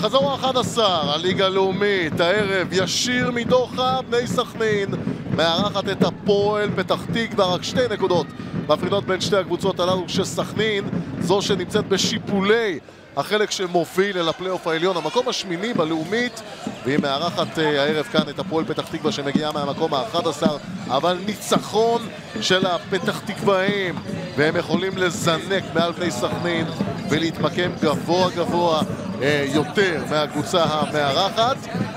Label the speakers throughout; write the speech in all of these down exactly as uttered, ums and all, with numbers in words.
Speaker 1: מחזור ה-אחד עשר, הליגה הלאומית, הערב ישיר מדוחה, בני סכנין מארחת את הפועל פתח תקווה, רק שתי נקודות מפרידות בין שתי הקבוצות הללו, שסכנין זו שנמצאת בשיפולי החלק שמוביל אל הפלייאוף העליון, המקום השמיני בלאומית, והיא מארחת הערב כאן את הפועל פתח תקווה שמגיעה מהמקום ה-אחד עשר, אבל ניצחון של הפתח תקוואים והם יכולים לזנק מעל בני סכנין ולהתמקם גבוה גבוה יותר מהקבוצה המארחת.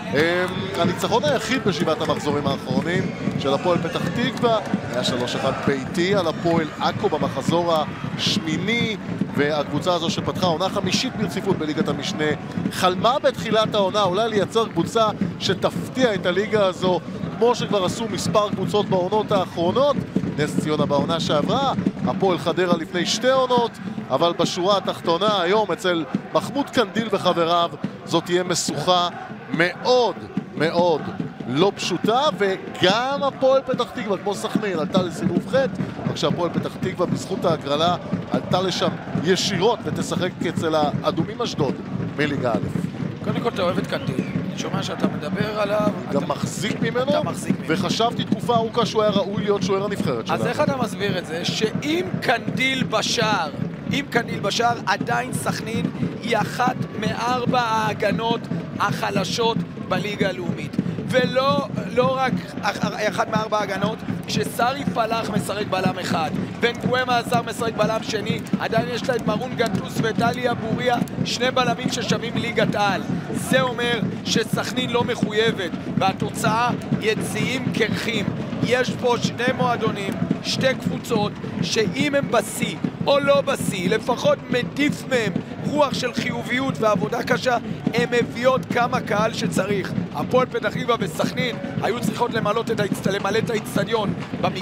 Speaker 1: הניצחון היחיד בשבעת המחזורים האחרונים של הפועל פתח תקווה היה שלוש אחת ביתי על הפועל עכו במחזור השמיני, והקבוצה הזו שפתחה עונה חמישית ברציפות בליגת המשנה חלמה בתחילת העונה אולי לייצר קבוצה שתפתיע את הליגה הזו כמו שכבר עשו מספר קבוצות בעונות האחרונות, נס ציונה בעונה שעברה, הפועל חדרה לפני שתי עונות, אבל בשורה התחתונה היום אצל מחמוד קנדיל וחבריו זאת תהיה משוכה מאוד מאוד לא פשוטה, וגם הפועל פתח תקווה כמו סכנין עלתה לסיבוב ח', רק שהפועל פתח תקווה בזכות ההגרלה עלתה לשם ישירות ותשחק אצל האדומים אשדוד מליגה א'.
Speaker 2: קודם כל אתה אוהב את קנדיל, אני שומע שאתה מדבר עליו,
Speaker 1: גם אתה... מחזיק ממנו,
Speaker 2: אתה מחזיק ממנו,
Speaker 1: וחשבתי תקופה ארוכה שהוא היה ראוי להיות שוער הנבחרת שלנו.
Speaker 2: אז איך אתה מסביר את זה שאם קנדיל בשער, אם קנדיל בשער עדיין סכנין היא אחת מארבע ההגנות החלשות בליגה הלאומית, ולא לא רק אחת מארבע ההגנות, כשסארי פלח משחק בלם אחד ונגואמה עזר משחק בלם שני, עדיין יש לה את מרון גנטוס ודליה בוריה, שני בלמים ששווים ליגת על. זה אומר שסכנין לא מחויבת, והתוצאה יציאים קרחים. יש פה שני מועדונים, שתי קבוצות, שאם הם בסי או לא בסי, לפחות מטיף מהם רוח של חיוביות ועבודה קשה, הם מביאות כמה קהל שצריך. הפועל פתח תקווה וסכנין היו צריכות למלא את האצטדיון, למלא את האצטדיון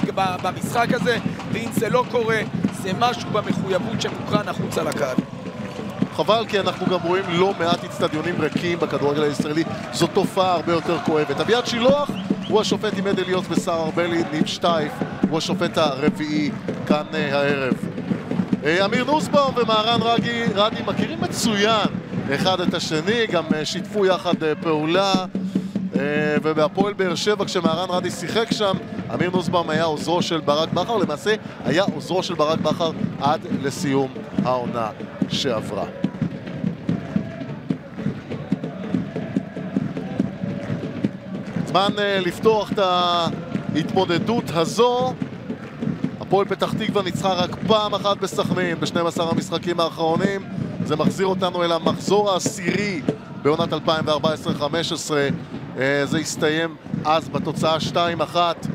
Speaker 2: במשחק הזה, ואם זה לא קורה, זה משהו במחויבות שמוקרן החוצה לקהל.
Speaker 1: חבל, כי אנחנו גם רואים לא מעט אצטדיונים ריקים בכדורגל הישראלי, זו תופעה הרבה יותר כואבת. אביעד שילוח הוא השופט עם עד אליוס וסער ארבלי, ניב שטייף הוא השופט הרביעי כאן הערב. אמיר נוסבאום ומהרן רדי, רדי מכירים מצוין אחד את השני, גם שיתפו יחד פעולה, ובהפועל באר שבע כשמהרן רדי שיחק שם, אמיר נוסבאום היה עוזרו של ברק בכר, למעשה היה עוזרו של ברק בכר עד לסיום העונה שעברה. זמן לפתוח את ההתמודדות הזו. הפועל פתח תקווה ניצחה רק פעם אחת בסכנין ב-שנים עשר המשחקים האחרונים. זה מחזיר אותנו אל המחזור העשירי בעונת אלפיים וארבע עשרה חמש עשרה. זה הסתיים אז בתוצאה שתיים אחת.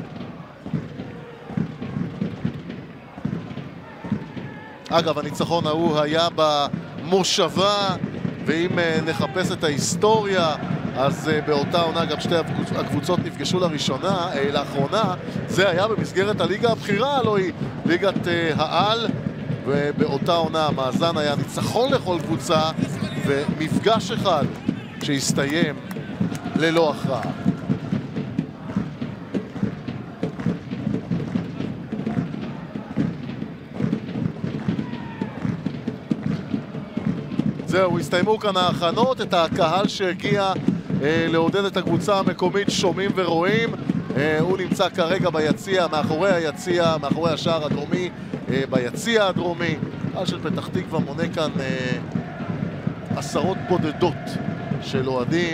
Speaker 1: אגב, הניצחון ההוא היה במושבה, ואם נחפש את ההיסטוריה, אז באותה עונה גם שתי הקבוצות נפגשו לראשונה, לאחרונה, זה היה במסגרת הליגה הבכירה, הלוא היא ליגת העל, ובאותה עונה המאזן היה ניצחון לכל קבוצה, ומפגש אחד שהסתיים ללא הכרעה. זהו, הסתיימו כאן ההכנות, את הקהל שהגיע אה, לעודד את הקבוצה המקומית שומעים ורואים. אה, הוא נמצא כרגע ביציע, מאחורי היציע, מאחורי השער הדרומי, אה, ביציע הדרומי. קהל של פתח תקווה מונה כאן אה, עשרות בודדות של אוהדים.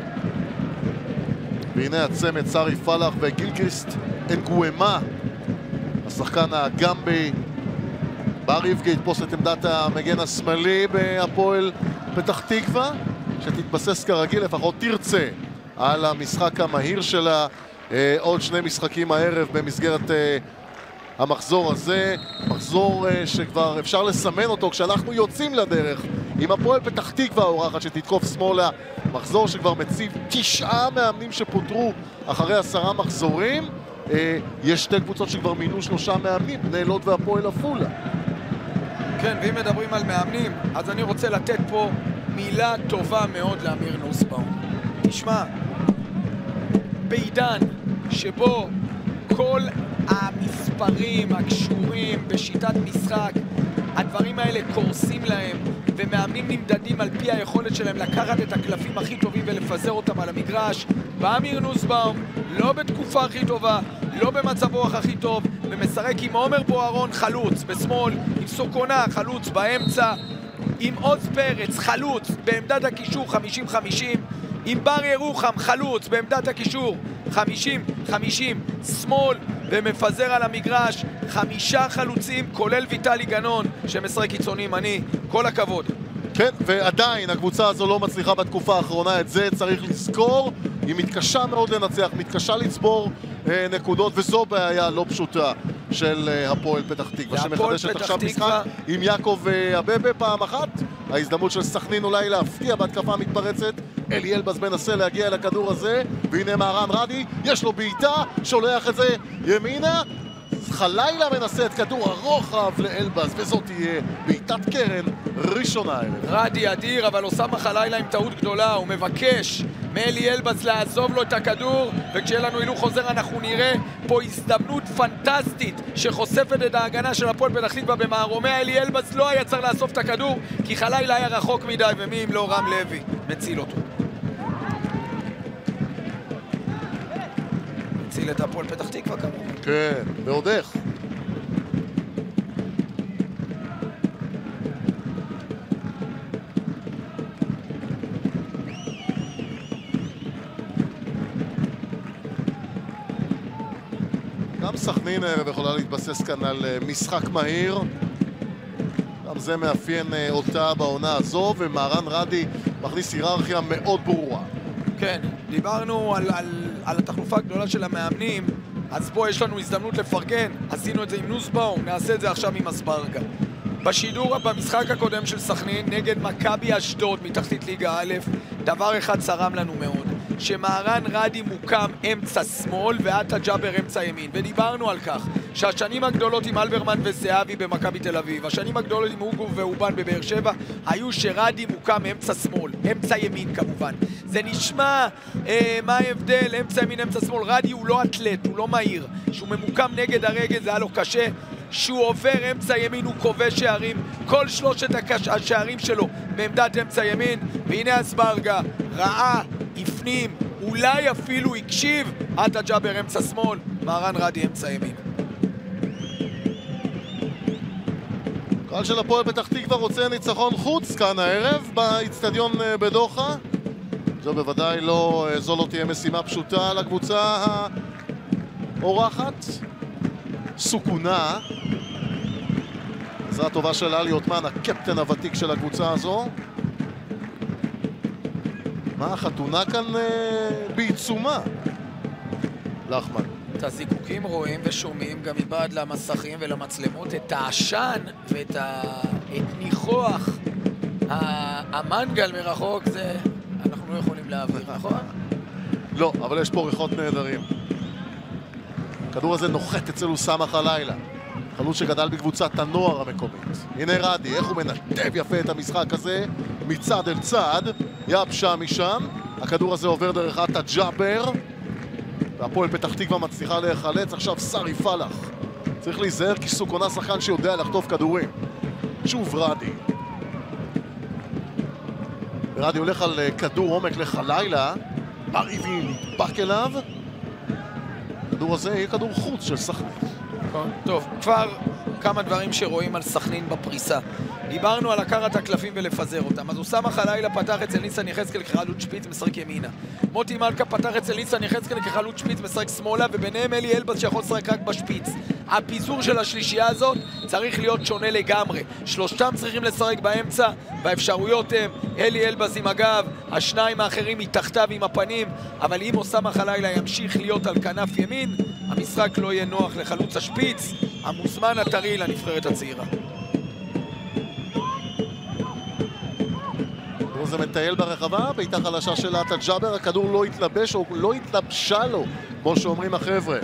Speaker 1: והנה הצמד סארי פלח וגילקריסט אנגואמה, השחקן הגמבי. בר יבגה יתפוס את עמדת המגן השמאלי בהפועל פתח תקווה, שתתבסס כרגיל, לפחות תרצה על המשחק המהיר שלה. אה, עוד שני משחקים הערב במסגרת אה, המחזור הזה, מחזור אה, שכבר אפשר לסמן אותו כשאנחנו יוצאים לדרך עם הפועל פתח תקווה האורחת שתתקוף שמאלה, מחזור שכבר מציב תשעה מאמנים שפוטרו אחרי עשרה מחזורים. אה, יש שתי קבוצות שכבר מינו שלושה מאמנים, בני לוד והפועל עפולה.
Speaker 2: כן, ואם מדברים על מאמנים, אז אני רוצה לתת פה מילה טובה מאוד לאמיר נוסבאום. תשמע, בעידן שבו כל המספרים הקשורים בשיטת משחק הדברים האלה קורסים להם, ומאמנים נמדדים על פי היכולת שלהם לקחת את הקלפים הכי טובים ולפזר אותם על המגרש. באמיר נוסבאום, לא בתקופה הכי טובה, לא במצב רוח הכי טוב, ומשחק עם עומר בוערון חלוץ בשמאל, עם סוקונה חלוץ באמצע, עם עוז פרץ חלוץ בעמדת הקישור חמישים חמישים, עם בר ירוחם חלוץ בעמדת הקישור חמישים חמישים שמאל, ומפזר על המגרש חמישה חלוצים כולל ויטלי גנון שמשחק קיצוני ימני. כל הכבוד.
Speaker 1: כן, ועדיין הקבוצה הזו לא מצליחה בתקופה האחרונה, את זה צריך לזכור. היא מתקשה מאוד לנצח, מתקשה לצבור אה, נקודות, וזו בעיה לא פשוטה של אה, הפועל פתח תקווה, שמחדשת עכשיו משחק עם יעקב אבבה פעם אחת. ההזדמנות של סכנין אולי להפתיע בהתקפה מתפרצת. אלי אלבז מנסה להגיע אל הכדור הזה, והנה מהרן רדי, יש לו בעיטה, שולח את זה ימינה. חלילה מנסה את כדור הרוחב לאלבז, וזאת תהיה בעיטת קרן ראשונה הערב.
Speaker 2: רדי אדיר, אבל אוסאמה חלילה עם טעות גדולה. הוא מבקש מאלי אלבז לעזוב לו את הכדור, וכשיהיה לנו הילוך חוזר אנחנו נראה פה הזדמנות פנטסטית שחושפת את ההגנה של הפועל פתח תקווה במערומיה. אלי אלבז לא היה צריך לאסוף את הכדור כי חלילה היה רחוק מדי, ומי אם לא רם לוי מציל אותו. מציל את הפועל פתח תקווה כמובן.
Speaker 1: כן, ועוד איך. גם סכנין הערב יכולה להתבסס כאן על משחק מהיר. גם זה מאפיין אותה בעונה הזו, ומהרן רדי מכניס היררכיה מאוד ברורה.
Speaker 2: כן, דיברנו על, על, על התחלופה הגדולה של המאמנים, אז פה יש לנו הזדמנות לפרגן. עשינו את זה עם נוסבאום, נעשה את זה עכשיו עם אסברגה. בשידור במשחק הקודם של סכנין נגד מכבי אשדוד מתחתית ליגה א', דבר אחד צרם לנו מאוד, שמהרן רדי מוקם אמצע שמאל ועטה ג'אבר אמצע ימין, ודיברנו על כך שהשנים הגדולות עם אלברמן וזהבי במכבי תל אביב, השנים הגדולות עם הוגו ואובן בבאר שבע, היו שרדי מוקם אמצע שמאל, אמצע ימין כמובן. זה נשמע אה, מה ההבדל אמצע ימין אמצע שמאל. רדי הוא לא אתלט, הוא לא מהיר, שהוא ממוקם נגד הרגל זה היה לו קשה. שהוא עובר אמצע ימין הוא כובש שערים, כל שלושת הקש... השערים שלו מעמדת אמצע ימין. והנה אסברגה ראה, הפנים, אולי אפילו הקשיב, עטה ג'אבר אמצע שמאל, מהרן רדי אמצע ימין.
Speaker 1: קהל של הפועל פתח תקווה רוצה ניצחון חוץ כאן הערב באצטדיון בדוחה. זו בוודאי לא, זו לא תהיה משימה פשוטה לקבוצה האורחת. סוכונה, עזרה טובה של אלי עותמן, הקפטן הוותיק של הקבוצה הזו. מה החתונה כאן אה, בעיצומה? לחמן.
Speaker 2: את הזיקוקים רואים ושומעים גם מבעד למסכים ולמצלמות, את העשן ואת ה... את ניחוח המנגל מרחוק, זה אנחנו לא יכולים להעביר, נכון?
Speaker 1: לא, אבל יש פה ריחות נהדרים. הכדור הזה נוחת אצל אוסאמה חלילה, חלוץ שגדל בקבוצת הנוער המקומית. הנה רדי, איך הוא מנתב יפה את המשחק הזה מצד אל צד, יבשה משם, הכדור הזה עובר דרך עטה ג'אבר, והפועל פתח תקווה מצליחה להיחלץ. עכשיו סרי פלח, צריך להיזהר כי סוכונה שחקן שיודע לחטוף כדורים. שוב רדי, רדי הולך על כדור עומק לחלילה, בר איבין נדבק אליו, הכדור הזה יהיה כדור חוץ של סכנין.
Speaker 2: טוב, כבר כמה דברים שרואים על סכנין בפריסה. דיברנו על הכרת הקלפים ולפזר אותם. אז אוסאמה חלילה פתח אצל ניסן יחזקאל כחלוץ שפיץ, משחק ימינה. מוטי מלכה פתח אצל ניסן יחזקאל כחלוץ שפיץ, משחק שמאלה, וביניהם אלי אלבז שיכול לשחק רק בשפיץ. הפיזור של השלישייה הזאת צריך להיות שונה לגמרי. שלושתם צריכים לשחק באמצע, והאפשרויות הם אלי אלבז עם הגב, השניים האחרים מתחתיו עם הפנים, אבל אם אוסאמה חלילה ימשיך להיות על כנף ימין, המשחק לא יהיה נוח לחלוץ השפיץ, המוזמן הטרי לנבחרת הצעירה.
Speaker 1: זה מטייל ברחבה, בעיטה חלשה של עטה ג'אבר, הכדור לא התלבש או לא התלבשה לו, כמו שאומרים החבר'ה.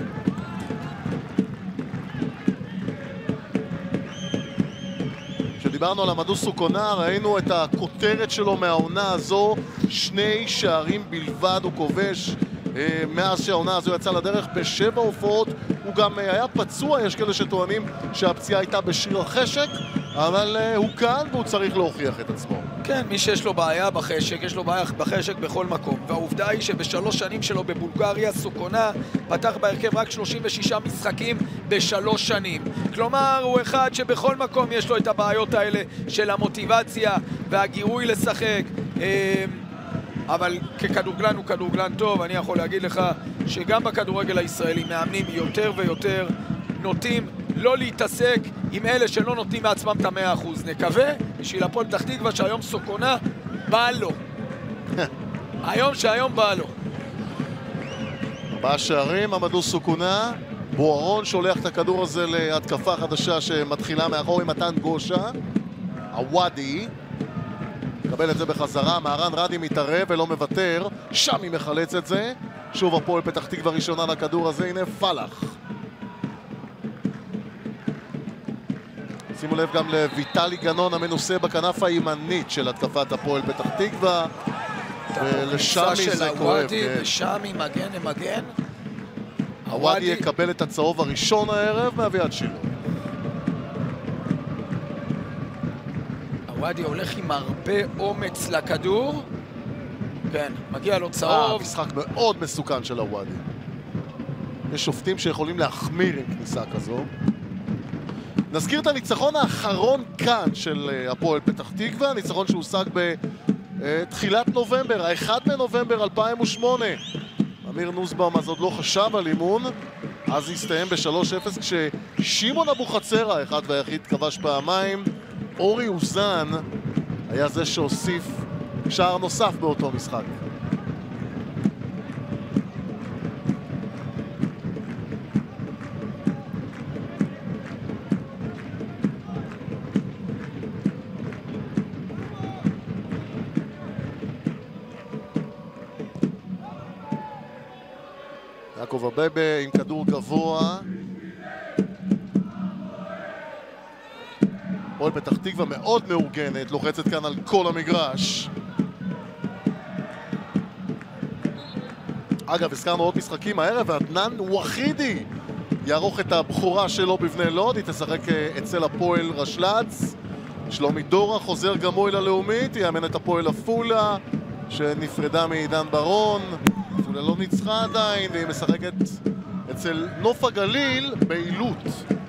Speaker 1: כשדיברנו על עמדו סוכונה, ראינו את הכותרת שלו מהעונה הזו, שני שערים בלבד הוא כובש אה, מאז שהעונה הזו יצאה לדרך. בשבע הופעות הוא גם היה פצוע, יש כאלה שטוענים שהפציעה הייתה בשריר החשק, אבל הוא כאן והוא צריך להוכיח את עצמו.
Speaker 2: כן, מי שיש לו בעיה בחשק, יש לו בעיה בחשק בכל מקום. והעובדה היא שבשלוש שנים שלו בבולגריה, סוקונה פתח בהרכב רק שלושים ושישה משחקים בשלוש שנים. כלומר, הוא אחד שבכל מקום יש לו את הבעיות האלה של המוטיבציה והגירוי לשחק. אבל ככדורגלן הוא כדורגלן טוב, אני יכול להגיד לך שגם בכדורגל הישראלי מאמנים יותר ויותר נוטים לא להתעסק עם אלה שלא נותנים מעצמם את המאה אחוז. נקווה בשביל הפועל פתח תקווה שהיום סוקונה בא לו. היום שהיום בא לו.
Speaker 1: בשערים עמדו סוקונה, בוארון שולח את הכדור הזה להתקפה חדשה שמתחילה מאחור עם מתן גושה. הוואדי קבל את זה בחזרה, מהרן רדי מתערב ולא מוותר, שם היא מחלץ את זה. שוב הפועל פתח תקווה ראשונה לכדור הזה, הנה פלח. שימו לב גם לויטלי גנון המנוסה בכנף הימנית של התקפת הפועל פתח תקווה, ולשמי זה כואב.
Speaker 2: לשמי מגן למגן.
Speaker 1: הוואדי יקבל את הצהוב הראשון הערב מאביעד שילה.
Speaker 2: הוואדי הולך עם הרבה אומץ לכדור. כן, מגיע לו צהוב.
Speaker 1: משחק מאוד מסוכן של הוואדי. יש שופטים שיכולים להחמיר עם כניסה כזו. נזכיר את הניצחון האחרון כאן של הפועל פתח תקווה, ניצחון שהושג בתחילת נובמבר, ה-אחד בנובמבר אלפיים ושמונה. אמיר נוסבאום אז עוד לא חשב על אימון, אז הסתיים ב-שלוש אפס כששמעון אבוחצירא, האחד והיחיד, כבש פעמיים. אורי אוזן היה זה שהוסיף שער נוסף באותו משחק. יעקב אבבה עם כדור גבוה. הפועל פתח תקווה מאוד מאורגנת, לוחצת כאן על כל המגרש. אגב, הזכרנו עוד משחקים הערב, ועדנאן וחידי יערוך את הבכורה שלו בבני לוד, היא תשחק אצל הפועל רשל"צ. שלומי דורה חוזר גם הוא אל הלאומית, יאמן את הפועל עפולה שנפרדה מעידן ברון. עפולה לא ניצחה עדיין, והיא משחקת אצל נוף הגליל בעילות.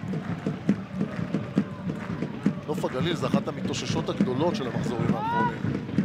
Speaker 1: נוף הגליל זה אחת המתאוששות הגדולות של המחזורים האחרונים.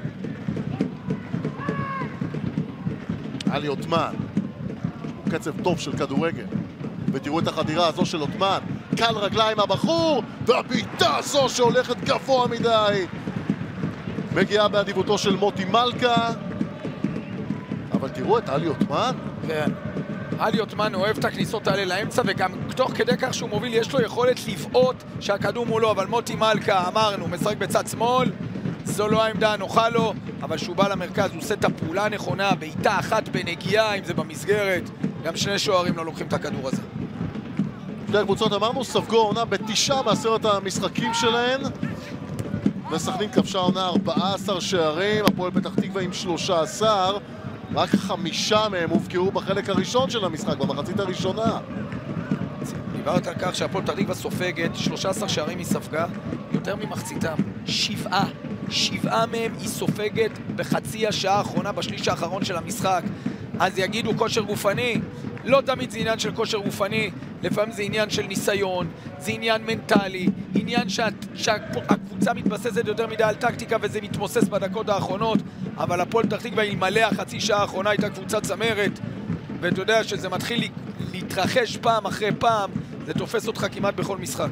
Speaker 1: עלי עותמן, הוא קצב טוב של כדורגל, ותראו את החדירה הזו של עותמן, קל רגליים הבחור, והביטה הזו שהולכת גבוה מדי, מגיעה באדיבותו של מוטי מלכה. אבל תראו את עלי עותמן.
Speaker 2: כן, עלי עותמן אוהב את הכניסות האלה לאמצע, וגם תוך כדי כך שהוא מוביל יש לו יכולת לבעוט שהכדור מולו. אבל מוטי מלכה, אמרנו, משחק בצד שמאל, זו לא העמדה הנוחה לו, אבל שהוא בא למרכז הוא עושה את הפעולה הנכונה, בעיטה אחת בנגיעה, אם זה במסגרת. גם שני שוערים לא לוקחים את הכדור הזה.
Speaker 1: שתי הקבוצות, אמרנו, ספגו עונה בתשעה מעשרת המשחקים שלהן, וסכנין כבשה עונה ארבעה עשר שערים, הפועל פתח תקווה עם שלושה עשר, רק חמישה מהם הובקעו בחלק הראשון של המשחק, במחצית הראשונה.
Speaker 2: דיברת על כך שהפועל פתח תקווה סופגת שלושה עשר שערים היא ספגה, יותר ממחציתם, שבעה. שבעה מהם היא סופגת בחצי השעה האחרונה, בשליש האחרון של המשחק. אז יגידו כושר גופני, לא תמיד זה עניין של כושר גופני, לפעמים זה עניין של ניסיון, זה עניין מנטלי, עניין שה, שהקבוצה מתבססת יותר מדי על טקטיקה וזה מתמוסס בדקות האחרונות. אבל הפועל פתח תקווה אלמלא החצי שעה האחרונה הייתה קבוצה צמרת, ואתה יודע שזה מתחיל להתרחש פעם אחרי פעם, זה תופס אותך כמעט בכל משחק.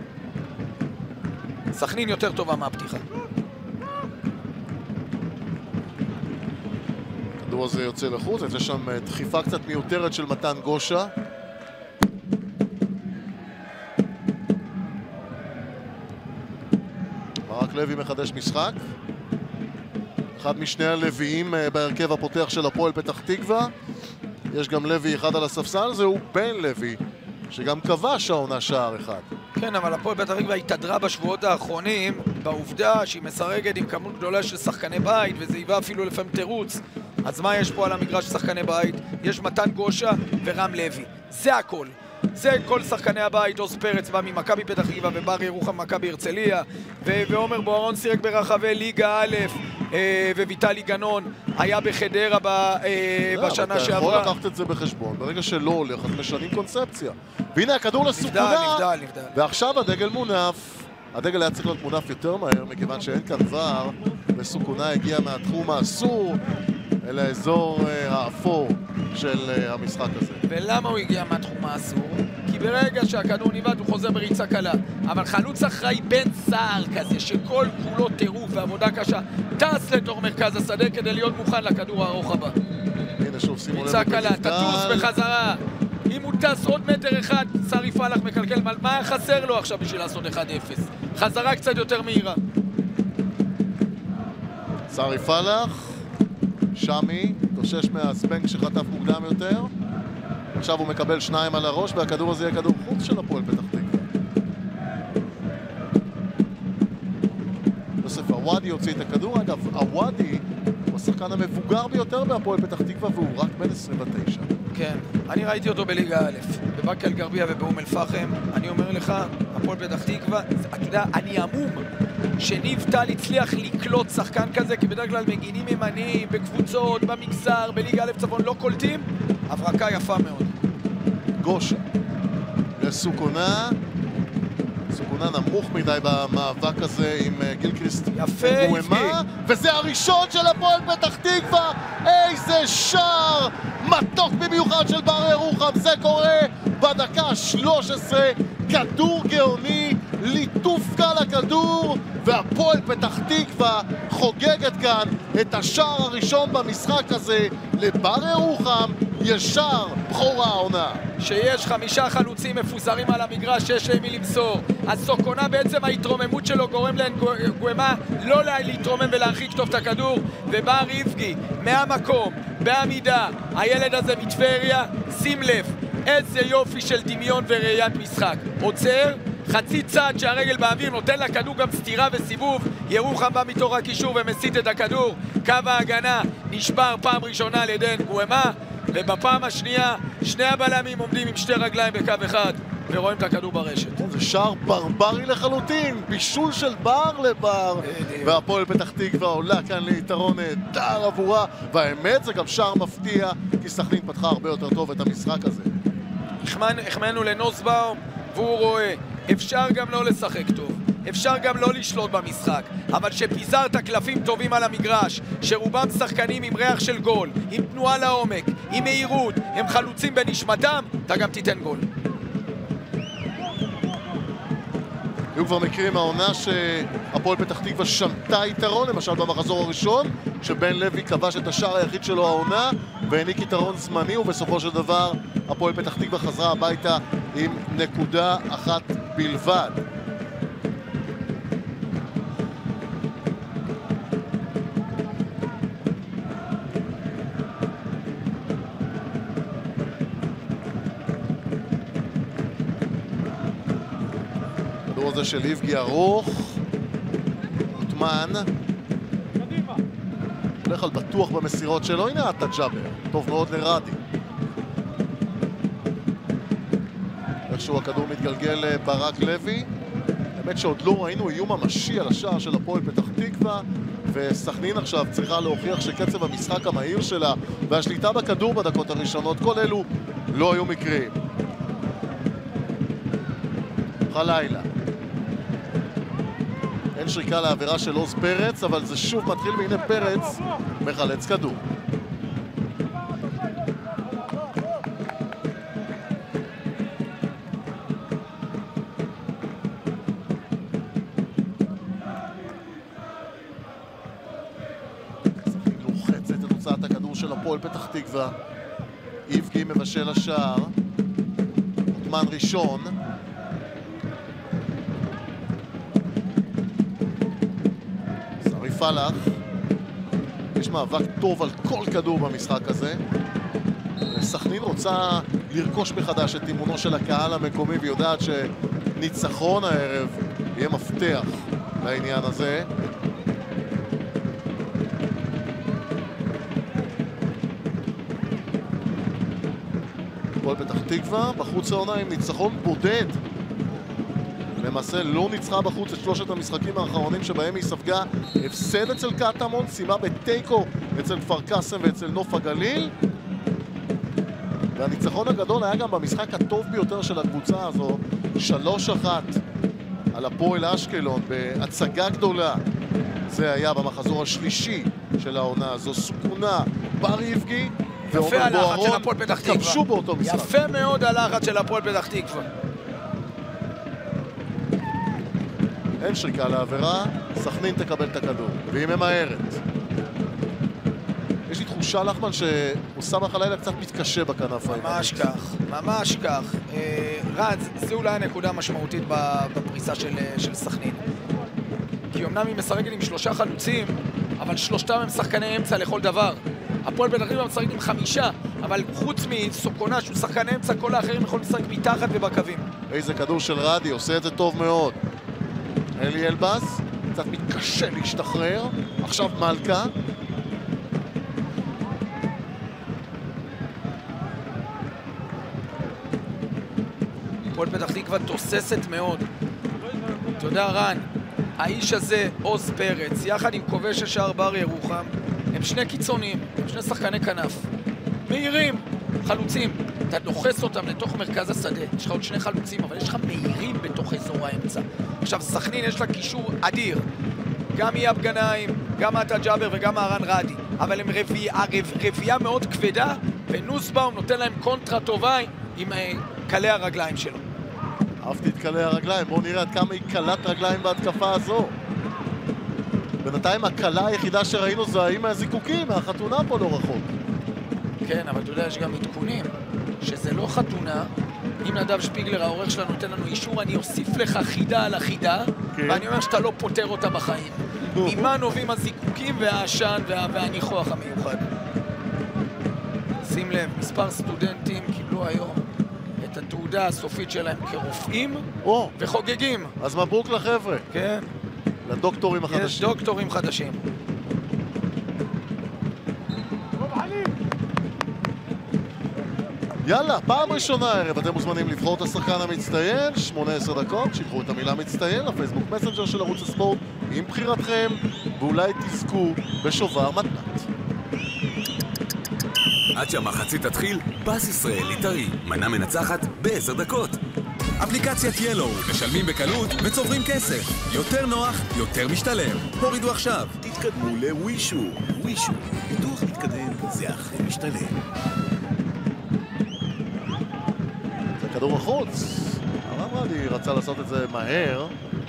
Speaker 2: סכנין יותר טובה מהפתיחה.
Speaker 1: הכדור הזה יוצא לחוץ, יש שם דחיפה קצת מיותרת של מתן גושה. ברק לוי מחדש משחק. אחד משני הלוויים בהרכב הפותח של הפועל פתח תקווה. יש גם לוי אחד על הספסל, זהו בן לוי, שגם כבש העונה שער אחד.
Speaker 2: כן, אבל הפועל פתח תקווה התהדרה בשבועות האחרונים בעובדה שהיא מסרגת עם כמות גדולה של שחקני בית, וזה היווה אפילו לפעמים תירוץ. אז מה יש פה על המגרש שחקני בית? יש מתן גושה ורם לוי, זה הכל. זה כל שחקני הבית, עוז פרץ בא ממכבי פתח תקווה ובר ירוחם מכבי הרצליה, ועומר בוארון שיחק ברחבי ליגה א', וויטלי גנון היה בחדרה בשנה שעברה.
Speaker 1: אתה יכול לקחת את זה בחשבון, ברגע שלא הולך, אז משנים קונספציה. והנה הכדור לסוכונה,
Speaker 2: נבדל, נבדל.
Speaker 1: ועכשיו הדגל מונף. הדגל היה צריך להיות מונף יותר מהר, מכיוון שאין כאן ור, וסוכונה הגיע מהתחום האסור אל האזור האפור של המשחק הזה.
Speaker 2: ולמה הוא הגיע מהתחום האסור? כי ברגע שהכדור ניבד הוא חוזר בריצה קלה. אבל חלוץ אחראי בן סער כזה, שכל כולו טירוף ועבודה קשה, טס לתוך מרכז השדה כדי להיות מוכן לכדור הארוך הבא.
Speaker 1: הנה שוב, שימו לב.
Speaker 2: ריצה קלה, תטוס בחזרה. אם הוא טס עוד מטר אחד, סרי פלח מקלקל. מה חסר לו עכשיו בשביל לעשות אחד אפס? חזרה קצת יותר מהירה.
Speaker 1: סרי פלח, שמי, תושש מהספנק שחטף מוקדם יותר. עכשיו הוא מקבל שניים על הראש, והכדור הזה יהיה כדור חוץ של הפועל פתח תקווה. יוסף עוואדי הוציא את הכדור. אגב, עוואדי הוא השחקן המבוגר ביותר בהפועל פתח תקווה, והוא רק בן עשרים ותשע.
Speaker 2: כן, אני ראיתי אותו בליגה א', בבאקה אל גרבייה ובאום אל פחם. אני אומר לך, הפועל פתח תקווה, אתה יודע, אני עמום שניב טל הצליח לקלוט שחקן כזה, כי בדרך כלל מגינים ימניים, בקבוצות, במגזר, בליגה א' צפון לא קולטים. הברקה יפה מאוד.
Speaker 1: גושה לסוכונה, סוכונה נמוך מדי במאבק הזה עם גילקריסט.
Speaker 2: יפה,
Speaker 1: יפגי. וזה הראשון של הפועל פתח תקווה. איזה שער מתוק במיוחד של בר ירוחם. זה קורה בדקה שלוש עשרה. כדור גאוני, ליטוף קל הכדור, והפועל פתח תקווה חוגגת כאן את השער הראשון במשחק הזה לבר ירוחם. ישר בחורה העונה.
Speaker 2: שיש חמישה חלוצים מפוזרים על המגרש, שיש למי למסור. אז סוכונה בעצם ההתרוממות שלו גורם להם גוימה לא להתרומם ולהרחיק טוב את הכדור, ובר יפגי מהמקום, בעמידה, הילד הזה מטבריה, שים לב, איזה יופי של דמיון וראיית משחק. עוצר, חצי צעד שהרגל באוויר, נותן לכדור גם סתירה וסיבוב. ירוחם בא מתוך הקישור ומסיט את הכדור. קו ההגנה נשבר פעם ראשונה על ידי גוימה, ובפעם השנייה שני הבלמים עומדים עם שתי רגליים בקו אחד ורואים את הכדור ברשת.
Speaker 1: זה שער ברברי לחלוטין, בישול של בר לבר, והפועל פתח תקווה עולה כאן ליתרון נהדר עבורה, והאמת זה גם שער מפתיע, כי סכנין פתחה הרבה יותר טוב את המשחק הזה.
Speaker 2: החמאנו לנוסבאום והוא רואה, אפשר גם לא לשחק טוב, אפשר גם לא לשלוט במשחק, אבל שפיזרת קלפים טובים על המגרש, שרובם שחקנים עם ריח של גול, עם תנועה לעומק, עם מהירות, הם חלוצים בנשמתם, אתה גם תיתן גול.
Speaker 1: היו כבר מקרים מהעונה שהפועל פתח תקווה שמטה יתרון, למשל במחזור הראשון, שבן לוי כבש את השער היחיד שלו העונה והעניק יתרון זמני, ובסופו של דבר הפועל פתח תקווה חזרה הביתה עם נקודה אחת בלבד. הזה של יפגי ארוך, מוטמן הולך על בטוח במסירות שלו. הנה עטה ג'אבר, טוב מאוד לרדי. איכשהו הכדור מתגלגל לברק לוי. האמת שעוד לא ראינו איום ממשי על השער של הפועל פתח תקווה, וסכנין עכשיו צריכה להוכיח שקצב המשחק המהיר שלה והשליטה בכדור בדקות הראשונות, כל אלו לא היו מקרים. חלילה אין שריקה לעבירה של עוז פרץ, אבל זה שוב מתחיל, והנה פרץ מחלץ כדור. סכנין לוחצת את הוצאת הכדור של הפועל פתח תקווה. יפגי מבשל השער, מוטמן ראשון, פלח. יש מאבק טוב על כל כדור במשחק הזה. סכנין רוצה לרכוש מחדש את אימונו של הקהל המקומי, ויודעת שניצחון הערב יהיה מפתח לעניין הזה. כל הפועל פתח תקווה בחוץ העונה עם ניצחון בודד. למעשה לא ניצחה בחוץ את שלושת המשחקים האחרונים שבהם היא ספגה הפסד אצל קטמון, סיימה בתיקו אצל כפר קאסם ואצל נוף הגליל. והניצחון הגדול היה גם במשחק הטוב ביותר של הקבוצה הזו, שלוש אחת על הפועל אשקלון בהצגה גדולה. זה היה במחזור השלישי של העונה הזו. סוכונה, בר יבגי
Speaker 2: יפה הלחץ של הפועל פתח תקווה.
Speaker 1: כבשו באותו משחק.
Speaker 2: יפה מאוד הלחץ של הפועל פתח תקווה.
Speaker 1: אין שריקה לעבירה, סכנין תקבל את הכדור, והיא ממהרת. יש לי תחושה, לחמן, שאוסאמה חלילה קצת מתקשה בכנף.
Speaker 2: ממש כך, ממש כך. רז, זה אולי הנקודה משמעותית בפריסה של סכנין. כי אמנם היא משחקת עם שלושה חלוצים, אבל שלושתם הם שחקני אמצע לכל דבר. הפועל פתח תקווה משחקת עם חמישה, אבל חוץ מסוקונה שהוא שחקן אמצע, כל האחרים יכולים לשחק מתחת ובקווים.
Speaker 1: איזה כדור של רדי, עושה את זה טוב מאוד. אלי אלבז, קצת מתקשה להשתחרר, עכשיו מלכה.
Speaker 2: הפועל פתח תקווה תוססת מאוד. אתה יודע רן, האיש הזה, עוז פרץ, יחד עם כובש השער בר ירוחם, הם שני קיצוניים, הם שני שחקני כנף. מהירים, חלוצים. אתה דוחס אותם לתוך מרכז השדה. יש לך עוד שני חלוצים, אבל יש לך מהירים בתוך אזור האמצע. עכשיו, סכנין יש לה קישור אדיר. גם יאב גנאים, גם עטה ג'אבר וגם אהרן רדי. אבל הם רביע, רב, רביעה מאוד כבדה, ונוסבאום נותן להם קונטרה טובה עם uh, קלי הרגליים שלו.
Speaker 1: אהבתי את קלי הרגליים, בואו נראה עד כמה היא קלת רגליים בהתקפה הזו. בינתיים הקלה היחידה שראינו זה האם מהזיקוקים, מהחתונה פה לא רחוק.
Speaker 2: כן, אבל אתה יודע, יש גם עדכונים, שזה לא חתונה. אם נדב שפיגלר, העורך שלנו, נותן לנו אישור, אני אוסיף לך חידה על החידה, כן. ואני אומר שאתה לא פותר אותה בחיים. ממה נובעים הזיקוקים והעשן וה... והניחוח המיוחד. שים לב, מספר סטודנטים קיבלו היום את התעודה הסופית שלהם כרופאים או. וחוגגים.
Speaker 1: אז מברוק לחבר'ה.
Speaker 2: כן.
Speaker 1: לדוקטורים החדשים.
Speaker 2: יש דוקטורים חדשים.
Speaker 1: יאללה, פעם ראשונה הערב אתם מוזמנים לבחור את השחקן המצטיין, שמונה עשרה דקות, שילחו את המילה מצטיין לפייסבוק מסנג'ר של ערוץ הספורט עם בחירתכם, ואולי תזכו בשובר מתנת.
Speaker 3: עד שהמחצית תתחיל, פס ישראלי טרי, מנה מנצחת בעשר דקות. אפליקציית ילו, משלמים בקלות וצוברים כסף. יותר נוח, יותר משתלם. הורידו עכשיו.
Speaker 4: תתקדמו לווישו. ווישו, ביטוח מתקדם, זה הכי משתלם.
Speaker 1: זה כדור החוץ. הרב רדי רצה לעשות את זה מהר.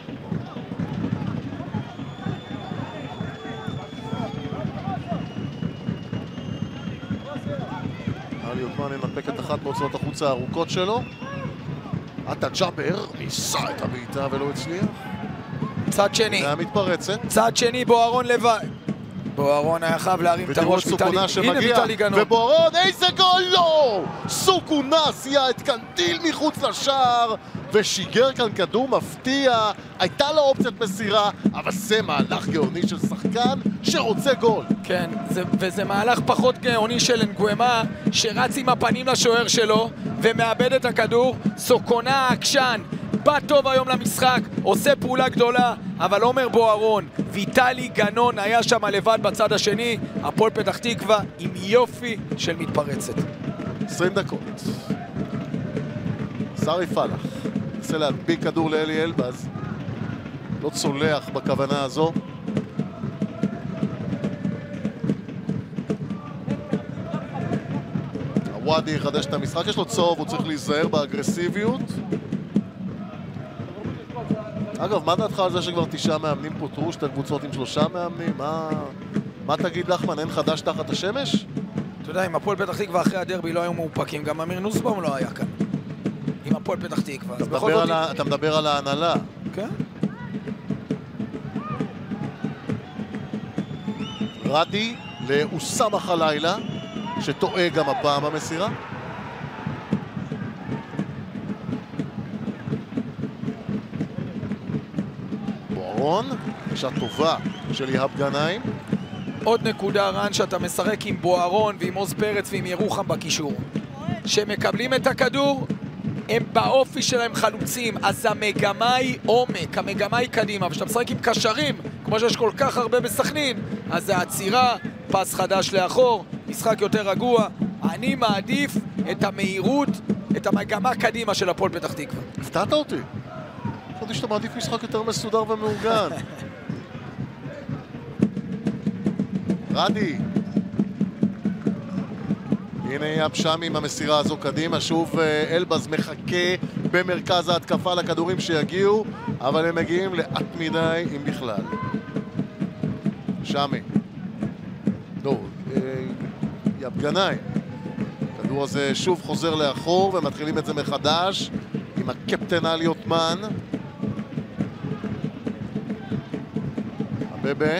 Speaker 1: אלי יוטמן ינפק את אחת מהוצאות החוץ הארוכות שלו. עטה ג'אבר ניסה את הבעיטה ולא הצליח.
Speaker 2: צד שני.
Speaker 1: זה היה מתפרצת.
Speaker 2: צד שני, בוארון לבד. בוארון היה חייב להרים את הראש.
Speaker 1: סוכונה שמגיע, ובוארון, איזה גול לא! סוכונה סייע את קנדיל מחוץ לשער, ושיגר כאן כדור מפתיע. הייתה לו אופציית מסירה, אבל זה מהלך גאוני של שחקן שרוצה גול.
Speaker 2: כן, זה, וזה מהלך פחות גאוני של אנגואמה, שרץ עם הפנים לשוער שלו, ומאבד את הכדור. סוכונה העקשן. בא טוב היום למשחק, עושה פעולה גדולה, אבל עומר בוארון, ויטלי גנון היה שם לבד בצד השני. הפועל פתח תקווה עם יופי של מתפרצת.
Speaker 1: עשרים דקות. סרי פלח נסה להדביק כדור לאלי אלבז, לא צולח בכוונה הזו. הוואדי יחדש את המשחק, יש לו צהוב, הוא צריך להיזהר באגרסיביות. אגב, מה דעתך על זה שכבר תשעה מאמנים פוטרו, שתי קבוצות עם שלושה מאמנים? מה, מה תגיד לחמן, אין חדש תחת השמש?
Speaker 2: אתה יודע, אם הפועל פתח תקווה אחרי הדרבי לא היו מאופקים, גם אמיר נוסבאום לא היה כאן. עם הפועל פתח תקווה.
Speaker 1: אתה מדבר, על ה... אתה מדבר על ההנהלה.
Speaker 2: כן.
Speaker 1: רדי לאוסאמה חלילה, שטועה גם הפעם המסירה. בוארון, אישה טובה של יהב גנאים.
Speaker 2: עוד נקודה רן שאתה משחק עם בוארון ועם עוז פרץ ועם ירוחם בקישור. שמקבלים את הכדור, הם באופי שלהם חלוצים, אז המגמה היא עומק, המגמה היא קדימה, ושאתה משחק עם קשרים, כמו שיש כל כך הרבה בסכנין, אז זה עצירה, פס חדש לאחור, משחק יותר רגוע. אני מעדיף את המהירות, את המגמה קדימה של הפועל פתח תקווה.
Speaker 1: הפתעת אותי. חשבתי שאתה מעדיף משחק יותר מסודר ומאורגן. רדי. הנה יאב שמי עם המסירה הזו קדימה, שוב אלבז מחכה במרכז ההתקפה לכדורים שיגיעו, אבל הם מגיעים לאט מדי אם בכלל. שמי. לא, יאב גנאי. הכדור הזה שוב חוזר לאחור ומתחילים את זה מחדש עם הקפטן אלי עותמן. הבבה.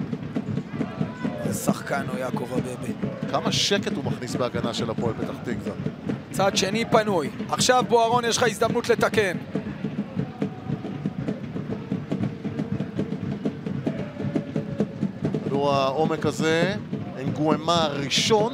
Speaker 2: שחקן הוא יעקב הבבה.
Speaker 1: כמה שקט הוא מכניס בהגנה של הפועל פתח תקווה.
Speaker 2: צד שני פנוי. עכשיו בוארון יש לך הזדמנות לתקן.
Speaker 1: כדור העומק הזה, אנגואמה הראשון.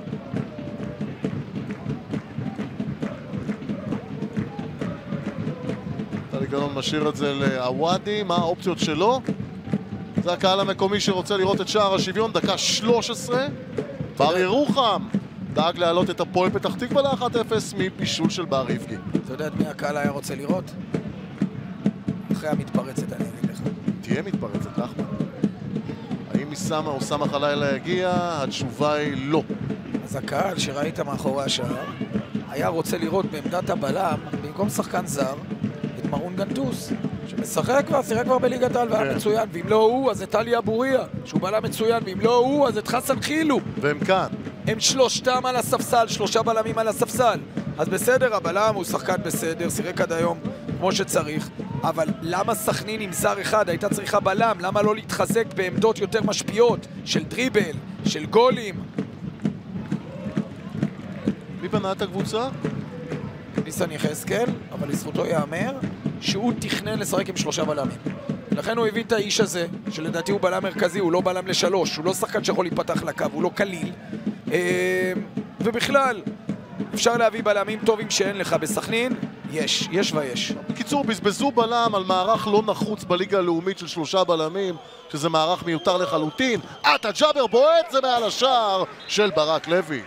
Speaker 1: טלי גנון משאיר את זה לעוואדי, מה האופציות שלו? זה הקהל המקומי שרוצה לראות את שער השוויון, דקה שלוש עשרה. בר ירוחם דאג להעלות את הפועל פתח תקווה ל-אחת אפס מבישול של בר רבגי.
Speaker 2: אתה יודע את מי הקהל היה רוצה לראות? אחרי המתפרצת אני אגיד לך.
Speaker 1: תהיה מתפרצת, נחמן. האם מסמה או סמה חלילה יגיע? התשובה היא לא.
Speaker 2: אז הקהל שראית מאחורי השער היה רוצה לראות בעמדת הבלם, במקום שחקן זר, את מרון גנטוס, שמשחק כבר, שיחק כבר בליגת העל והיה מצוין, ואם לא הוא, אז את טלי אבוריה, שהוא בלם מצוין, ואם לא הוא, אז את חסן חילו.
Speaker 1: והם כאן.
Speaker 2: הם שלושתם על הספסל, שלושה בלמים על הספסל. אז בסדר, הבלם הוא שחקן בסדר, שיחק עד היום כמו שצריך, אבל למה סכנין עם זר אחד הייתה צריכה בלם? למה לא להתחזק בעמדות יותר משפיעות של דריבל, של גולים?
Speaker 1: מי בנה את הקבוצה?
Speaker 2: ניסן יחזקאל, אבל לזכותו יאמר שהוא תכנן לשחק עם שלושה בלמים. לכן הוא הביא את האיש הזה, שלדעתי הוא בלם מרכזי, הוא לא בלם לשלוש, הוא לא שחקן שיכול להיפתח לקו, הוא לא קליל. ובכלל, אפשר להביא בלמים טובים שאין לך בסכנין, יש, יש ויש.
Speaker 1: בקיצור, בזבזו בלם על מערך לא נחוץ בליגה הלאומית של שלושה בלמים, שזה מערך מיותר לחלוטין. עטה ג'אבר בועט, זה מעל השער של ברק לוי.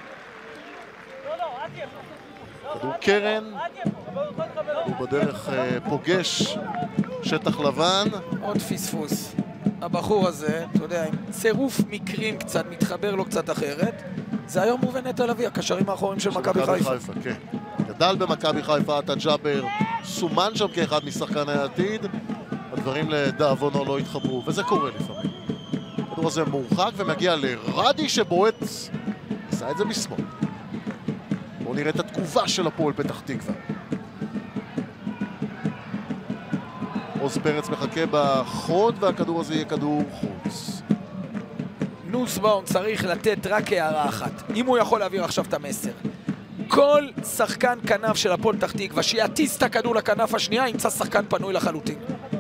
Speaker 1: כדור קרן, הוא בדרך פוגש שטח לבן.
Speaker 2: עוד פספוס. הבחור הזה, אתה יודע, עם צירוף מקרים קצת, מתחבר לו קצת אחרת. זה היום מובנת על אבי, הקשרים האחוריים של מכבי חיפה.
Speaker 1: כן. גדל במכבי חיפה, עטה ג'אבר, סומן שם כאחד משחקני העתיד. הדברים לדאבונו לא התחברו, וזה קורה לפעמים. הכדור הזה מורחק ומגיע לרדי שבועט. עשה את זה משמאל. בואו נראה את התגובה של הפועל פתח תקווה. עוז פרץ מחכה בחוד, והכדור הזה יהיה כדור חוץ.
Speaker 2: נוסבאום צריך לתת רק הערה אחת, אם הוא יכול להעביר עכשיו את המסר. כל שחקן כנף של הפועל פתח תקווה שיטיס את הכדור לכנף השנייה, ימצא שחקן פנוי לחלוטין.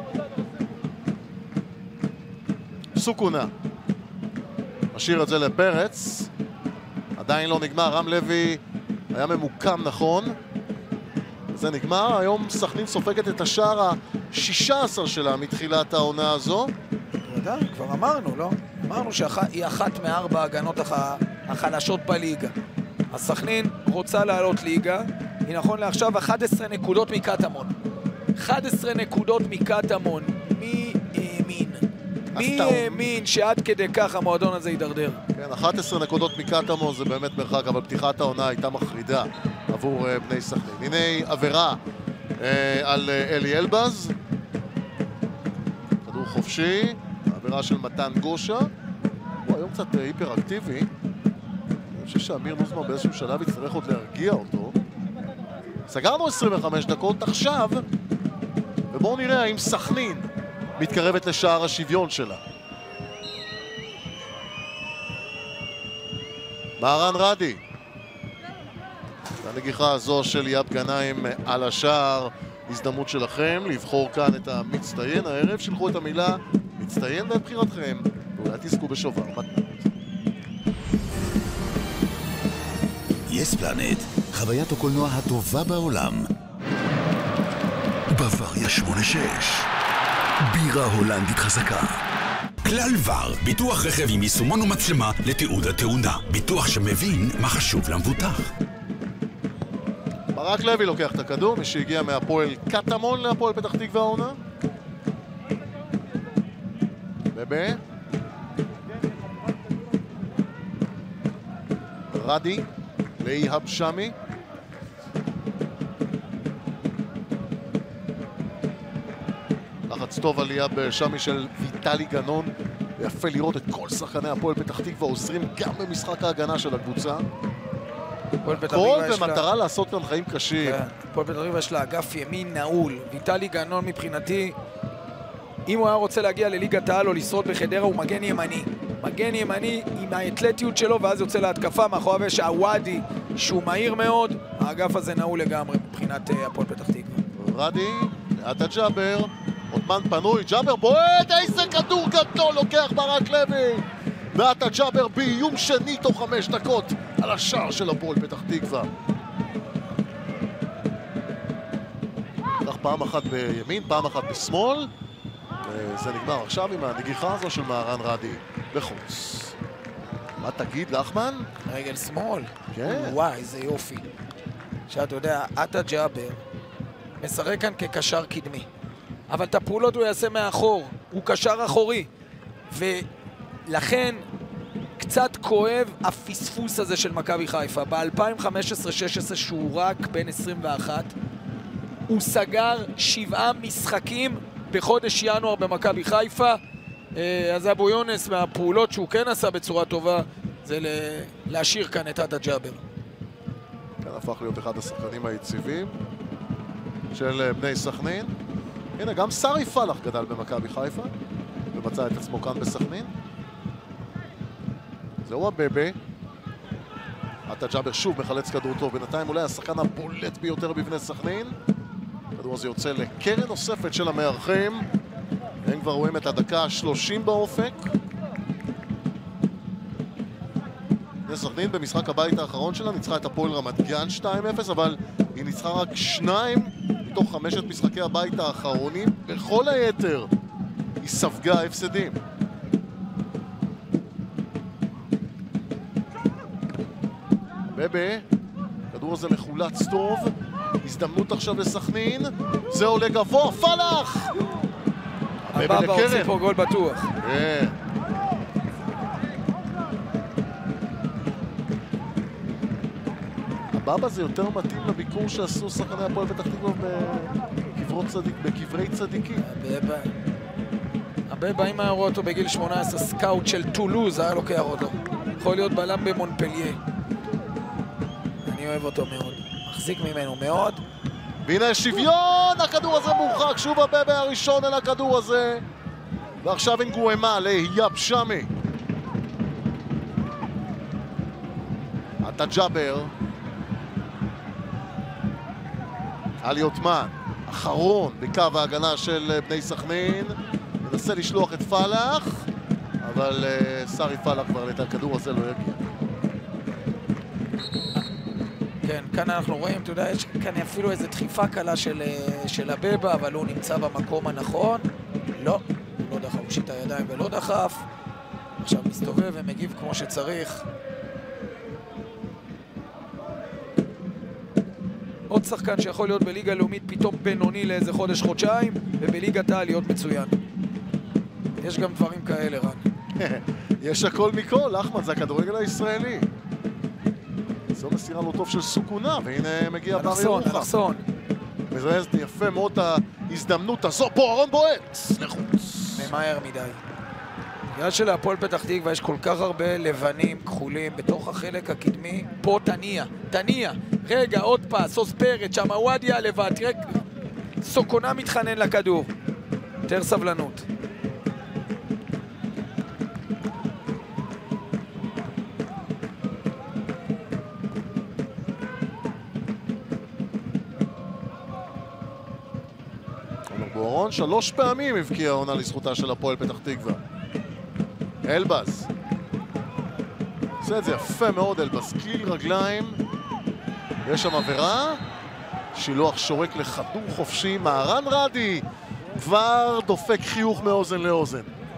Speaker 1: סוכונה משאיר את זה לפרץ, עדיין לא נגמר. רם לוי היה ממוקם נכון, זה נגמר. היום סכנין סופגת את השער ה-שישה עשר שלה מתחילת העונה הזו.
Speaker 2: ודאי, כבר אמרנו, לא? אמרנו שהיא אחת מארבע ההגנות החלשות בליגה. הסכנין רוצה לעלות ליגה, היא נכון לעכשיו אחת עשרה נקודות מקטמון. אחת עשרה נקודות מקטמון. מי האמין? מי האמין שעד כדי כך המועדון הזה יידרדר?
Speaker 1: כן, אחת עשרה נקודות מקטמון זה באמת מרחק, אבל פתיחת העונה הייתה מחרידה עבור uh, בני סכנין. הנה עבירה uh, על uh, אלי אלבז. כדור חופשי, עבירה של מתן גושה. הוא היום קצת uh, היפר-אקטיבי. אני חושב שאמיר נוסבאום באיזשהו שלב יצטרך עוד להרגיע אותו. סגרנו עשרים וחמש דקות עכשיו, ובואו נראה האם סכנין מתקרבת לשער השוויון שלה. מהרן רדי. הנגיחה הזו של יאב גנאים על השער, הזדמנות שלכם לבחור כאן את המצטיין הערב. שלחו את המילה מצטיין ובחירתכם, ואולי תזכו בשובר מתנות.
Speaker 4: יס פלנט, חוויית הקולנוע הטובה בעולם. בוואריה שמונה שש. בירה הולנדית חזקה.
Speaker 3: כלל ור, ביטוח רכב עם יישומון ומצלמה לתיעוד התאונה. ביטוח שמבין מה חשוב למבוטח.
Speaker 1: ברק לוי לוקח את הכדור, מי שהגיע מהפועל קטמון להפועל פתח תקווה העונה. בבה. רדי, לאיהאב שמי. לחץ טוב עלייה בשמי של ויטלי גנון. יפה לראות את כל שחקני הפועל פתח תקווה עוזרים גם במשחק ההגנה של הקבוצה. הכל במטרה לעשות כאן חיים קשים.
Speaker 2: הפועל פתח תקווה יש לה אגף ימין נעול. ויטלי גנון מבחינתי, אם הוא היה רוצה להגיע לליגת העל או לשרוד בחדרה, הוא מגן ימני. מגן ימני עם האתלטיות שלו, ואז יוצא להתקפה מאחוריו יש הוואדי שהוא מהיר מאוד. האגף הזה נעול לגמרי מבחינת הפועל פתח תקווה.
Speaker 1: רדי, עטה ג'אבר, עותמן פנוי, ג'אבר בועט, איזה כדור גדול לוקח ברק לוי. ועטה ג'אבר באיום שני תוך חמש דקות על השער של הפועל פתח תקווה. כך פעם אחת בימין, פעם אחת בשמאל. זה נגמר עכשיו עם הנגיחה הזו של מהרן רדי בחוץ. מה תגיד, לחמן?
Speaker 2: רגל שמאל.
Speaker 1: כן.
Speaker 2: וואי, איזה יופי. שאתה יודע, עטה ג'אבר משחק כאן כקשר קדמי. אבל את הפעולות הוא יעשה מאחור. הוא קשר אחורי. ולכן קצת כואב הפספוס הזה של מכבי חיפה. ב-אלפיים וחמש עשרה שש עשרה שהוא רק בן עשרים ואחת, הוא סגר שבעה משחקים בחודש ינואר במכבי חיפה. אז אבו יונס מהפעולות שהוא כן עשה בצורה טובה זה להשאיר כאן את עטה ג'אבר.
Speaker 1: כאן הפך להיות אחד השחקנים היציבים של בני סכנין. הנה, גם סארי פלח גדל במכבי חיפה ומצא את עצמו כאן בסכנין. זהו הבבה. עטה ג'אבר שוב מחלץ כדור טוב, בינתיים אולי השחקן הבולט ביותר בבני סכנין. הכדור הזה יוצא לקרן נוספת של המארחים. הם כבר רואים את הדקה ה-שלושים באופק. בני סכנין במשחק הבית האחרון שלה ניצחה את הפועל רמת גן שתיים אפס, אבל היא ניצחה רק שניים מתוך חמשת משחקי הבית האחרונים. בכל היתר היא ספגה הפסדים. בבה, הכדור הזה מחולץ טוב. הזדמנות עכשיו לסכנין, זה עולה גבוה, פלח!
Speaker 2: הבאבא הוציא פה גול בטוח.
Speaker 1: כן. הבאבא זה יותר מתאים לביקור שעשו שחקני הפועל פתח תקווה בקברי צדיקים.
Speaker 2: הבאבא, הבאבא אם היה רואה אותו בגיל שמונה עשרה, סקאוט של טולוז היה לוקח אותו. יכול להיות בלם במונפליה. אני אוהב אותו מאוד, מחזיק ממנו מאוד.
Speaker 1: והנה שוויון, הכדור הזה מורחק, שוב הבבה הראשון אל הכדור הזה. ועכשיו אין גואמה לאיהאב שמי. עטה ג'אבר. עלי עותמן, אחרון בקו ההגנה של בני סכנין. מנסה לשלוח את פלח, אבל uh, סארי פלח כבר את הכדור הזה לא יגיע.
Speaker 2: כן, כאן אנחנו רואים, אתה יודע, יש כאן אפילו איזו דחיפה קלה של, של הבבה, אבל הוא נמצא במקום הנכון. לא, הוא לא דחף, הוא שיט הידיים ולא דחף. עכשיו מסתובב ומגיב כמו שצריך. עוד שחקן שיכול להיות בליגה לאומית פתאום בינוני לאיזה חודש-חודשיים, ובליגת העל להיות מצוין. יש גם דברים כאלה, רן.
Speaker 1: יש הכל מכל, אחמד, זה הכדורגל הישראלי. זו מסירה לא טוב של סוכונה, והנה מגיע בר ירוחם.
Speaker 2: אלכסון.
Speaker 1: וזה יפה מאוד ההזדמנות הזו, פה ארון בועט, לחוץ.
Speaker 2: ממהר מדי. בגלל שלהפועל פתח תקווה יש כל כך הרבה לבנים כחולים בתוך החלק הקדמי. פה תניע, תניע. רגע, עוד פס, עוז פרץ, שם הוואדיה לבד. תראה, סוכונה מתחנן לכדור. יותר סבלנות.
Speaker 1: בוארון שלוש פעמים הבקיע העונה לזכותה של הפועל פתח תקווה. אלבז עושה את זה יפה מאוד, אלבז, כליל רגליים יש שם עבירה, שילוח שורק לכדור חופשי, מהרן רדי כבר דופק חיוך מאוזן לאוזן.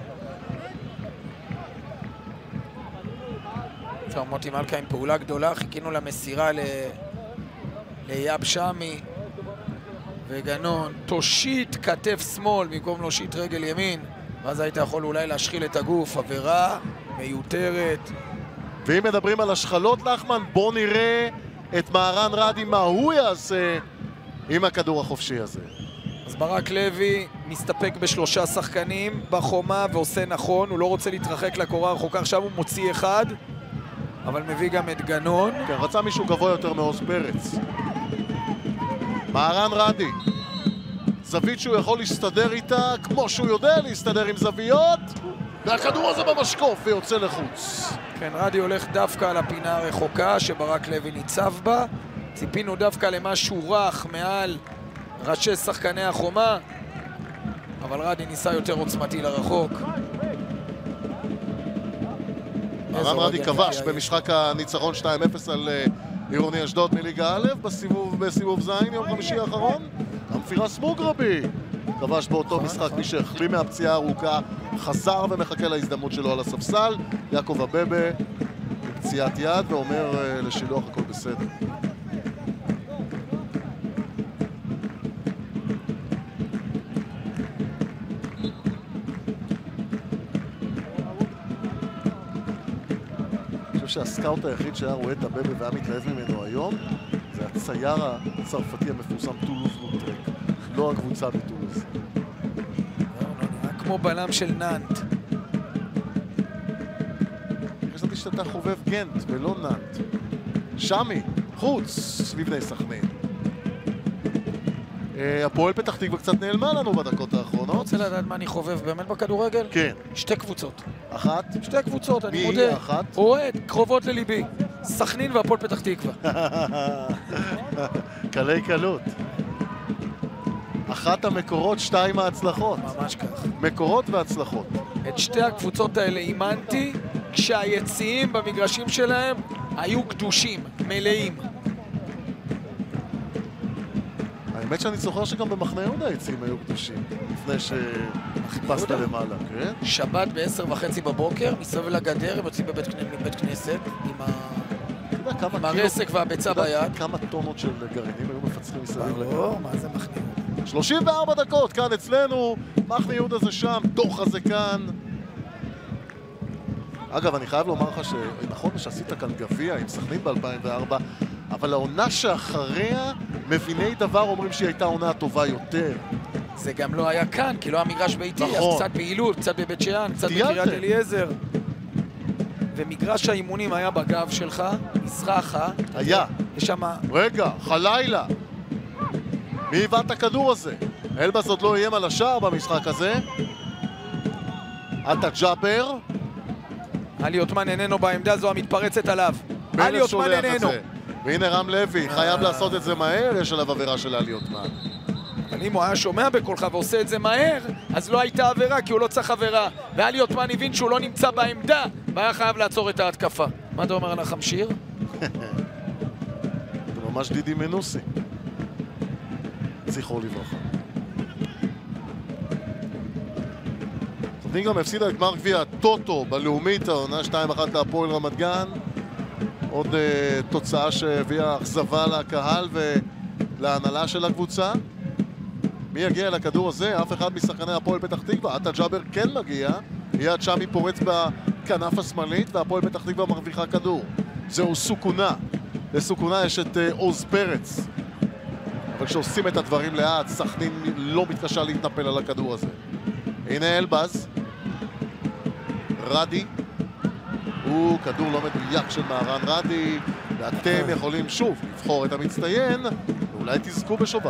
Speaker 2: עכשיו מוטי מלכה עם פעולה גדולה, חיכינו למסירה ל... ליאב שמי, וגנון תושיט כתף שמאל במקום להושיט רגל ימין, ואז היית יכול אולי להשחיל את הגוף. עבירה מיותרת.
Speaker 1: ואם מדברים על השחלות, נחמן, בוא נראה את מהרן רדי, מה הוא יעשה עם הכדור החופשי הזה.
Speaker 2: אז ברק לוי מסתפק בשלושה שחקנים בחומה ועושה נכון, הוא לא רוצה להתרחק לקורה הרחוקה, עכשיו הוא מוציא אחד, אבל מביא גם את גנון.
Speaker 1: כן, רצה מישהו גבוה יותר מעוז פרץ. מהרן רדי, זווית שהוא יכול להסתדר איתה כמו שהוא יודע להסתדר עם זוויות, והכדור הזה במשקוף ויוצא לחוץ.
Speaker 2: כן, רדי הולך דווקא על הפינה הרחוקה שברק לוי ניצב בה. ציפינו דווקא למשהו רך מעל ראשי שחקני החומה, אבל רדי ניסה יותר עוצמתי לרחוק.
Speaker 1: מהרן רדי כבש במשחק הניצחון שתיים אפס על עירוני אשדוד מליגה א' בסיבוב, בסיבוב זין יום חמישי האחרון. גם פירס מוגרבי כבש באותו משחק, מי שהחלים מהפציעה הארוכה חזר ומחכה להזדמנות שלו על הספסל. יעקב אבבה עם פציעת יד ואומר לשילוח הכל בסדר. אני חושב שהסקאוט היחיד שהיה רואה את אבבה והיה מתלהב ממנו היום זה הצייר הצרפתי המפורסם טולוז לוטרק, לא הקבוצה בטולוז.
Speaker 2: כמו בלם של נאנט.
Speaker 1: חשבתי שאתה חובב גנט ולא נאנט. שמי, חוץ, לבני סכנין. הפועל פתח תקווה קצת נעלמה לנו בדקות האחרונות.
Speaker 2: אתה רוצה לדעת מה אני חובב באמת בכדורגל?
Speaker 1: כן.
Speaker 2: שתי קבוצות.
Speaker 1: אחת?
Speaker 2: שתי קבוצות, אני
Speaker 1: מי
Speaker 2: מודה.
Speaker 1: אחת?
Speaker 2: אוהד, קרובות לליבי. סכנין והפועל פתח תקווה.
Speaker 1: קלי קלות. אחת המקורות, שתיים ההצלחות.
Speaker 2: ממש כך.
Speaker 1: מקורות והצלחות.
Speaker 2: את שתי הקבוצות האלה אימנתי כשהיציעים במגרשים שלהם היו קדושים, מלאים.
Speaker 1: האמת שאני זוכר שגם במחנה יהודה היציעים היו קדושים, לפני שחיפשת למעלה, כן?
Speaker 2: שבת בעשר וחצי בבוקר, מסביב לגדר, הם יוצאים בבית בית כנסת עם, ה... עם הרסק והביצה ביד.
Speaker 1: כמה טונות של גרעינים היו מפצחים מסביב לגדר?
Speaker 2: לא, מה זה מחנה יהודה?
Speaker 1: שלושים וארבע דקות, כאן אצלנו, מחנה יהודה זה שם, דוחה זה כאן. אגב, אני חייב לומר לך שנכון שעשית כאן גביע עם סכנין ב-אלפיים וארבע, אבל העונה שאחריה, מביני דבר אומרים שהיא הייתה עונה טובה יותר.
Speaker 2: זה גם לא היה כאן, כי לא המגרש ביתי,
Speaker 1: נכון.
Speaker 2: אז קצת פעילות, קצת בבית שאן, קצת בקריית אליעזר. ומגרש האימונים היה בגב שלך, מזרחה.
Speaker 1: היה.
Speaker 2: יש שם...
Speaker 1: רגע, חלילה. מי היווה את הכדור הזה? אלבאס עוד לא איים על השער במשחק הזה. עטה ג'אבר.
Speaker 2: עלי עותמן איננו בעמדה זו המתפרצת עליו. עלי עותמן איננו.
Speaker 1: והנה רם לוי, חייב לעשות את זה מהר, יש עליו עבירה של עלי עותמן.
Speaker 2: אבל אם הוא היה שומע בקולך ועושה את זה מהר, אז לא הייתה עבירה, כי הוא לא צריך עבירה. ועלי עותמן הבין שהוא לא נמצא בעמדה, והיה חייב לעצור את ההתקפה. מה אתה אומר על החמשיר?
Speaker 1: זה ממש דידי מנוסי. זכרו לברכה. סכנין גם הפסידה את גמר גביע הטוטו בלאומית, העונה שתיים אחת להפועל רמת גן. עוד uh, תוצאה שהביאה אכזבה לקהל ולהנהלה של הקבוצה. מי יגיע לכדור הזה? אף אחד משחקני הפועל פתח תקווה. עטה ג'אבר כן מגיע. יד שמי פורץ בכנף השמאלית והפועל פתח תקווה מרוויחה כדור. זהו סוכונה. לסוכונה יש את uh, עוז פרץ. אבל כשעושים את הדברים לאט, סכנין לא מתקשה להתנפל על הכדור הזה. הנה אלבז. רדי. הוא כדור לא מדויק של מהרן רדי, ואתם יכולים שוב לבחור את המצטיין, ואולי תזכו בשובר.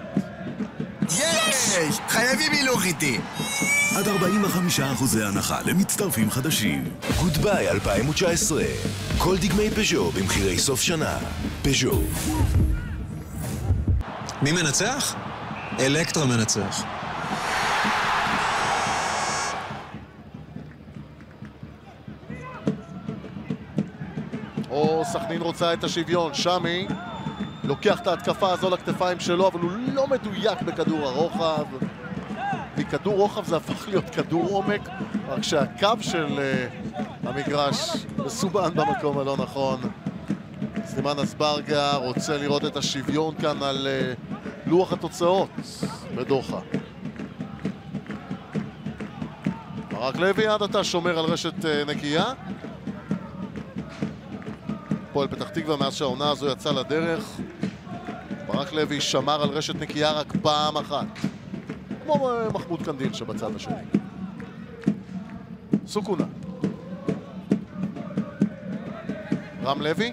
Speaker 4: יש! חייבים הילוך איתי!
Speaker 3: עד ארבעים וחמישה אחוז הנחה למצטרפים חדשים.
Speaker 4: גודביי אלפיים תשע עשרה. כל דגמי פז'ו במחירי סוף שנה. פז'ו.
Speaker 5: מי מנצח? אלקטרה מנצח.
Speaker 1: או סכנין רוצה את השוויון, שמי לוקח את ההתקפה הזו לכתפיים שלו, אבל הוא לא מדויק בכדור הרוחב. מכדור רוחב זה הפך להיות כדור עומק, רק שהקו של uh, המגרש מסובן במקום הלא נכון. סלימאן אזברגה רוצה לראות את השוויון כאן על uh, לוח התוצאות בדוחה. ברק לוי עד עתה שומר על רשת uh, נקייה. הפועל פתח תקווה מאז שהעונה הזו יצאה לדרך. ברק לוי שמר על רשת נקייה רק פעם אחת. כמו מחמוד קנדיל שבצד השני. סוכונה. רם לוי.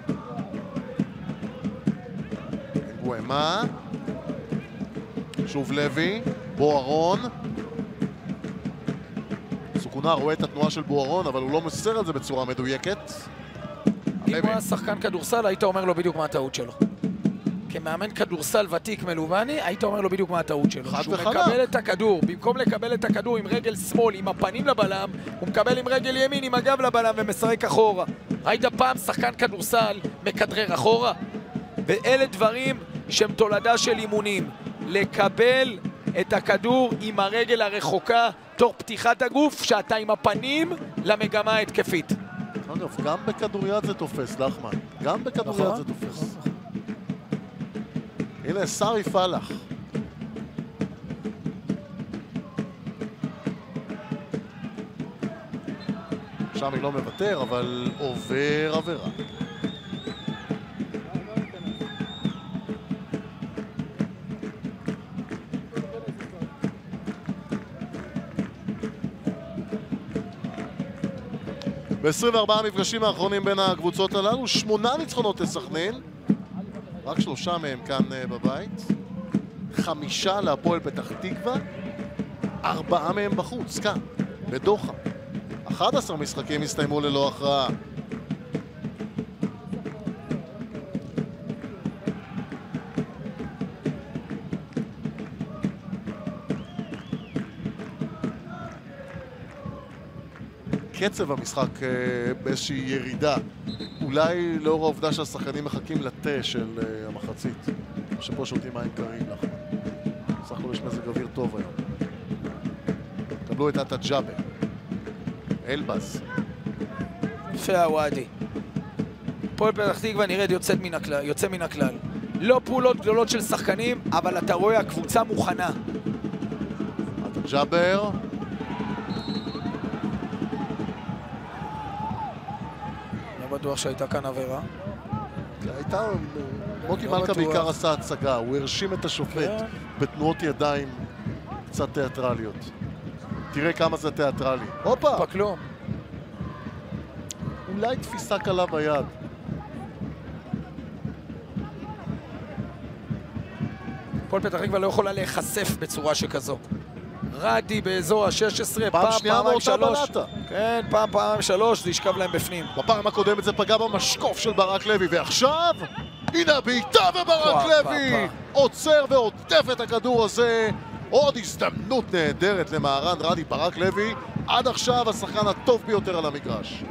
Speaker 1: גואמה. שוב לוי. בוארון. סוכונה רואה את התנועה של בוארון, אבל הוא לא מסר על זה בצורה מדויקת.
Speaker 2: אם הוא היה שחקן כדורסל, היית אומר לו בדיוק מה הטעות שלו. כמאמן כדורסל ותיק מלובני, היית אומר לו בדיוק מה הטעות שלו.
Speaker 1: חד
Speaker 2: שהוא
Speaker 1: וחלק.
Speaker 2: מקבל את הכדור, במקום לקבל את הכדור עם רגל שמאל, עם הפנים לבלם, הוא מקבל עם רגל ימין, עם הגב לבלם ומשחק אחורה. ראית פעם שחקן כדורסל מכדרר אחורה? ואלה דברים שהם תולדה של אימונים. לקבל את הכדור עם הרגל הרחוקה, תוך פתיחת הגוף, שאתה עם הפנים למגמה ההתקפית.
Speaker 1: אגב, גם בכדוריד זה תופס, לחמן. גם בכדוריד זה תופס. הנה, סארי פלח. שם היא לא מוותר, אבל עובר עבירה. ב-עשרים וארבעה המפגשים האחרונים בין הקבוצות הללו, שמונה ניצחונות לסכנין. רק שלושה מהם כאן uh, בבית. חמישה להפועל פתח תקווה. ארבעה מהם בחוץ, כאן, בדוחה. אחד עשר משחקים הסתיימו ללא הכרעה. קצב המשחק uh, באיזושהי ירידה. אולי לאור העובדה שהשחקנים מחכים לתה של uh, המחצית. שפה שותים מים קרים לך. סך הכל יש מזג אוויר טוב היום. קבלו את עטה ג'אבר. אלבז.
Speaker 2: יפה הוואדי. הפועל פתח תקווה נראית יוצא מן הכלל, יוצא מן הכלל. לא פעולות גדולות של שחקנים, אבל אתה רואה הקבוצה מוכנה.
Speaker 1: עטה ג'אבר.
Speaker 2: לא בטוח שהייתה כאן עבירה.
Speaker 1: הייתה... מוטי מלכה בעיקר עשה הצגה, הוא הרשים את השופט בתנועות ידיים קצת תיאטרליות. תראה כמה זה תיאטרלי. הופה!
Speaker 2: הופה, כלום.
Speaker 1: אולי תפיסה קלה ביד.
Speaker 2: הפועל פתח תקווה לא יכולה להיחשף בצורה שכזו. רדי באזור ה-שש עשרה,
Speaker 1: פעם שנייה מאותה בלטה.
Speaker 2: כן, פעם פעם שלוש, זה ישכב להם בפנים.
Speaker 1: בפעם הקודמת זה פגע במשקוף של ברק לוי, ועכשיו, הנה הבעיטה וברק לוי עוצר ועוטף את הכדור הזה. עוד הזדמנות נהדרת למהרן רדי. ברק לוי עד עכשיו השחקן הטוב ביותר על המגרש.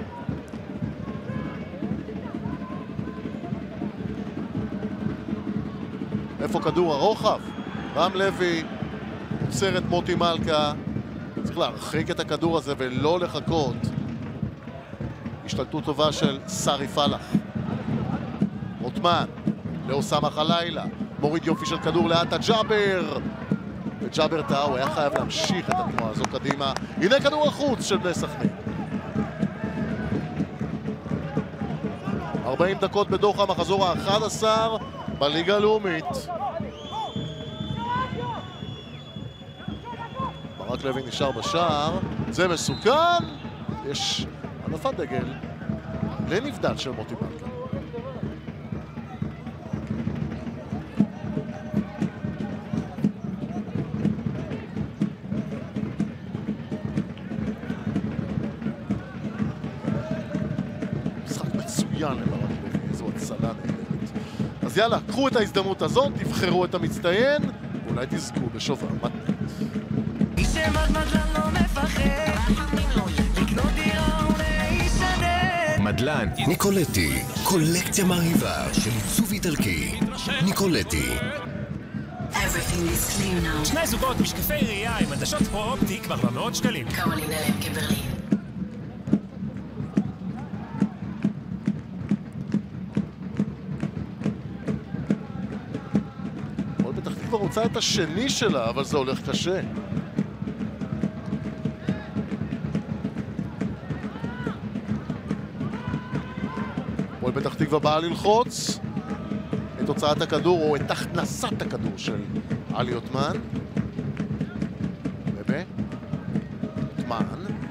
Speaker 1: איפה כדור הרוחב? רם לוי עוצר את מוטי מלכה. צריך להרחיק את הכדור הזה ולא לחכות. השתלטות טובה של סארי פלח. רוטמן לאוסמה חלילה. מוריד יופי של כדור לעטה ג'אבר. וג'אבר טעה, הוא היה חייב להמשיך את התנועה הזו קדימה. הנה כדור החוץ של בני סכנין. ארבעים דקות בדוחה, מחזור ה-אחד עשר בליגה הלאומית. ברק לוי נשאר בשער, זה מסוכן. יש הנפת דגל לנבדל של מוטי מלכה. משחק מצוין לברק לוי, איזו הצלה נהדרת. אז יאללה, קחו את ההזדמנות הזאת, תבחרו את המצטיין, ואולי תזכו בשובר מתנת.
Speaker 4: נדל"ן. ניקולטי, קולקציה מרהיבה של עיצוב איטלקי. ניקולטי.
Speaker 6: שני זוגות משקפי ראייה עם עדשות פרו-אופטי כבר במאות שקלים.
Speaker 7: קרולין אלם כברלין.
Speaker 1: הפועל פתח תקווה רוצה את השני שלה, אבל זה הולך קשה. הפועל פתח תקווה באה ללחוץ את הוצאת הכדור, או את הכנסת הכדור של עלי עותמן. בבה. עותמן.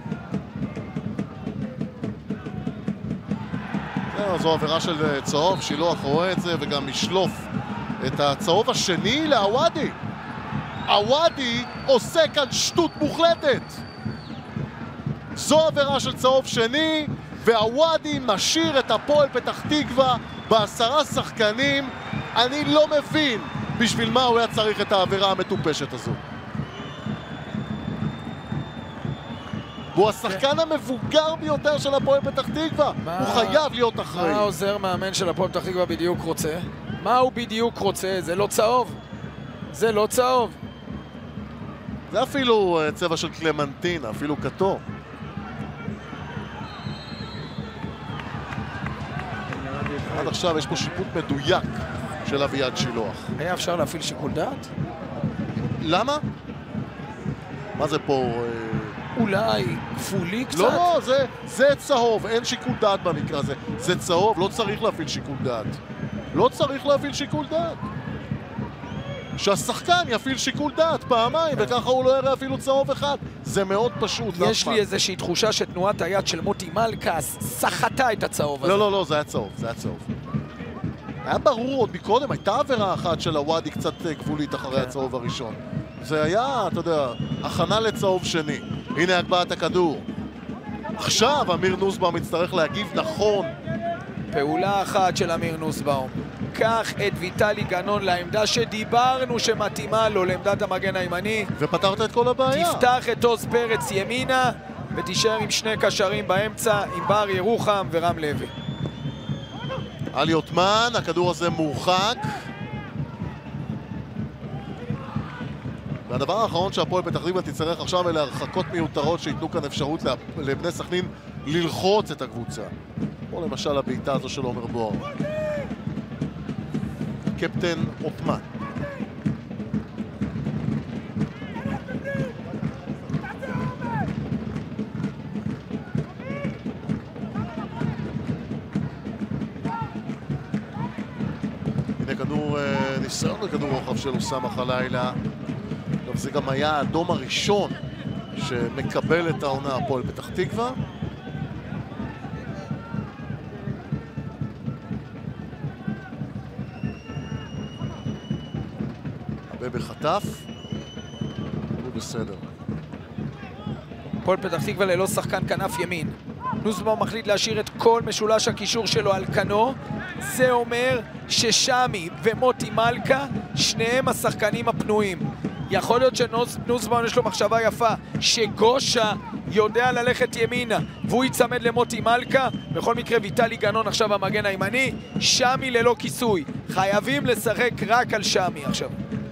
Speaker 1: זהו, זו עבירה של צהוב, שילוח רואה את זה וגם ישלוף את הצהוב השני לעוואדי. עוואדי עושה כאן שטות מוחלטת. זו עבירה של צהוב שני, ועוואדי משאיר את הפועל פתח תקווה בעשרה שחקנים. אני לא מבין בשביל מה הוא היה צריך את העבירה המטופשת הזו. הוא השחקן המבוגר ביותר של הפועל פתח תקווה. הוא חייב להיות אחראי.
Speaker 2: מה העוזר מאמן של הפועל פתח תקווה בדיוק רוצה? מה הוא בדיוק רוצה? זה לא צהוב. זה לא צהוב.
Speaker 1: זה אפילו צבע של קלמנטינה, אפילו כתום. עד עכשיו יש פה שיפוט מדויק של אביעד שילוח.
Speaker 2: היה אפשר להפעיל שיקול דעת?
Speaker 1: למה? מה זה פה?
Speaker 2: אולי כפולי קצת?
Speaker 1: לא, לא, זה, זה צהוב, אין שיקול דעת במקרה הזה. זה צהוב, לא צריך להפעיל שיקול דעת. לא צריך להפעיל שיקול דעת. שהשחקן יפעיל שיקול דעת פעמיים, וככה הוא לא יראה אפילו צהוב אחד. זה מאוד פשוט.
Speaker 2: יש לי איזושהי תחושה שתנועת היד של מוטי מלכה סחטה את הצהוב הזה.
Speaker 1: לא, לא, לא, זה היה צהוב, זה היה צהוב. היה ברור עוד מקודם, הייתה עבירה אחת של הוואדי קצת גבולית אחרי הצהוב הראשון. זה היה, אתה יודע, הכנה לצהוב שני. הנה הגבהת הכדור. עכשיו אמיר נוסבאום מצטרך להגיב נכון.
Speaker 2: פעולה אחת של אמיר נוסבאום. קח את ויטלי גנון לעמדה שדיברנו שמתאימה לו, לעמדת המגן הימני.
Speaker 1: ופתרת את כל הבעיה.
Speaker 2: תפתח את עוז פרץ ימינה ותישאר עם שני קשרים באמצע, עם בר ירוחם ורם לוי.
Speaker 1: עלי עותמן, הכדור הזה מורחק. והדבר האחרון שהפועל פתח תקווה תצטרך עכשיו אלה הרחקות מיותרות שייתנו כאן אפשרות לבני סכנין ללחוץ את הקבוצה. כמו למשל הבעיטה הזו של עומר בוארון. קפטן עותמן. הנה כדור, ניסיון לכדור רוחב של אוסאמה חלילה. זה גם היה האדום הראשון שמקבל את העונה הפועל פתח תקווה. הבא בחטף, הוא בסדר.
Speaker 2: הפועל פתח תקווה ללא שחקן כנף ימין. נוסבאום מחליט להשאיר את כל משולש הקישור שלו על כנו. זה אומר ששמי ומוטי מלכה שניהם השחקנים הפנויים. יכול להיות שנוסבאום יש לו מחשבה יפה שגושה יודע ללכת ימינה והוא יצמד למוטי מלכה. בכל מקרה ויטלי גנון עכשיו המגן הימני, שמי ללא כיסוי. חייבים לשחק רק על שמי עכשיו.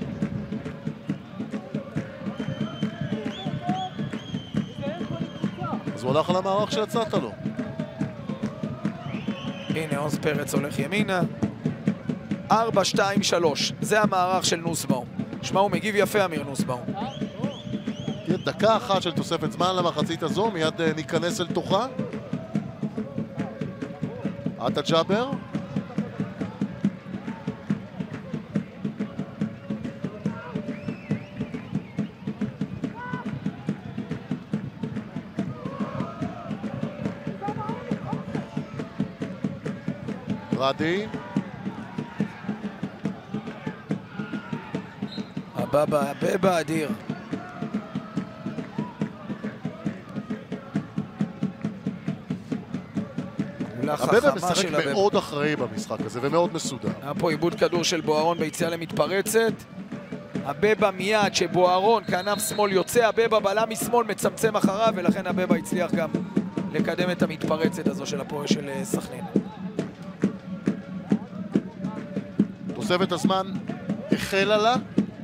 Speaker 1: אז הוא הלך על המערך שיצאת לו.
Speaker 2: הנה עוז פרץ הולך ימינה. ארבע, שתיים, שלוש. זה המערך של נוסבאום. שמע, הוא מגיב יפה אמיר נוסבאום.
Speaker 1: תהיה דקה אחת של תוספת זמן למחצית הזו, מיד ניכנס אל תוכה. עטה ג'אבר. רדי.
Speaker 2: הבאבא, הבאבא אדיר.
Speaker 1: הבאבא משחק מאוד אחראי במשחק הזה ומאוד מסודר.
Speaker 2: היה פה עיבוד כדור של בוארון ביציאה למתפרצת. הבאבא מיד שבוארון כענף שמאל יוצא, הבאבא בלם משמאל מצמצם אחריו ולכן הבאבא הצליח גם לקדם את המתפרצת הזו של הפועל של סכנין.
Speaker 1: תוספת הזמן החלה לה.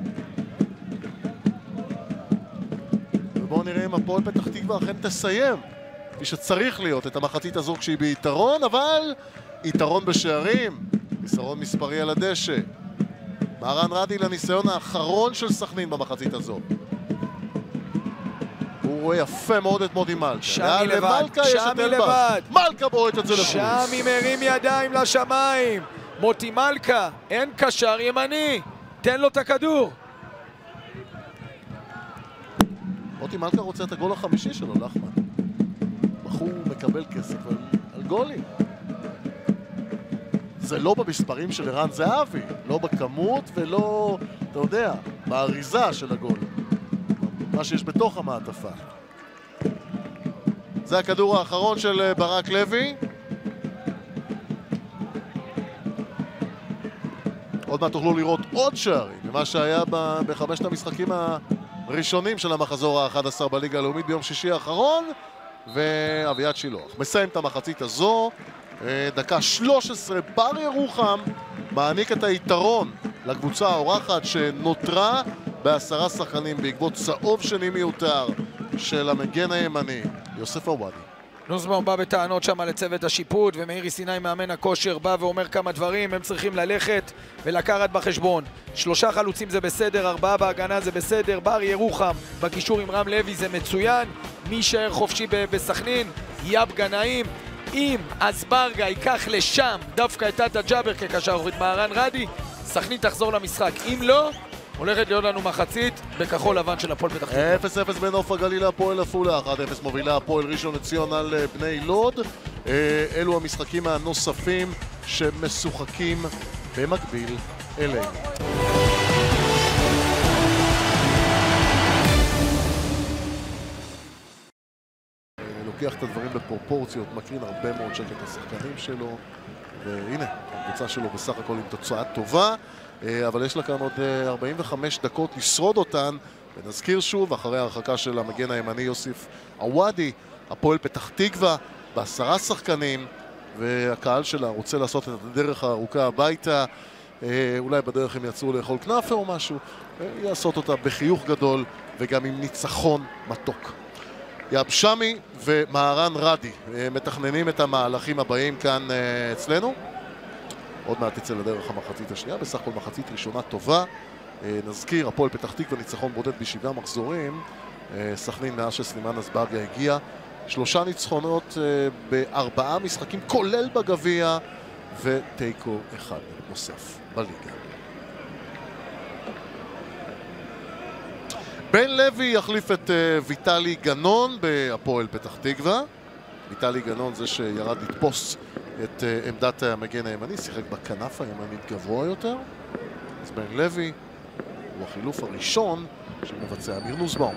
Speaker 1: ובואו נראה אם הפועל פתח תקווה אכן תסיים, כפי שצריך להיות, את המחצית הזו כשהיא ביתרון, אבל יתרון בשערים, ניסיון מספרי על הדשא. מהרן רדי לניסיון האחרון של סכנין במחצית הזו. הוא רואה יפה מאוד את מוטי מלכה.
Speaker 2: שמי לבד, שמי לבד.
Speaker 1: מלכה בועט את זה לחוץ.
Speaker 2: שמי מרים ידיים לשמיים. מוטי מלכה, אין קשר ימני, תן לו את הכדור.
Speaker 1: מוטי מלכה רוצה את הגול החמישי שלו, לחמן. בחור מקבל כסף על, על גולים. זה לא במספרים של ערן זהבי, לא בכמות ולא, אתה יודע, באריזה של הגול. מה שיש בתוך המעטפה. זה הכדור האחרון של ברק לוי. עוד מעט תוכלו לראות עוד שערים ממה שהיה בחמשת המשחקים הראשונים של המחזור ה-אחד עשר בליגה הלאומית ביום שישי האחרון. ואביעד שילוח מסיים את המחצית הזו. דקה שלוש עשרה, בר ירוחם מעניק את היתרון לקבוצה האורחת שנותרה בעשרה שחקנים בעקבות צהוב שני מיותר של המגן הימני יוסף עוואדי.
Speaker 2: נוסבאום בא בטענות שם לצוות השיפוט, ומאירי סיני מאמן הכושר בא ואומר כמה דברים. הם צריכים ללכת ולקחת בחשבון. שלושה חלוצים זה בסדר, ארבעה בהגנה זה בסדר, בר ירוחם בקישור עם רם לוי זה מצוין. מי יישאר חופשי בסכנין? יאב גנאים. אם אסברגה ייקח לשם דווקא את תת ג'אבר כקשר אחורי, מהרן רדי, סכנין תחזור למשחק. אם לא, הולכת להיות לנו מחצית בכחול לבן של הפועל פתח תקווה.
Speaker 1: אפס אפס בנוף הגליל הפועל עפולה, אחד אפס מובילה הפועל ראשון לציון על בני לוד. אלו המשחקים הנוספים שמשוחקים במקביל אלינו. לוקח את הדברים בפרופורציות, מקרין הרבה מאוד שקט לשחקנים שלו, והנה, הקבוצה שלו בסך הכל עם תוצאה טובה, אבל יש לה כאן עוד ארבעים וחמש דקות לשרוד אותן, ונזכיר שוב, אחרי ההרחקה של המגן הימני יוסף עוואדי, הפועל פתח תקווה בעשרה שחקנים, והקהל שלה רוצה לעשות את הדרך הארוכה הביתה, אולי בדרך הם יצאו לאכול כנאפה או משהו, יעשות אותה בחיוך גדול וגם עם ניצחון מתוק. יאב שמי ומהרן רדי מתכננים את המהלכים הבאים כאן אצלנו. עוד מעט תצא לדרך המחצית השנייה, בסך הכל מחצית ראשונה טובה. נזכיר, הפועל פתח תקווה ניצחון בודד בשבעה מחזורים. סכנין מאז שסלימן אסברגה הגיע. שלושה ניצחונות בארבעה משחקים, כולל בגביע, וטייקו אחד נוסף בליגה. בן לוי יחליף את ויטלי גנון בהפועל פתח תקווה. ויטלי גנון זה שירד לתפוס את עמדת המגן הימני, שיחק בכנף הימנית גבוה יותר. אז בן לוי הוא החילוף הראשון שמבצע אמיר נוסבאום.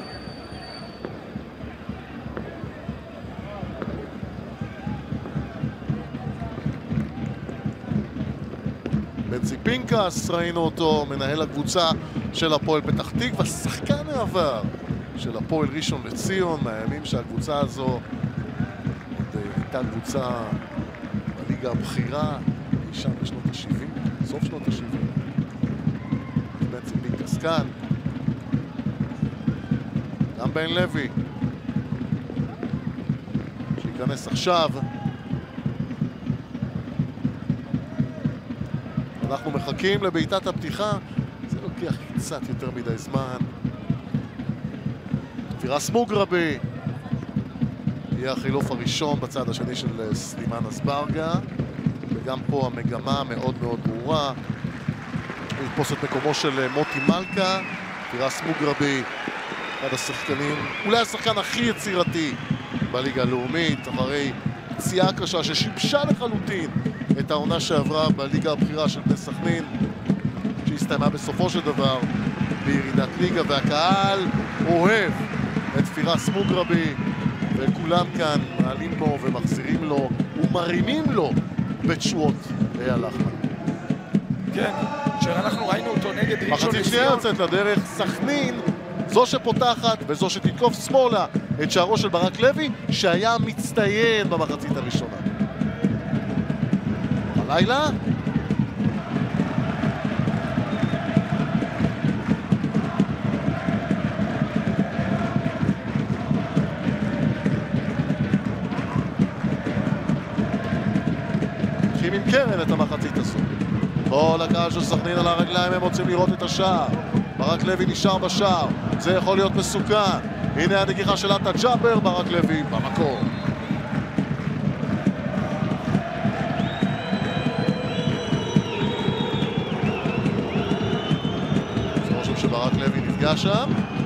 Speaker 1: בנצי פינקס, ראינו אותו, מנהל הקבוצה של הפועל פתח תקווה, שחקן העבר של הפועל ראשון לציון, מהימים שהקבוצה הזו עוד הייתה קבוצה בליגה הבכירה, היא שם בשנות ה-שבעים, סוף שנות ה-שבעים. בנצי פינקס כאן, גם בן לוי, שיכנס עכשיו. אנחנו מחכים לבעיטת הפתיחה, זה לוקח קצת יותר מדי זמן. פירס מוגרבי יהיה החילוף הראשון בצד השני של סלימן אסברגה, וגם פה המגמה מאוד מאוד ברורה, לתפוס את מקומו של מוטי מלכה. פירס מוגרבי, אחד השחקנים, אולי השחקן הכי יצירתי בליגה הלאומית, אחרי פציעה קשה ששיבשה לחלוטין את העונה שעברה בליגה הבכירה של בני סכנין, שהסתיימה בסופו של דבר בירידת ליגה, והקהל אוהב את פירס מוגרבי, וכולם כאן מעלים לו ומחזירים לו ומרימים לו בתשואות הלחמן.
Speaker 2: כן, שאנחנו ראינו אותו נגד ראשון לציון.
Speaker 1: מחצית שנייה יוצאת לדרך, סכנין זו שפותחת וזו שתתקוף שמאלה את שערו של ברק לוי, שהיה מצטיין במחצית הראשונה. הלילה הולכים עם קרן את המחצית הזו. כל הקהל של סכנין על הרגליים, הם רוצים לראות את השער. ברק לוי נשאר בשער, זה יכול להיות מסוכן. הנה הנגיחה של עטה ג'אבר, ברק לוי במקום. זה רושם שברק לוי נפגע שם.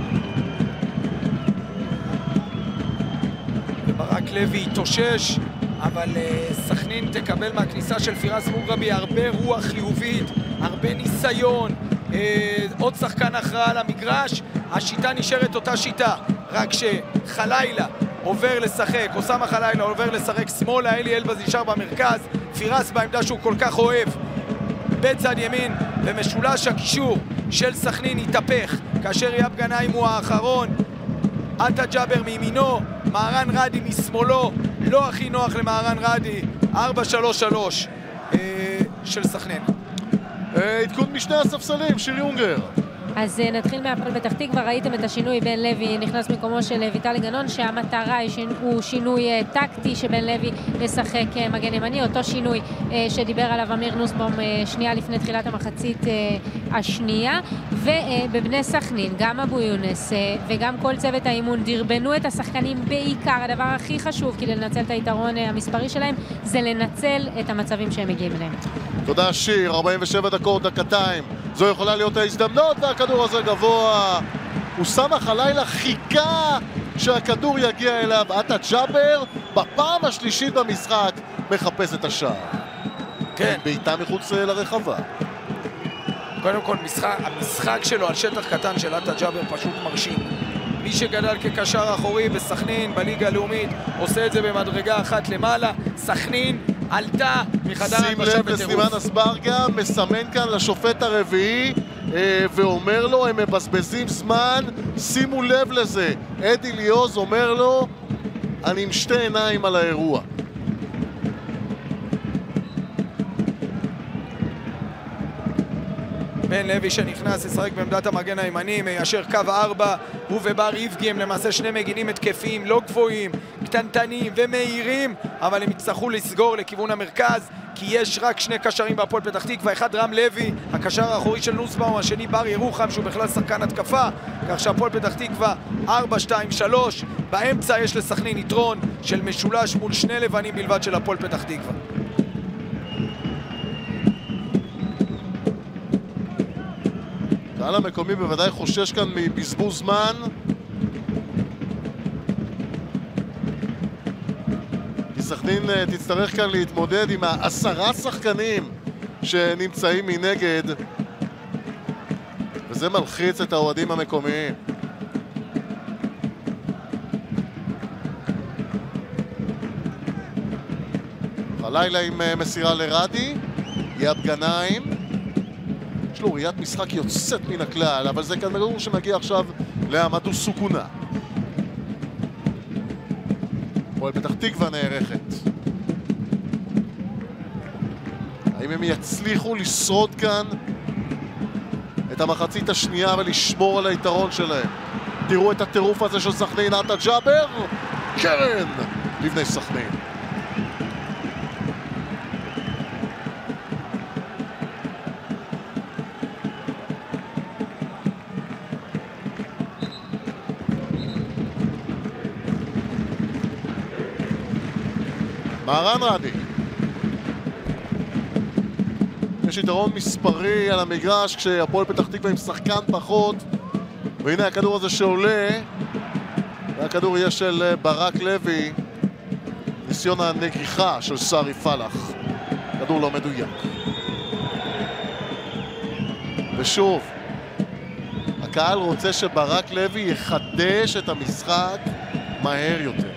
Speaker 2: ברק לוי התאושש, אבל uh, סכנין תקבל מהכניסה של פירס מוגרבי הרבה רוח חיובית, הרבה ניסיון, uh, עוד שחקן הכרעה על המגרש. השיטה נשארת אותה שיטה, רק שחלילה עובר לשחק, אוסמה חלילה עובר לשחק שמאלה, אלי אלבז נשאר במרכז, פירס בעמדה שהוא כל כך אוהב בצד ימין, ומשולש הקישור של סכנין התהפך כאשר יאב גנאים הוא האחרון, עטה ג'אבר מימינו, מהרן רדי משמאלו, לא הכי נוח למהרן רדי. ארבע שלוש שלוש אה, של סכנין.
Speaker 1: אה, עדכון משני הספסלים, שיר יונגר.
Speaker 7: אז נתחיל מהפועל פתח תקווה. ראיתם את השינוי, בן לוי נכנס מקומו של ויטלי גנון, שהמטרה הוא שינוי טקטי שבן לוי לשחק מגן ימני, אותו שינוי שדיבר עליו אמיר נוסבום שנייה לפני תחילת המחצית השנייה. ובבני סכנין גם אבו יונס וגם כל צוות האימון דרבנו את השחקנים בעיקר. הדבר הכי חשוב כדי לנצל את היתרון המספרי שלהם זה לנצל את המצבים שהם מגיעים אליהם.
Speaker 1: תודה שיר, ארבעים ושבע דקות, דקתיים, זו יכולה להיות ההזדמנות, והכדור הזה גבוה. אוסמה חלילה חיכה שהכדור יגיע אליו. עטה ג'אבר בפעם השלישית במשחק מחפש את השער.
Speaker 2: כן.
Speaker 1: בעיטה מחוץ לרחבה.
Speaker 2: קודם כל, משחק, המשחק שלו על שטח קטן של עטה ג'אבר פשוט מרשים. מי שגדל כקשר אחורי בסכנין, בליגה הלאומית, עושה את זה במדרגה אחת למעלה. סכנין עלתה מחדר
Speaker 1: שים
Speaker 2: ההגבשה
Speaker 1: לב
Speaker 2: בטירוף.
Speaker 1: לסימן אסברגה, מסמן כאן לשופט הרביעי אה, ואומר לו, הם מבזבזים זמן, שימו לב לזה. אדי ליוז אומר לו, אני עם שתי עיניים על האירוע.
Speaker 2: בן לוי שנכנס לשחק בעמדת המגן הימני, מיישר קו ארבע, הוא ובר איבגי הם למעשה שני מגינים התקפיים, לא גבוהים, קטנטנים ומהירים, אבל הם יצטרכו לסגור לכיוון המרכז, כי יש רק שני קשרים בהפועל פתח תקווה, אחד רם לוי, הקשר האחורי של נוסבאום, השני בר ירוחם שהוא בכלל שחקן התקפה, כך שהפועל פתח תקווה ארבע שתיים שלוש, באמצע יש לסכנין יתרון של משולש מול שני לבנים בלבד של הפועל פתח תקווה.
Speaker 1: הקהל המקומי בוודאי חושש כאן מבזבוז זמן. כי סכנין תצטרך כאן להתמודד עם העשרה שחקנים שנמצאים מנגד, וזה מלחיץ את האוהדים המקומיים. הלילה עם מסירה לרדי, יאב גנאים. יש לו ראיית משחק יוצאת מן הכלל, אבל זה כאן כדור שמגיע עכשיו לעמדו סוכונה. הפועל פתח תקווה נערכת. האם הם יצליחו לשרוד כאן את המחצית השנייה ולשמור על היתרון שלהם? תראו את הטירוף הזה של סכנין, עטה ג'אבר, קרן לבני סכנין. מהרן רדי. יש יתרון מספרי על המגרש כשהפועל פתח תקווה עם שחקן פחות, והנה הכדור הזה שעולה, והכדור יהיה של ברק לוי, ניסיון הנגיחה של סארי פלח, כדור לא מדויק. ושוב, הקהל רוצה שברק לוי יחדש את המשחק מהר יותר.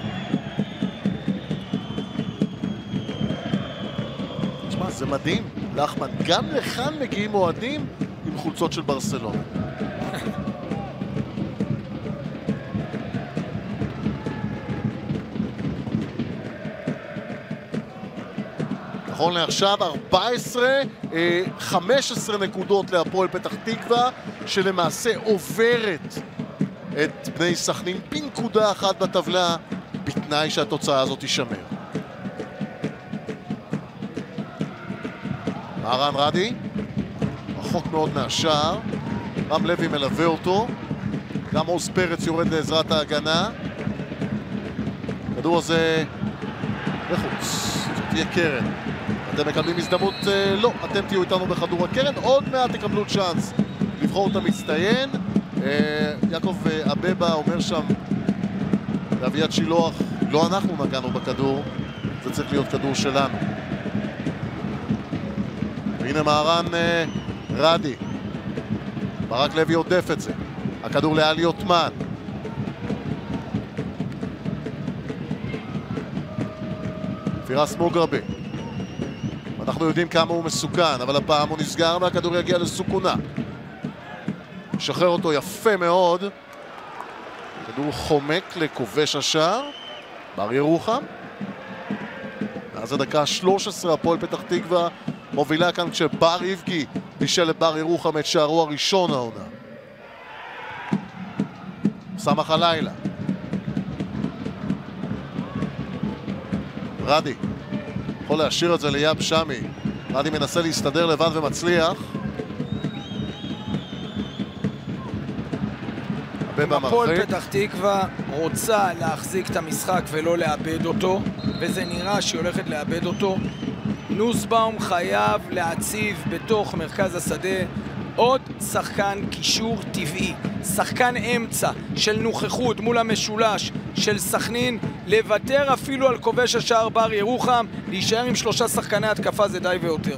Speaker 1: זה מדהים. לחמן, גם לכאן מגיעים אוהדים עם חולצות של ברסלונה. נכון לעכשיו ארבע עשרה, חמש עשרה נקודות להפועל פתח תקווה, שלמעשה עוברת את בני סכנין בנקודה אחת בטבלה, בתנאי שהתוצאה הזאת תישמר. מהרן רדי, רחוק מאוד מהשער, רם לוי מלווה אותו, גם עוז פרץ יורד לעזרת ההגנה. כדור הזה לחוץ, זאת תהיה קרן. אתם מקבלים הזדמנות? לא, אתם תהיו איתנו בכדור הקרן, עוד מעט תקבלו צ'אנס לבחור את המצטיין. יעקב אבבה אומר שם לאביעד שילוח, לא אנחנו נגענו בכדור, זה צריך להיות כדור שלנו. והנה מהרן רדי, ברק לוי עודף את זה, הכדור לאלי עותמן. פירס מוגרבי, אנחנו יודעים כמה הוא מסוכן, אבל הפעם הוא נסגר והכדור יגיע לסוכונה. שחרר אותו יפה מאוד. כדור חומק לכובש השער, בר ירוחם. אז הדקה שלוש עשרה, הפועל פתח תקווה מובילה כאן כשבר איבגי בישל לבר ירוחם את שערו הראשון העונה. סמך הלילה. רדי יכול להשאיר את זה ליאב שמי. רדי מנסה להסתדר לבד ומצליח.
Speaker 2: הפועל פתח תקווה רוצה להחזיק את המשחק ולא לאבד אותו, וזה נראה שהיא הולכת לאבד אותו. נוסבאום חייב להציב בתוך מרכז השדה עוד שחקן קישור טבעי, שחקן אמצע של נוכחות מול המשולש של סכנין, לוותר אפילו על כובש השער בר ירוחם, להישאר עם שלושה שחקני התקפה זה די ויותר.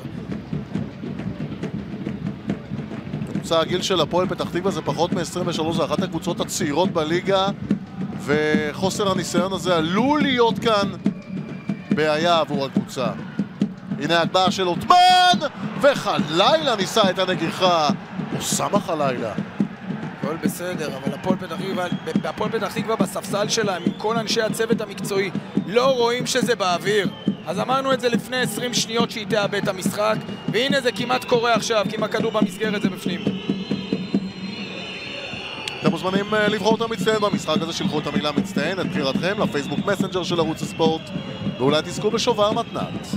Speaker 1: קבוצה הגיל של הפועל פתח תקווה זה פחות מ-עשרים ושלוש, זה אחת הקבוצות הצעירות בליגה, וחוסר הניסיון הזה עלול להיות כאן בעיה עבור הקבוצה. הנה ההגבהה של עותמן, וחלילה ניסה את הנגיחה, או סמך הלילה.
Speaker 2: הכל בסדר, אבל הפועל פתח תקווה, הפועל פתח תקווה בספסל שלהם, עם כל אנשי הצוות המקצועי, לא רואים שזה באוויר. אז אמרנו את זה לפני עשרים שניות שהיא תאבד את המשחק, והנה זה כמעט קורה עכשיו, כי אם הכדור במסגרת זה בפנים.
Speaker 1: אתם מוזמנים לבחור את המצטיין במשחק הזה, שלחו את המילה מצטיין, את בחירתכם לפייסבוק מסנג'ר של ערוץ הספורט, ואולי תזכו בשובר מתנת.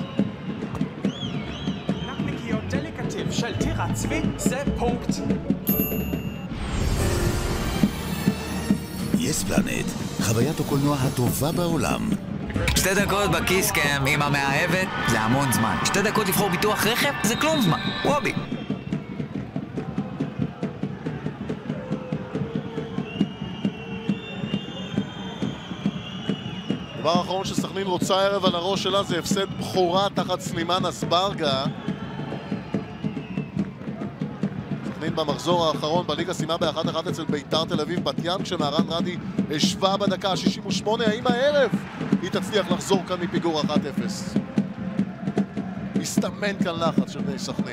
Speaker 6: נקניקיות דליקטיב של טירה צבי זה פונקט.
Speaker 4: יס פלנט, חוויית הקולנוע הטובה בעולם.
Speaker 8: שתי דקות בקיסקם עם המאהבת זה המון זמן. שתי דקות לבחור ביטוח רכב זה כלום זמן. וובי.
Speaker 1: דבר האחרון שסכנין רוצה ערב על הראש שלה זה הפסד בכורה תחת סלימן אסברגה. סכנין במחזור האחרון בליגה סיימה ב-אחת אחת אצל ביתר תל אביב בת ים, כשמהרן רדי השווה בדקה ה-שישים ושמונה. האם הערב היא תצליח לחזור כאן מפיגור אחת אפס? מסתמן כאן לחץ של בני סכנין.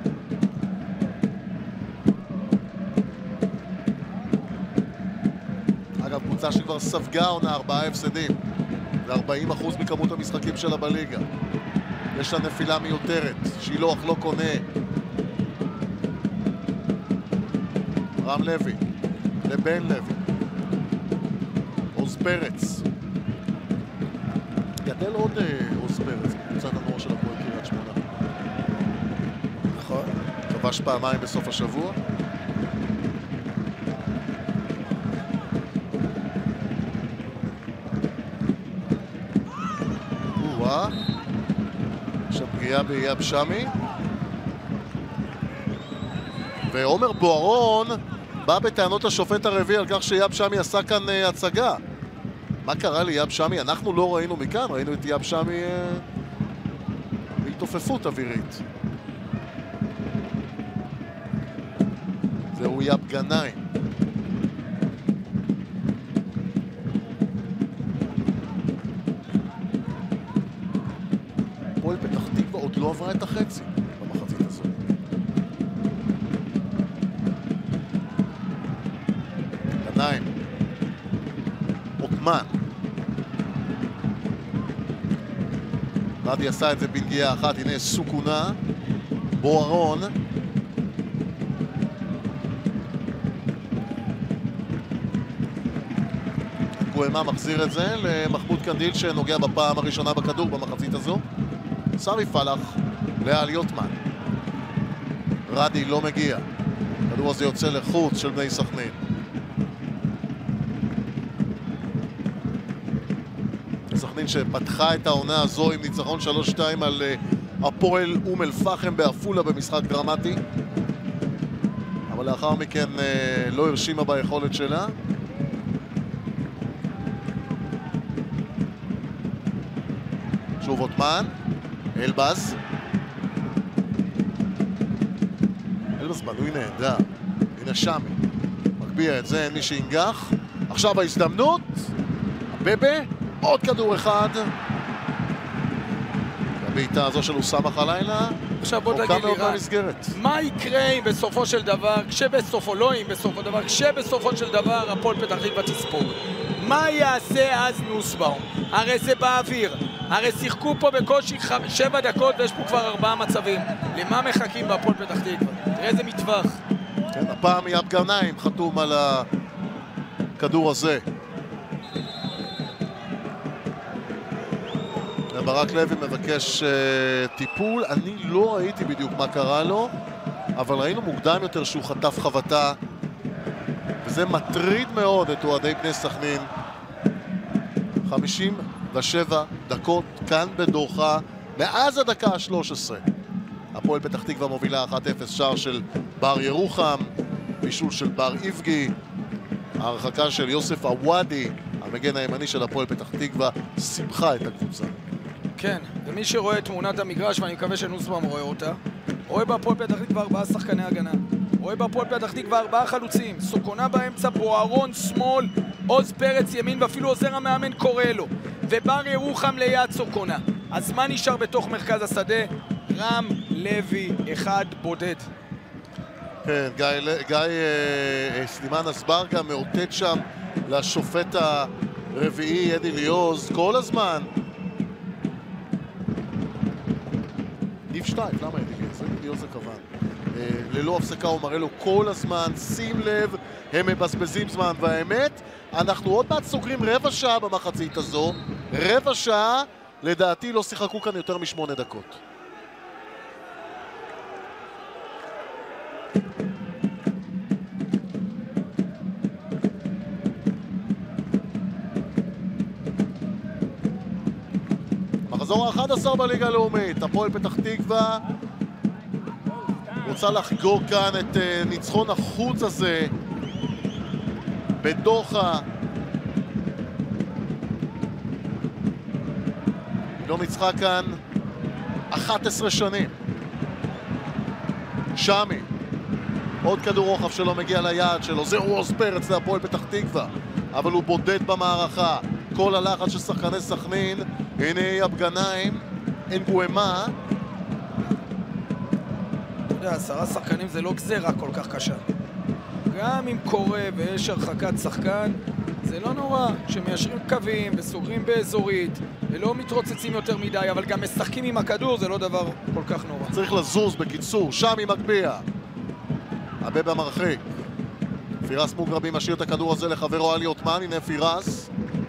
Speaker 1: אגב, קבוצה שכבר ספגה עונה ארבעה הפסדים, זה ארבעים אחוז מכמות המשחקים שלה בליגה. יש לה נפילה מיותרת, שילוח לא קונה. רם לוי, לבן לוי, עוז פרץ. גדל עוד עוז פרץ, קבוצת הנוער של הפועל קריית שמונה.
Speaker 2: נכון.
Speaker 1: כבש פעמיים בסוף השבוע. וואה, עכשיו פגיעה באייב שמי. ועומר בוארון בא בטענות השופט הרביעי על כך שיאב שמי עשה כאן uh, הצגה. מה קרה ליאב שמי? אנחנו לא ראינו מכאן, ראינו את יאב שמי uh, בהתעופפות אווירית. זהו יאב גנאים. הפועל פתח תקווה עוד לא עברה את החצי במחצית. מן. רדי עשה את זה בנגיעה אחת, הנה סוכונה, בוארון. גואמה מחזיר את זה למחמוד קנדיל שנוגע בפעם הראשונה בכדור במחצית הזו. סמי פלח לאל יוטמן. רדי לא מגיע. הכדור הזה יוצא לחוץ של בני סכנין. סכנין שפתחה את העונה הזו עם ניצחון שלוש שתיים על הפועל אום אל פחם בעפולה במשחק דרמטי, אבל לאחר מכן לא הרשימה ביכולת שלה. שוב עותמן, אלבז. אלבז בנוי נהדר. הנה שמי. מקביע את זה, אין מי שינגח. עכשיו ההזדמנות. הבבה, עוד כדור אחד. הבעיטה הזו של אוסאמה חלילה.
Speaker 2: עכשיו בוא תגיד לי רן, מה יקרה אם בסופו של דבר, כשבסופו, לא אם בסופו דבר, כשבסופו של דבר הפועל פתח תקווה תספוג? מה יעשה אז נוסבאום? הרי זה באוויר. הרי שיחקו פה בקושי שבע דקות ויש פה כבר ארבעה מצבים. למה מחכים בהפועל פתח תקווה? תראה איזה מטווח.
Speaker 1: כן, הפעם יאב גרניים חתום על הכדור הזה. ברק לוי מבקש uh, טיפול. אני לא ראיתי בדיוק מה קרה לו, אבל ראינו מוקדם יותר שהוא חטף חבטה, וזה מטריד מאוד את אוהדי בני סכנין. חמישים ושבע דקות כאן בדוחה, מאז הדקה ה-שלוש עשרה. הפועל פתח תקווה מובילה אחת אפס, שער של בר ירוחם, בישול של בר איבגי, ההרחקה של יוסף עוואדי, המגן הימני של הפועל פתח תקווה, סיבכה את הקבוצה.
Speaker 2: כן, ומי שרואה את תמונת המגרש, ואני מקווה שנוסבאום רואה אותה, רואה בהפועל פתח תקווה ארבעה שחקני הגנה. רואה בהפועל פתח תקווה ארבעה חלוצים. סוכונה באמצע, בוארון שמאל, עוז פרץ ימין, ואפילו עוזר המאמן קורא לו. ובר ירוחם ליד סוכונה. אז מה נשאר בתוך מרכז השדה? רם לוי אחד בודד.
Speaker 1: כן, גיא, גיא אה, סלימן אסברגה מאותת שם לשופט הרביעי, אדי ליוז, כל הזמן. ניב שטייף, למה אדי ליוז? אדי ליוז זה כוון. אה, ללא הפסקה הוא מראה לו כל הזמן, שים לב, הם מבזבזים זמן. והאמת, אנחנו עוד מעט סוגרים רבע שעה במחצית הזו. רבע שעה, לדעתי לא שיחקו כאן יותר משמונה דקות. מחזור ה-אחד עשר בליגה הלאומית, הפועל פתח תקווה רוצה לחגוג כאן את uh, ניצחון החוץ הזה בדוחה. לא ניצחה כאן אחת עשרה שנים. שמי, עוד כדור רוחב שלא מגיע ליעד שלו, זהו עוז פרץ להפועל פתח תקווה, אבל הוא בודד במערכה. כל הלחץ של שחקני סכנין, הנה יאב גרניים, אין גואמה.
Speaker 2: אתה יודע, עשרה שחקנים זה לא גזירה כל כך קשה. גם אם קורה ויש הרחקת שחקן, זה לא נורא שמיישרים קווים וסוגרים באזורית ולא מתרוצצים יותר מדי, אבל גם משחקים עם הכדור, זה לא דבר כל כך נורא.
Speaker 1: צריך לזוז בקיצור, שם היא מגביע. הבבה מרחיק. פירס מוגרבי משאיר את הכדור הזה לחברו אלי עותמן, הנה פירס.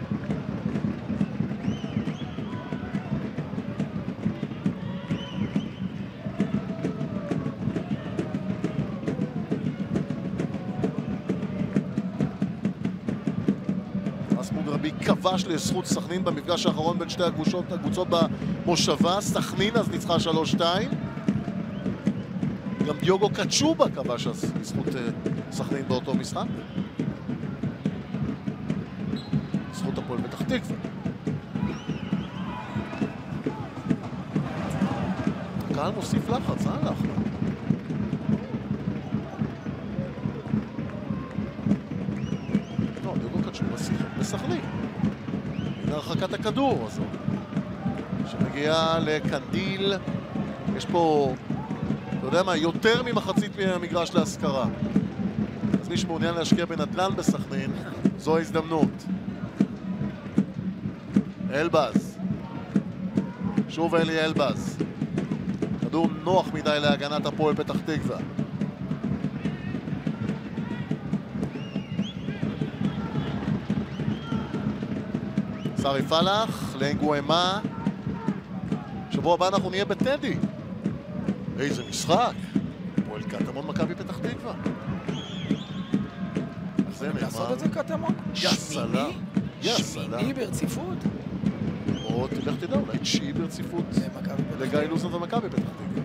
Speaker 1: כבש לזכות סכנין במפגש האחרון בין שתי הקבוצות, הקבוצות במושבה. סכנין אז ניצחה שלוש שתיים. גם דיוגו קצ'ובה כבש אז לזכות סכנין באותו משחק. זכות הפועל פתח תקווה. הקהל מוסיף לחץ, אה לחץ. לא, דיוגו קצ'ובה שיחק בסכנין. הרחקת הכדור הזו שמגיעה לקנדיל. יש פה, אתה יודע מה, יותר ממחצית מהמגרש להשכרה, אז מי שמעוניין להשקיע בנדל"ן בסכנין, זו ההזדמנות. אלבז. שוב אלי אלבז. כדור נוח מדי להגנת הפועל פתח תקווה. סרי פלח, לאנגואמה. שבוע הבא אנחנו נהיה בטדי. איזה משחק. פועל קטמון מכבי פתח תקווה. זה נאמר.
Speaker 2: לעשות את זה קטמון?
Speaker 1: יסלה. יסלה.
Speaker 2: שמיני ברציפות?
Speaker 1: או תלך תדע, אולי תשיעי ברציפות. לגיא לוזון ומכבי פתח תקווה.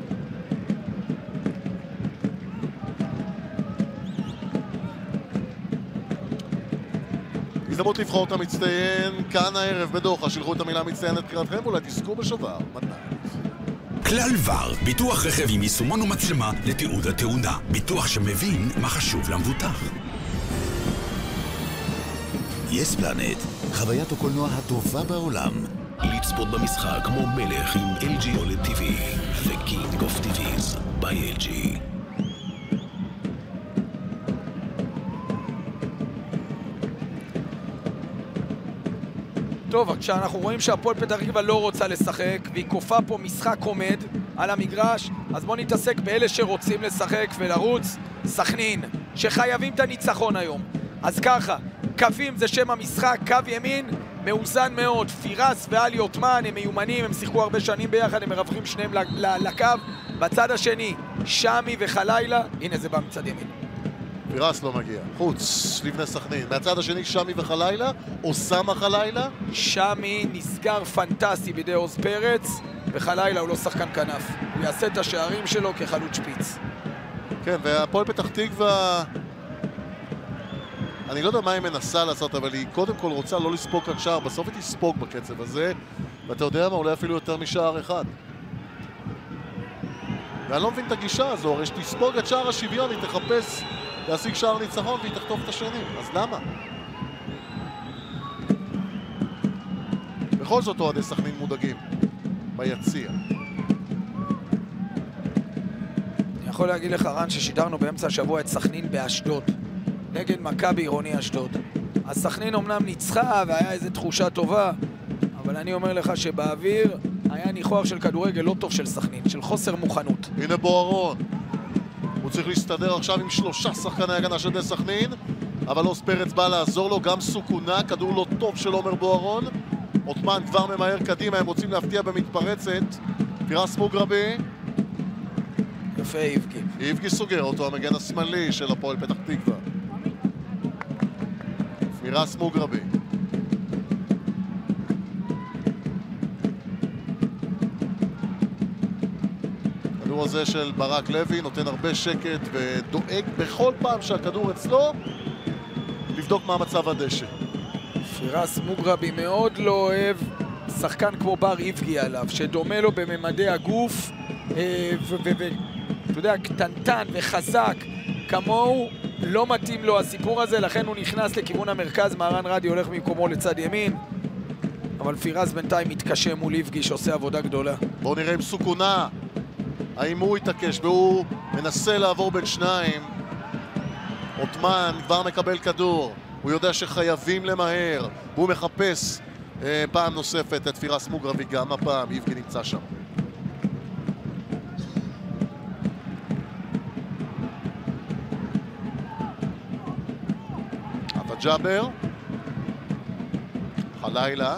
Speaker 1: הזדמנות לבחור את המצטיין כאן הערב בדוחה. שילחו את המילה מצטיינת קריאתכם ואולי תזכו בשובר מתנת.
Speaker 3: כלל ור, ביטוח רכב עם יישומון ומצלמה לתיעוד התאונה. ביטוח שמבין מה חשוב למבוטח.
Speaker 4: יס פלנט, חוויית הקולנוע הטובה בעולם. לצפות במשחק כמו מלך עם אל ג'י אולד טי וי. The King of טי וי'ז by אל ג'י.
Speaker 2: טוב, כשאנחנו רואים שהפועל פתח תקווה לא רוצה לשחק והיא קופה פה משחק עומד על המגרש, אז בואו נתעסק באלה שרוצים לשחק ולרוץ. סכנין, שחייבים את הניצחון היום. אז ככה, קווים זה שם המשחק, קו ימין מאוזן מאוד. פירס ואלי עותמן הם מיומנים, הם שיחקו הרבה שנים ביחד, הם מרווחים שניהם לקו. בצד השני, שמי וחלילה, הנה זה בא מצד ימין.
Speaker 1: פירס לא מגיע, חוץ לבני סכנין. מהצד השני שמי וחלילה, אוסמה חלילה.
Speaker 2: שמי נסגר פנטסטי בידי עוז פרץ, וחלילה הוא לא שחקן כנף. הוא יעשה את השערים שלו כחלוץ שפיץ.
Speaker 1: כן, והפועל פתח תקווה, אני לא יודע מה היא מנסה לעשות, אבל היא קודם כל רוצה לא לספוג כאן שער. בסוף היא תספוג בקצב הזה, ואתה יודע מה, אולי אפילו יותר משער אחד. ואני לא מבין את הגישה הזו, הרי שתספוג את שער השוויון, היא תחפש להשיג שער ניצחון והיא תחטוף את השני, אז למה? בכל זאת אוהדי סכנין מודאגים ביציע.
Speaker 2: אני יכול להגיד לך, רן, ששידרנו באמצע השבוע את סכנין באשדוד נגד מכבי עירוני אשדוד. אז סכנין אומנם ניצחה והיה איזו תחושה טובה, אבל אני אומר לך שבאוויר היה ניחוח של כדורגל לא טוב של סכנין, של חוסר מוכנות.
Speaker 1: הנה בוארון, הוא צריך להסתדר עכשיו עם שלושה שחקני הגנה של בני סכנין, אבל עוז פרץ בא לעזור לו, גם סוכונה, כדור לא טוב של עומר בוארון. עותמן כבר ממהר קדימה, הם רוצים להפתיע במתפרצת. פירס מוגרבי.
Speaker 2: יפה איבגי.
Speaker 1: איבגי סוגר אותו, המגן השמאלי של הפועל פתח תקווה. פירס מוגרבי. הכדור הזה של ברק לוי נותן הרבה שקט ודואג בכל פעם שהכדור אצלו לבדוק מה מצב הדשא.
Speaker 2: פירס מוגרבי מאוד לא אוהב שחקן כמו בר איבגי עליו, שדומה לו בממדי הגוף, ואתה יודע, קטנטן וחזק כמוהו, לא מתאים לו הסיפור הזה, לכן הוא נכנס לכיוון המרכז. מהרן רדי הולך במקומו לצד ימין, אבל פירס בינתיים מתקשה מול איבגי שעושה עבודה גדולה.
Speaker 1: בואו נראה עם סוכונה האם הוא יתעקש, והוא מנסה לעבור בין שניים. עותמן כבר מקבל כדור, הוא יודע שחייבים למהר, והוא מחפש אה, פעם נוספת את פירס מוגרבי, גם הפעם איבגי נמצא שם. אבא ג'אבר, חלילה,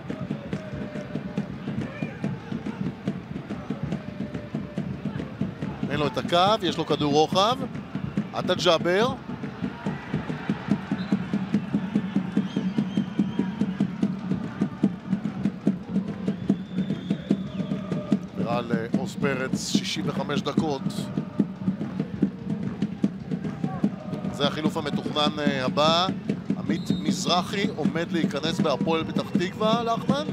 Speaker 1: אין לו את הקו, יש לו כדור רוחב. עטה ג'אבר, נראה לעוז פרץ שישים וחמש דקות. זה החילוף המתוכנן הבא. עמית מזרחי עומד להיכנס בהפועל פתח תקווה, לחמן.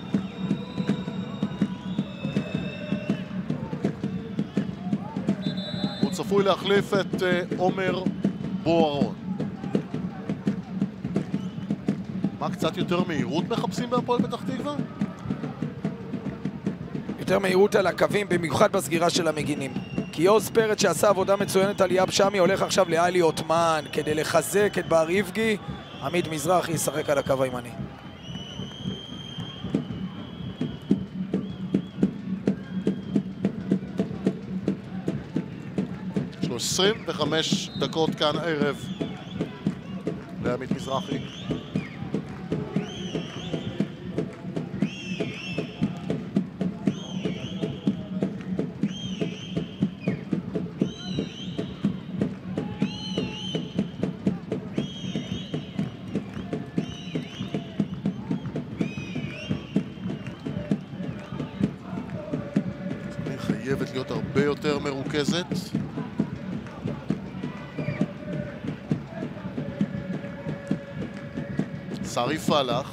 Speaker 1: הוא צפוי להחליף את עומר בוארון. מה, קצת יותר מהירות מחפשים בהפועל פתח תקווה?
Speaker 2: יותר מהירות על הקווים, במיוחד בסגירה של המגינים. כי עוז פרץ שעשה עבודה מצוינת על ליאב שמי הולך עכשיו לאלי עותמן כדי לחזק את בר איבגי. עמית מזרחי ישחק על הקו הימני.
Speaker 1: עשרים וחמש דקות כאן הערב לעמית מזרחי. חייבת להיות הרבה יותר מרוכזת. סארי פלח.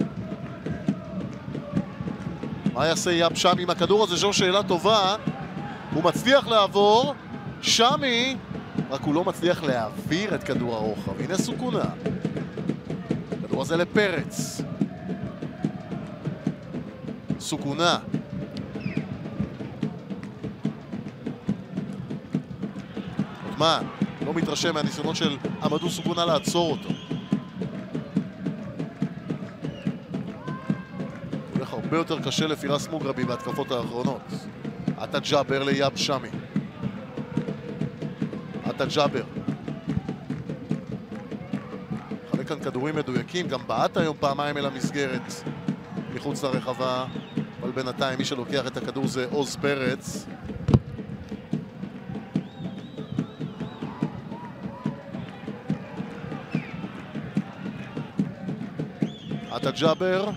Speaker 1: מה יעשה יאב שמי עם הכדור הזה? זו שאלה טובה. הוא מצליח לעבור. שמי, רק הוא לא מצליח להעביר את כדור הרוחב. הנה סוכונה. הכדור הזה לפרץ. סוכונה. מה? לא מתרשם מהניסיונות של עמדו סוכונה לעצור אותו. הולך הרבה יותר קשה לפירס מוגרבי בהתקפות האחרונות. עטה ג'אבר ליאב שמי. עטה ג'אבר. חלק כאן כדורים מדויקים, גם בעט היום פעמיים אל המסגרת מחוץ לרחבה, אבל בינתיים מי שלוקח את הכדור זה עוז פרץ. עטה ג'אבר.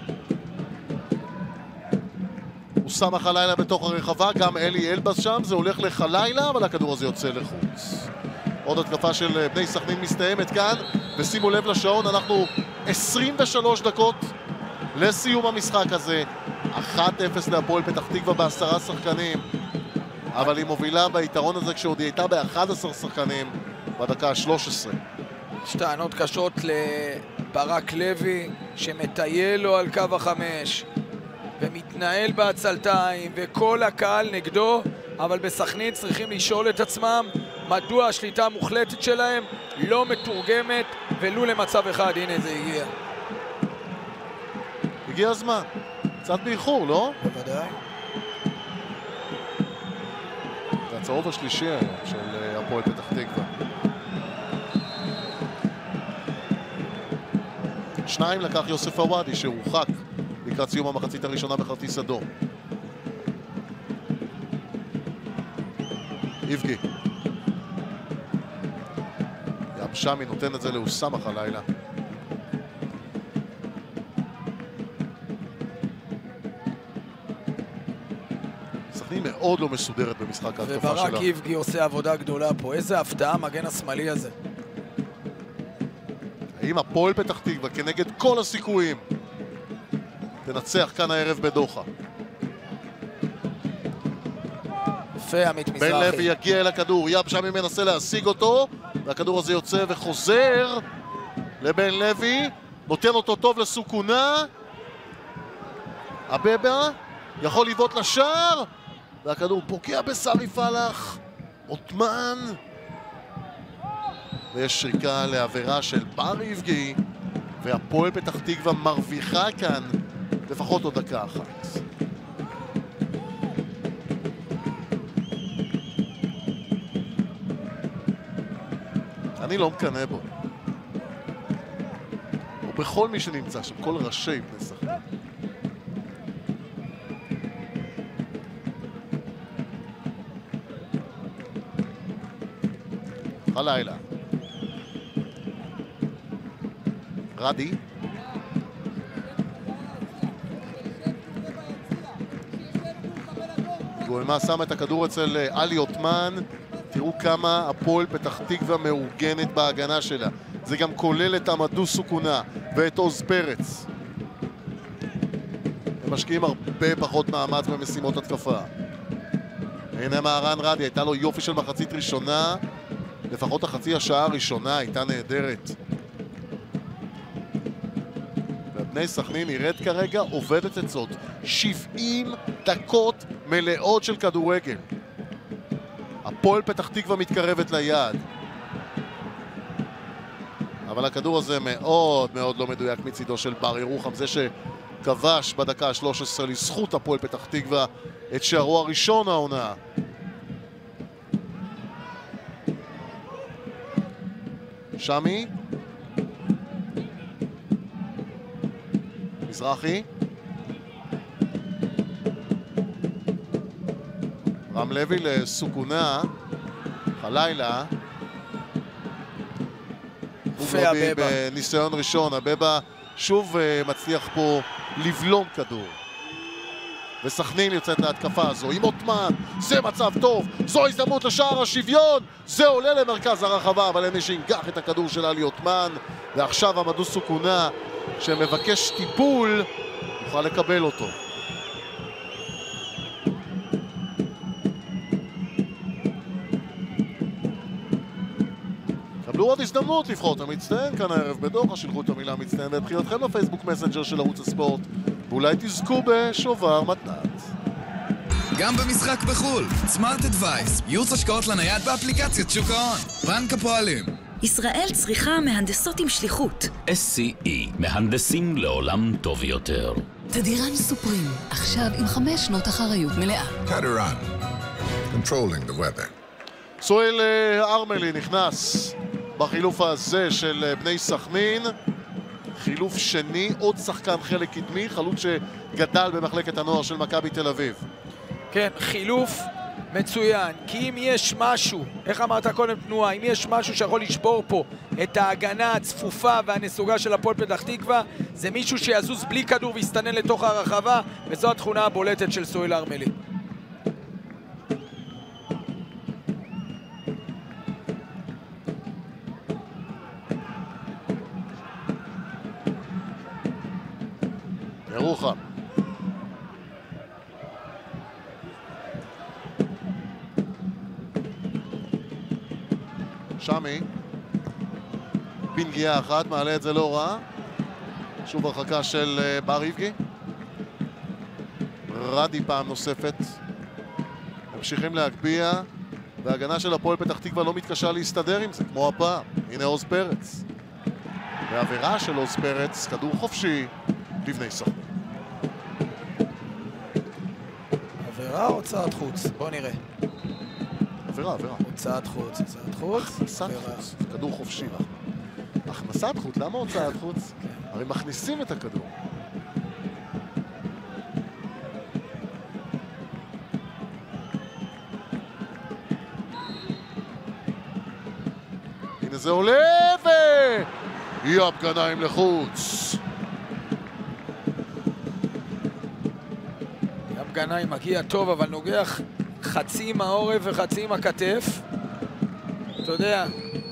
Speaker 1: הוא שם חלילה בתוך הרחבה, גם אלי אלבס שם, זה הולך לחלילה, אבל הכדור הזה יוצא לחוץ. עוד התקפה של בני סכנין מסתיימת כאן, ושימו לב לשעון, אנחנו עשרים ושלוש דקות לסיום המשחק הזה. אחת אפס להפועל פתח תקווה בעשרה שחקנים, אבל היא מובילה ביתרון הזה כשעוד היא הייתה ב-אחד עשר שחקנים בדקה ה-שלוש עשרה.
Speaker 2: יש טענות קשות לברק לוי שמטייל לו על קו החמש ומתנהל בעצלתיים וכל הקהל נגדו, אבל בסכנין צריכים לשאול את עצמם מדוע השליטה המוחלטת שלהם לא מתורגמת ולו למצב אחד. הנה זה הגיע.
Speaker 1: הגיע הזמן. קצת באיחור, לא?
Speaker 2: בוודאי.
Speaker 1: זה הצהוב השלישי היום של הפועל פתח תקווה. שניים לקח יוסף עוואדי שהורחק לקראת סיום המחצית הראשונה בכרטיס אדום. איבגי. יאב שמי נותן את זה לאוסמח הלילה. סכנין מאוד לא מסודרת במשחק ההתקפה שלה.
Speaker 2: וברק איבגי עושה עבודה גדולה פה. איזה הפתעה מגן השמאלי הזה.
Speaker 1: האם הפועל פתח תקווה כנגד כל הסיכויים תנצח כאן הערב בדוחה?
Speaker 2: יפה עמית מזרחי.
Speaker 1: בן לוי יגיע אל הכדור, יאב שמי מנסה להשיג אותו, והכדור הזה יוצא וחוזר לבן לוי, נותן אותו טוב לסוכונה. הבבה יכול לבעוט לשער, והכדור פוקע בסארי פלח. עותמן, ויש שריקה לעבירה של בר איבגי, והפועל פתח תקווה מרוויחה כאן לפחות עוד דקה אחת. אני לא מקנה בו, או בכל מי שנמצא שם, כל ראשי בני סכנין. הלילה רדי גולמה שם את הכדור אצל אלי עותמן. תראו כמה הפועל פתח תקווה מאורגנת בהגנה שלה. זה גם כולל את עמדו סוכונה ואת עוז פרץ. הם משקיעים הרבה פחות מאמץ במשימות התקפה. הנה מהרן רדי, הייתה לו יופי של מחצית ראשונה, לפחות החצי השעה הראשונה הייתה נהדרת. ובני סכנין נראית כרגע עובדת אצות. שבעים דקות מלאות של כדורגל. הפועל פתח תקווה מתקרבת ליעד, אבל הכדור הזה מאוד מאוד לא מדויק מצידו של בר ירוחם, זה שכבש בדקה ה-שלוש עשרה לזכות הפועל פתח תקווה את שערו הראשון העונה. שמי. מזרחי. רם לוי לסוכונה. חלילה.
Speaker 2: והבבה.
Speaker 1: בניסיון ראשון, הבבה שוב מצליח פה לבלום כדור. וסכנין יוצאת להתקפה הזו עם עותמן, זה מצב טוב, זו הזדמנות לשער השוויון, זה עולה למרכז הרחבה, אבל אין מי שינגח את הכדור של עלי עותמן, ועכשיו עמדו סוכונה שמבקש טיפול, יוכל לקבל אותו. קבלו עוד הזדמנות לבחור את המצטיין כאן הערב בדוחה, שילחו את המילה מצטיין ובבחירתכם בפייסבוק מסנג'ר של ערוץ הספורט, ואולי תזכו בשובר מתנת.
Speaker 3: גם במשחק בחול, סמארט אדווייס, ייעוץ השקעות לנייד באפליקציית שוק ההון, בנק הפועלים.
Speaker 9: ישראל צריכה מהנדסות עם שליחות.
Speaker 10: אס סי אי, מהנדסים לעולם טוב יותר.
Speaker 11: תדירן סופרים, עכשיו עם חמש שנות אחריות מלאה.
Speaker 12: תדירן, controlling the weather.
Speaker 1: סואל ארמלי נכנס בחילוף הזה של בני סכנין. חילוף שני, עוד שחקן חלק קדמי, חלוץ שגדל במחלקת הנוער של מכבי תל אביב.
Speaker 2: כן, חילוף מצוין, כי אם יש משהו, איך אמרת קודם תנועה, אם יש משהו שיכול לשבור פה את ההגנה הצפופה והנסוגה של הפועל פתח תקווה, זה מישהו שיזוז בלי כדור ויסתנן לתוך הרחבה, וזו התכונה הבולטת של סואל ארמלי.
Speaker 1: ירוחם. שמי. בנגיעה אחת, מעלה את זה לא רע. שוב הרחקה של בר איבגי. רדי פעם נוספת. ממשיכים להגביע, וההגנה של הפועל פתח תקווה לא מתקשה להסתדר עם זה, כמו הפעם. הנה עוז פרץ. ועבירה של עוז פרץ, כדור חופשי. לבני סכנין.
Speaker 2: עבירה או הוצאת חוץ? בוא נראה.
Speaker 1: עבירה, עבירה.
Speaker 2: הוצאת חוץ, הוצאת חוץ.
Speaker 1: הכנסת חוץ, כדור חופשי. הכנסת חוץ, למה הוצאת חוץ? הרי מכניסים את הכדור. הנה זה עולה ו... יאב גנאים לחוץ.
Speaker 2: גנאים מגיע טוב, אבל נוגח חצי עם העורף וחצי עם הכתף. אתה יודע,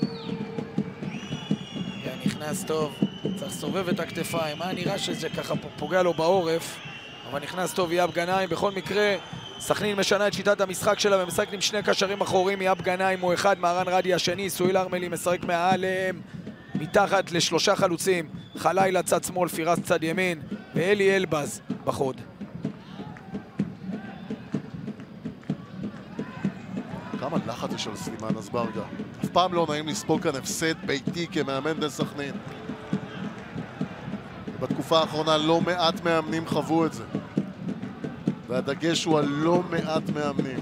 Speaker 2: נכנס טוב, צריך לסובב את הכתפיים. היה נראה שזה ככה פוגע לו בעורף, אבל נכנס טוב יאב גנאים. בכל מקרה, סכנין משנה את שיטת המשחק שלה ומשחק עם שני קשרים אחוריים. יאב גנאים הוא אחד, מהרן רדי השני, סואל ארמלי משחק מעליהם, מתחת לשלושה חלוצים. חלילה צד שמאל, פירס צד ימין, ואלי אלבז בחוד.
Speaker 1: כמה לחץ יש על סלימן אזברגה. אף פעם לא נעים לספוג כאן הפסד ביתי כמאמן בן סכנין. בתקופה האחרונה לא מעט מאמנים חוו את זה. והדגש הוא על לא מעט מאמנים.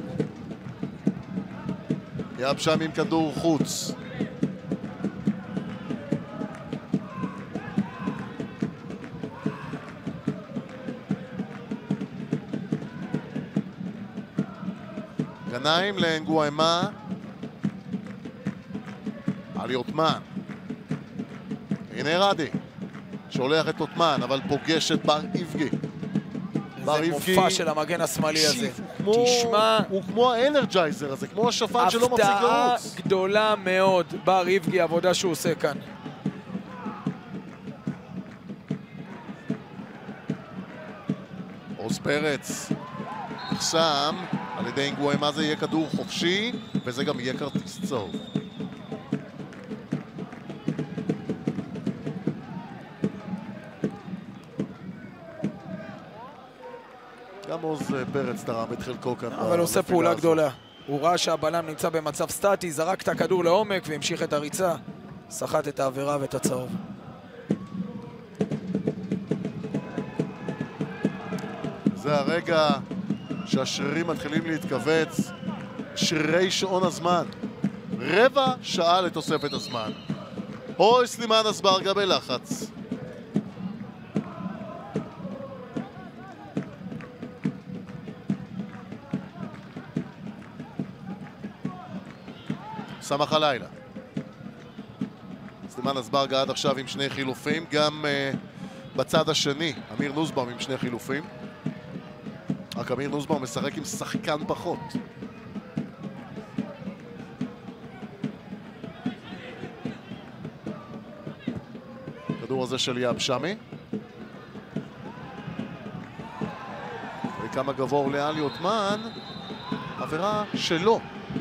Speaker 1: יאב שם עם כדור חוץ. גנאים לאנגואמה. עלי עותמן. הנה רדי שולח את עותמן, אבל פוגש את בר איבגי.
Speaker 2: זה מופע של המגן השמאלי הזה.
Speaker 1: תשמע, הוא כמו האנרג'ייזר הזה, כמו השפן שלא מפסיק לרוץ.
Speaker 2: הפתעה גדולה מאוד, בר איבגי, עבודה שהוא עושה כאן.
Speaker 1: עוז פרץ נחסם על ידי אנגואמה, זה יהיה כדור חופשי, וזה גם יהיה כרטיס צהוב. גם עוז פרץ תרם את חלקו כאן.
Speaker 2: אבל הוא עושה פעולה גדולה. הוא ראה שהבלם נמצא במצב סטטי, זרק את הכדור לעומק והמשיך את הריצה. סחט את העבירה ואת הצהוב.
Speaker 1: זה הרגע שהשרירים מתחילים להתכווץ. שרירי שעון הזמן. רבע שעה לתוספת הזמן. אוי, סלימאן אזברגה בלחץ. סמך הלילה. סלימאן אזברגה עד עכשיו עם שני חילופים, גם uh, בצד השני, אמיר נוסבאום עם שני חילופים. רק אמיר נוסבאום משחק עם שחקן פחות. הכדור הזה של יאב שמי. וכמה גבוה עולה עלי עותמן, עבירה שלו.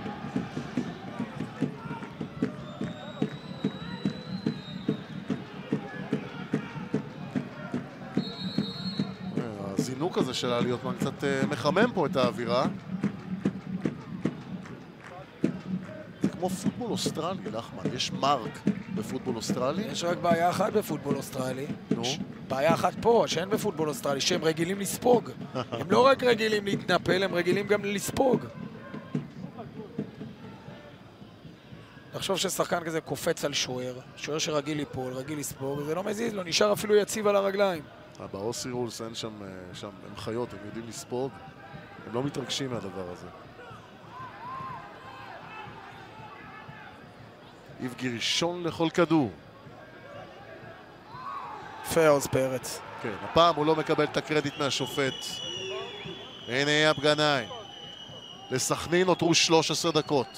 Speaker 1: הזינוק הזה של עלי עותמן קצת מחמם פה את האווירה. זה כמו פוטבול אוסטרלי, לחמן, יש מרק בפוטבול אוסטרלי.
Speaker 2: יש רק בעיה אחת בפוטבול אוסטרלי.
Speaker 1: נו?
Speaker 2: בעיה אחת פה, שאין בפוטבול אוסטרלי, שהם רגילים לספוג. הם לא רק רגילים להתנפל, הם רגילים גם לספוג. תחשוב ששחקן כזה קופץ על שוער, שוער שרגיל ליפול, רגיל לספוג, זה לא מזיז, לא נשאר אפילו יציב על הרגליים.
Speaker 1: באוסי רולס אין שם, שם, הם חיות, הם יודעים לספוג, הם לא מתרגשים מהדבר הזה. איבגי ראשון לכל כדור.
Speaker 2: פאוז פרץ.
Speaker 1: כן, הפעם הוא לא מקבל את הקרדיט מהשופט. הנה יאב גנאים. לסכנין נותרו שלוש עשרה דקות.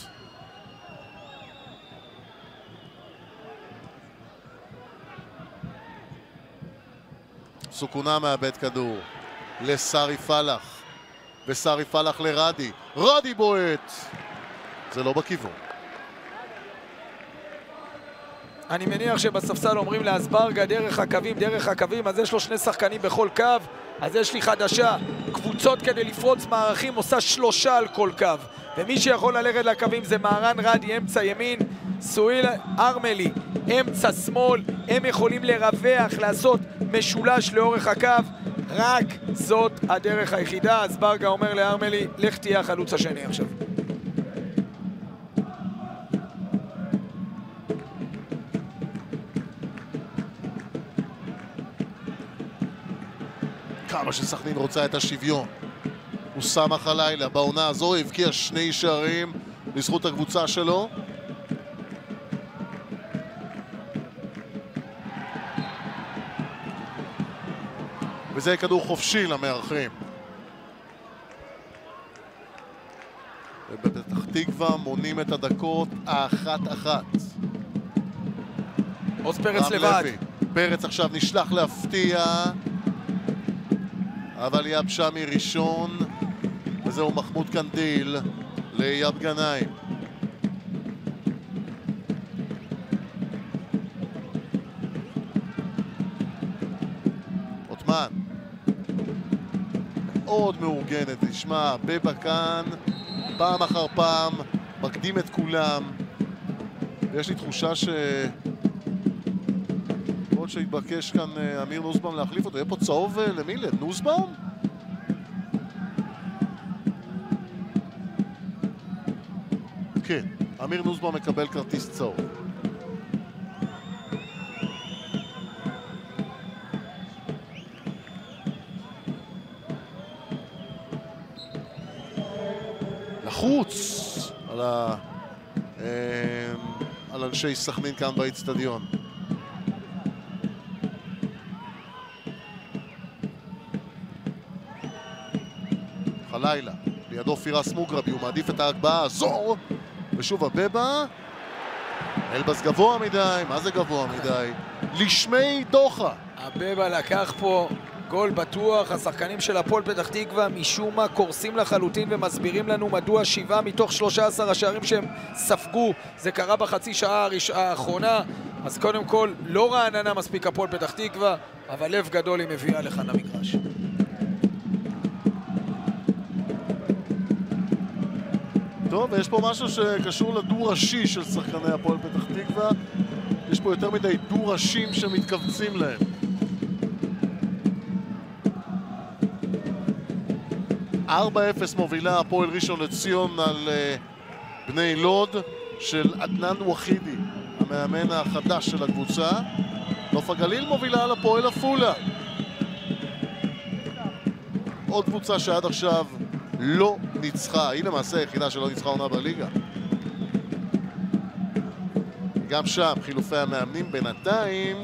Speaker 1: סוכונה מאבד כדור לסארי פלח, וסארי פלח לרדי. רדי בועט! זה לא בכיוון.
Speaker 2: אני מניח שבספסל אומרים לאזברגה דרך הקווים, דרך הקווים, אז יש לו שני שחקנים בכל קו, אז יש לי חדשה. קבוצות כדי לפרוץ מערכים עושה שלושה על כל קו, ומי שיכול ללכת לקווים זה מהרן רדי, אמצע ימין, סואיל ארמלי, אמצע שמאל. הם יכולים לרווח, לעשות משולש לאורך הקו, רק זאת הדרך היחידה. אזברגה אומר לארמלי, לך תהיה החלוץ השני עכשיו.
Speaker 1: כמה שסכנין רוצה את השוויון. הוא סמך הלילה בעונה הזו, הבקיע שני שערים לזכות הקבוצה שלו. וזה כדור חופשי למארחים. ובפתח תקווה מונים את הדקות האחת-אחת.
Speaker 2: עוז פרץ לבד.
Speaker 1: לוי. פרץ עכשיו נשלח להפתיע, אבל יאב שמי ראשון, וזהו מחמוד קנדיל ליאב גנאים. עותמן מאוד מאורגנת, תשמע, בבה כאן פעם אחר פעם מקדים את כולם, ויש לי תחושה ש... עוד שהתבקש כאן אמיר נוסבאום להחליף אותו. יהיה פה צהוב למי? לנוסבאום? כן, אמיר נוסבאום מקבל כרטיס צהוב. לחוץ על, ה... על אנשי סכנין כאן באצטדיון. הלילה, לידו פירס מוגרבי, הוא מעדיף את ההגבהה הזו, ושוב הבבה. אלבס גבוה מדי, מה זה גבוה מדי? לשמי דוחה.
Speaker 2: הבבה לקח פה גול בטוח, השחקנים של הפועל פתח תקווה משום מה קורסים לחלוטין ומסבירים לנו מדוע שבעה מתוך שלושה עשר השערים שהם ספגו, זה קרה בחצי שעה האחרונה. אז קודם כל, לא רעננה מספיק הפועל פתח תקווה, אבל לב גדול היא מביאה לכאן למגרש.
Speaker 1: טוב, ויש פה משהו שקשור לדו ראשי של שחקני הפועל פתח תקווה. יש פה יותר מדי דו ראשים שמתכווצים להם. ארבע אפס מובילה הפועל ראשון לציון על uh, בני לוד של עדנאן וחידי, המאמן החדש של הקבוצה. נוף הגליל מובילה על הפועל עפולה. עוד קבוצה שעד עכשיו לא ניצחה, היא למעשה היחידה שלא ניצחה עונה בליגה. גם שם חילופי המאמנים בינתיים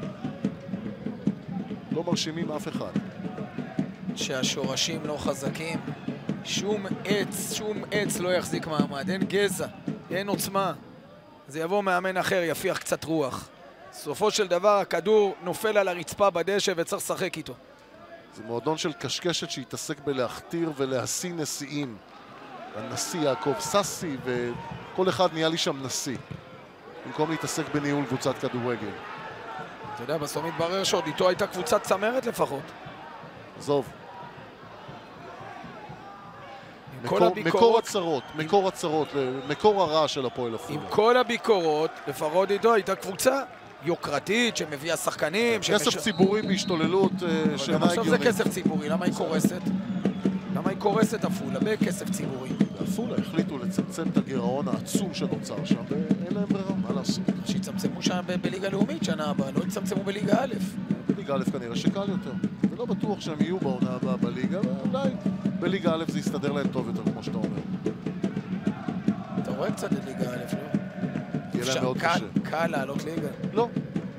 Speaker 1: לא מרשימים אף אחד.
Speaker 2: שהשורשים לא חזקים, שום עץ, שום עץ לא יחזיק מעמד, אין גזע, אין עוצמה. זה יבוא מאמן אחר, יפיח קצת רוח. סופו של דבר הכדור נופל על הרצפה בדשא וצריך לשחק איתו.
Speaker 1: זה מועדון של קשקשת שהתעסק בלהכתיר ולהשיא נשיאים. הנשיא יעקב ססי, וכל אחד נהיה לי שם נשיא. במקום להתעסק בניהול קבוצת כדורגל.
Speaker 2: אתה יודע, בסוף מתברר שעוד איתו הייתה קבוצת צמרת לפחות.
Speaker 1: עזוב.
Speaker 2: מקור,
Speaker 1: הביקורות, מקור הצרות, מקור הצרות, מקור הרע של הפועל עפולה.
Speaker 2: עם כל הביקורות, לפחות איתו הייתה קבוצה יוקרתית שמביאה שחקנים.
Speaker 1: כסף שמש... ציבורי בהשתוללות
Speaker 2: שאינה הגיונית. עכשיו זה כסף ציבורי, למה היא קורסת? למה היא קורסת עפולה בכסף ציבורי?
Speaker 1: עפולה החליטו לצמצם את הגירעון העצום שנוצר שם, ואין להם ברירה, מה לעשות?
Speaker 2: שיצמצמו שם בליגה לאומית שנה הבאה, לא יצמצמו בליגה א'.
Speaker 1: בליגה א' כנראה שקל יותר. ולא בטוח שהם יהיו בעונה הבאה בליגה, ואולי בליגה א' זה יסתדר להם טוב יותר, כמו שאתה אומר.
Speaker 2: אתה רואה קצת את ליגה א', לא?
Speaker 1: יהיה להם מאוד קשה.
Speaker 2: קל לעלות ליגה.
Speaker 1: לא.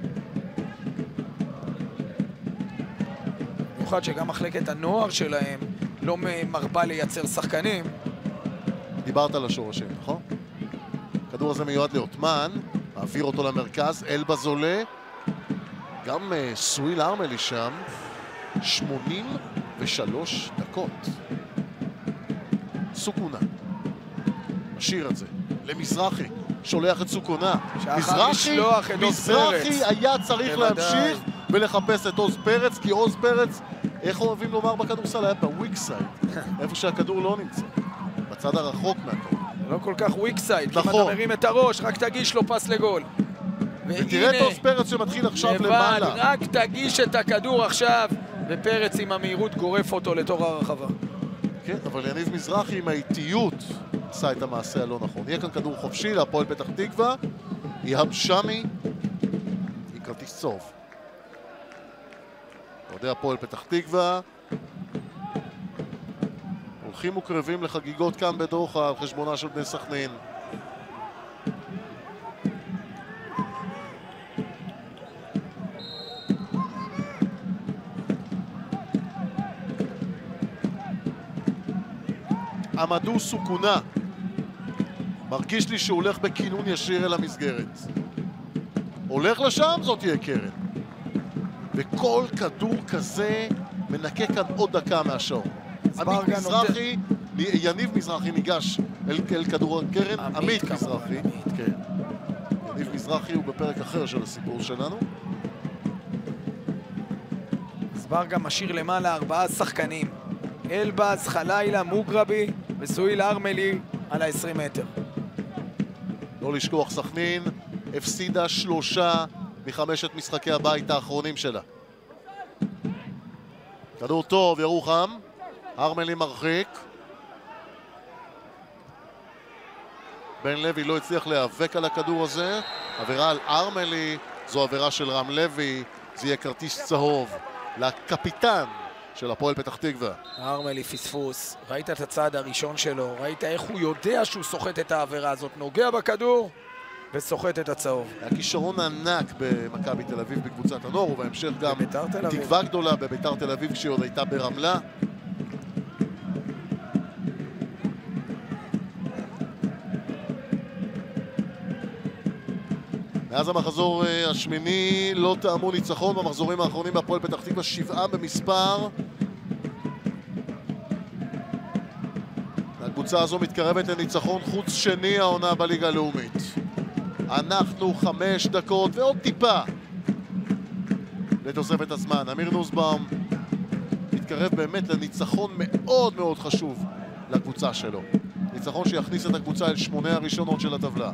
Speaker 2: במיוחד שגם מחלקת הנוער שלהם לא מרבה לייצר שחקנים.
Speaker 1: דיברת על השורשים, נכון? הכדור הזה מיועד לאוטמן, מעביר אותו למרכז, אלבז עולה. גם uh, סוויל ארמלי שם, שמונים ושלוש דקות. סוכונה. משאיר את זה. למזרחי. שולח את סוכונה. מזרחי, מזרחי היה צריך להמשיך ולחפש את עוז פרץ, כי עוז פרץ, איך אוהבים לומר בכדורסל, היה בוויק סייד. איפה שהכדור לא נמצא. בצד הרחוק מהכדור.
Speaker 2: לא כל כך וויק סייד. נכון. אם אתה מרים את הראש, רק תגיש לו פס לגול.
Speaker 1: ותראה את עוז פרץ שמתחיל עכשיו למעלה.
Speaker 2: לבד, רק תגיש את הכדור עכשיו, ופרץ עם המהירות גורף אותו לתור הרחבה.
Speaker 1: כן, אבל יניב מזרחי עם האיטיות עשה את המעשה הלא נכון. יהיה כאן כדור חופשי להפועל פתח תקווה. יהב שמי עם כרטיס צהוב. אוהדי הפועל פתח תקווה הולכים וקרבים לחגיגות כאן בדוחה על חשבונה של בני סכנין. עמדו סוכונה. מרגיש לי שהוא הולך בכינון ישיר אל המסגרת. הולך לשם, זאת תהיה קרן. וכל כדור כזה מנקה כאן עוד דקה מהשעון. עמית מזרחי, יניב מזרחי ניגש אל, אל כדור הקרן. עמית, עמית מזרחי. עמית. כן. יניב מזרחי הוא בפרק אחר של הסיפור שלנו.
Speaker 2: סברגה משאיר למעלה ארבעה שחקנים. אלבז, חלילה, מוגרבי וסואיל ארמלי על ה-עשרים מטר.
Speaker 1: לא לשכוח, סכנין הפסידה שלושה מחמשת משחקי הבית האחרונים שלה. כדור טוב, ירוחם. ארמלי מרחיק. בן לוי לא הצליח להיאבק על הכדור הזה. עבירה על ארמלי, זו עבירה של רם לוי. זה יהיה כרטיס צהוב לקפיטן של הפועל פתח תקווה.
Speaker 2: ארמלי פספוס, ראית את הצעד הראשון שלו, ראית איך הוא יודע שהוא סוחט את העבירה הזאת, נוגע בכדור וסוחט את הצהוב.
Speaker 1: היה כישרון ענק במכבי תל אביב בקבוצת הנוער, ובהמשך גם תקווה גדולה בביתר תל אביב כשהיא עוד הייתה ברמלה. מאז המחזור השמיני לא טעמו ניצחון במחזורים האחרונים בהפועל פתח תקווה, שבעה במספר. הקבוצה הזו מתקרבת לניצחון חוץ שני העונה בליגה הלאומית. אנחנו חמש דקות ועוד טיפה לתוספת הזמן. אמיר נוסבאום מתקרב באמת לניצחון מאוד מאוד חשוב לקבוצה שלו. ניצחון שיכניס את הקבוצה אל שמונה הראשונות של הטבלה.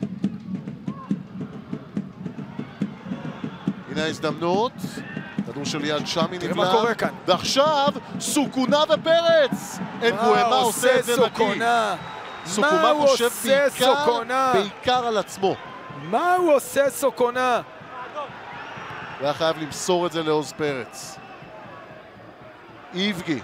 Speaker 1: הנה ההזדמנות, כדור של יד שמי נבלע.
Speaker 2: מה קורה כאן?
Speaker 1: ועכשיו סוכונה ופרץ. אנגואמה עושה את זה נקי.
Speaker 2: סוכונה?
Speaker 1: סוכונה חושב בעיקר, בעיקר על עצמו.
Speaker 2: מה הוא עושה סוקונה?
Speaker 1: הוא היה חייב למסור את זה לעוז פרץ. איבגי.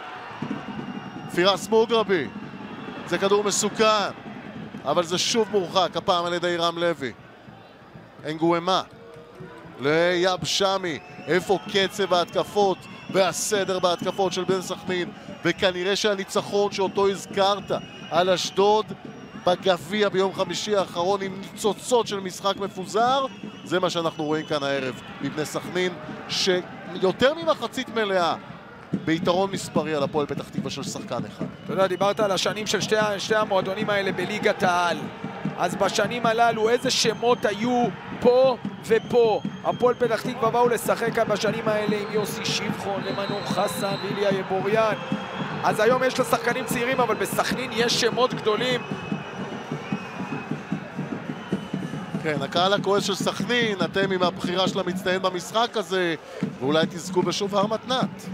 Speaker 1: פירס מוגרבי. זה כדור מסוכן, אבל זה שוב מורחק, הפעם על ידי רם לוי. אנגואמה. ליאב שמי. איפה קצב ההתקפות והסדר בהתקפות של בני סכנין? וכנראה שהניצחון שאותו הזכרת על אשדוד בגביע ביום חמישי האחרון עם ניצוצות של משחק מפוזר, זה מה שאנחנו רואים כאן הערב מבני סכנין, שיותר ממחצית מלאה ביתרון מספרי על הפועל פתח תקווה של שחקן אחד.
Speaker 2: אתה יודע, דיברת על השנים של שתי, שתי המועדונים האלה בליגת העל. אז בשנים הללו איזה שמות היו פה ופה? הפועל פתח תקווה באו לשחק כאן בשנים האלה עם יוסי שבחון ומנור חסן ואיליה יבוריאן. אז היום יש לשחקנים צעירים, אבל בסכנין יש שמות גדולים.
Speaker 1: כן, הקהל הכועס של סכנין, אתם עם הבחירה של המצטיין במשחק הזה, ואולי תזכו בשובר מתנת.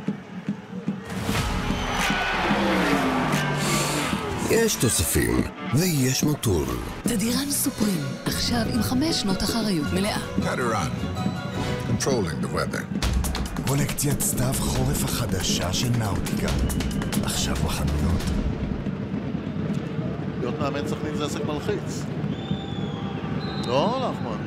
Speaker 4: יש תוספים ויש מוטור.
Speaker 11: תדירן סופרים, עכשיו עם חמש שנות אחריות מלאה.
Speaker 12: Tadiran, controlling the weather.
Speaker 13: קולקציית סתיו חורף החדשה של נאוטיקה. עכשיו בחנויות.
Speaker 1: להיות מאמן סכנין זה עסק מלחיץ. לא, נחמן.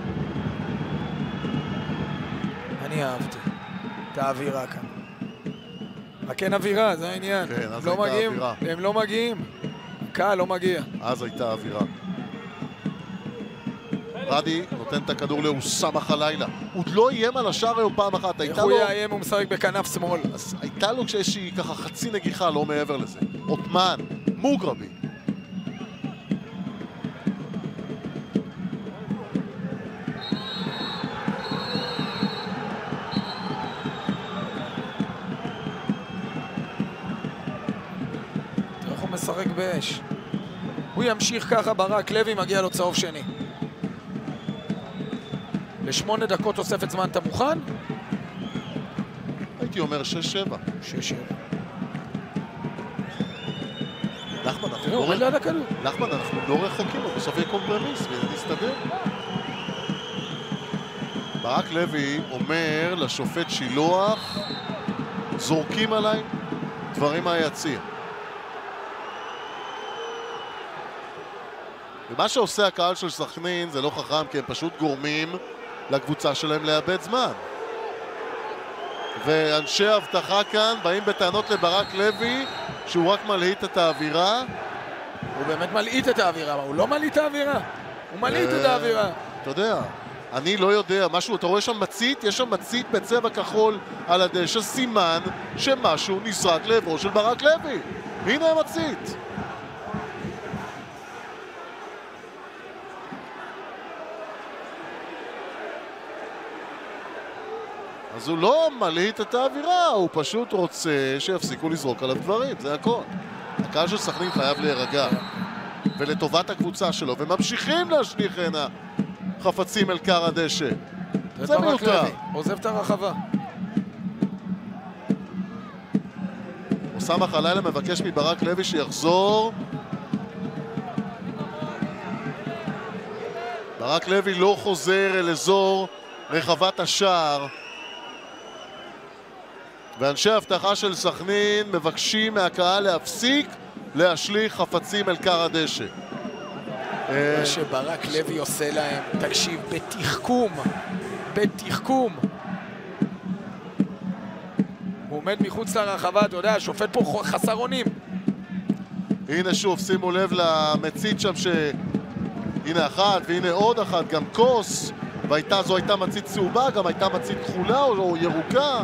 Speaker 2: אני אהבתי את האווירה כאן. רק אין אווירה, זה העניין.
Speaker 1: כן, אז
Speaker 2: לא
Speaker 1: הייתה
Speaker 2: מגיעים,
Speaker 1: אווירה.
Speaker 2: הם לא מגיעים. הקהל לא מגיע.
Speaker 1: אז הייתה אווירה. רדי נותן את הכדור לאוסאמה חלילה. הוא עוד לא איים על השער היום פעם אחת.
Speaker 2: איך הוא יאיים? הוא משחק בכנף שמאל.
Speaker 1: אז הייתה לו כשאיזושהי ככה חצי נגיחה, לא מעבר לזה. עותמן, מוגרבי.
Speaker 2: איך הוא משחק באש. הוא ימשיך ככה, ברק לוי מגיע לו צהוב שני. לשמונה דקות תוספת זמן, אתה מוכן?
Speaker 1: הייתי אומר שש שבע.
Speaker 2: שש שבע.
Speaker 1: נחמן, אנחנו
Speaker 2: תראו, עומד ליד הכדור.
Speaker 1: נחמן, אנחנו לא רחוקים, בסוף יהיה קומפרמיס ונסתדר. ברק לוי אומר לשופט שילוח, זורקים עליי דברים מהיציע. ומה שעושה הקהל של סכנין זה לא חכם, כי הם פשוט גורמים לקבוצה שלהם לאבד זמן. ואנשי הבטחה כאן באים בטענות לברק לוי שהוא רק מלהיט את האווירה.
Speaker 2: הוא באמת מלהיט את האווירה, הוא לא מלהיט את האווירה, הוא מלהיט את האווירה.
Speaker 1: אתה יודע, אני לא יודע, משהו, אתה רואה שם מצית, יש שם מצית בצבע כחול על הדשא, סימן שמשהו נזרק לעברו של ברק לוי. הנה המצית. אז הוא לא מלהיט את האווירה, הוא פשוט רוצה שיפסיקו לזרוק עליו דברים, זה הכל. הקהל של סכנין חייב להירגע, ולטובת הקבוצה שלו, וממשיכים להשליך הנה חפצים אל קר הדשא. זה מיותר.
Speaker 2: עוזב את הרחבה.
Speaker 1: אוסאמה חלילה מבקש מברק לוי שיחזור. ברק לוי לא חוזר אל אזור רחבת השער. ואנשי הבטחה של סכנין מבקשים מהקהל להפסיק להשליך חפצים אל קר הדשא.
Speaker 2: מה שברק לוי עושה להם, תקשיב, בתחכום, בתחכום. הוא עומד מחוץ לרחבה, אתה יודע, השופט פה חסר אונים.
Speaker 1: הנה שוב, שימו לב למצית שם ש... הנה אחת והנה עוד אחת, גם כוס. והייתה, זו הייתה מצית צהובה, גם הייתה מצית כחולה או ירוקה.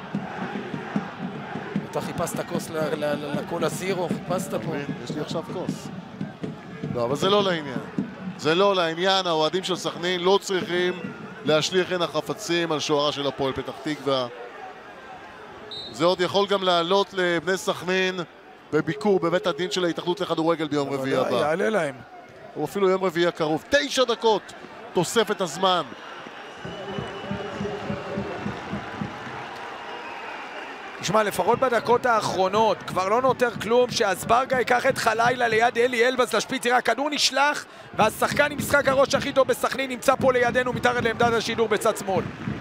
Speaker 2: אתה חיפשת כוס לקול הזירו, חיפשת פה.
Speaker 1: יש לי עכשיו כוס. לא, אבל זה לא לעניין. זה לא לעניין, האוהדים של סכנין לא צריכים להשליך הנה חפצים על שוערה של הפועל פתח תקווה. זה עוד יכול גם לעלות לבני סכנין בביקור בבית הדין של ההתאחדות לכדורגל ביום רביעי הבא.
Speaker 2: יעלה להם.
Speaker 1: או אפילו יום רביעי הקרוב. תשע דקות תוספת הזמן.
Speaker 2: תשמע, לפחות בדקות האחרונות כבר לא נותר כלום שאסברגה ייקח את חלילה ליד אלי אלבז לשפיץ. תראה, הכדור נשלח והשחקן עם משחק הראש הכי טוב בסכנין נמצא פה לידינו מתחת לעמדת השידור בצד שמאל.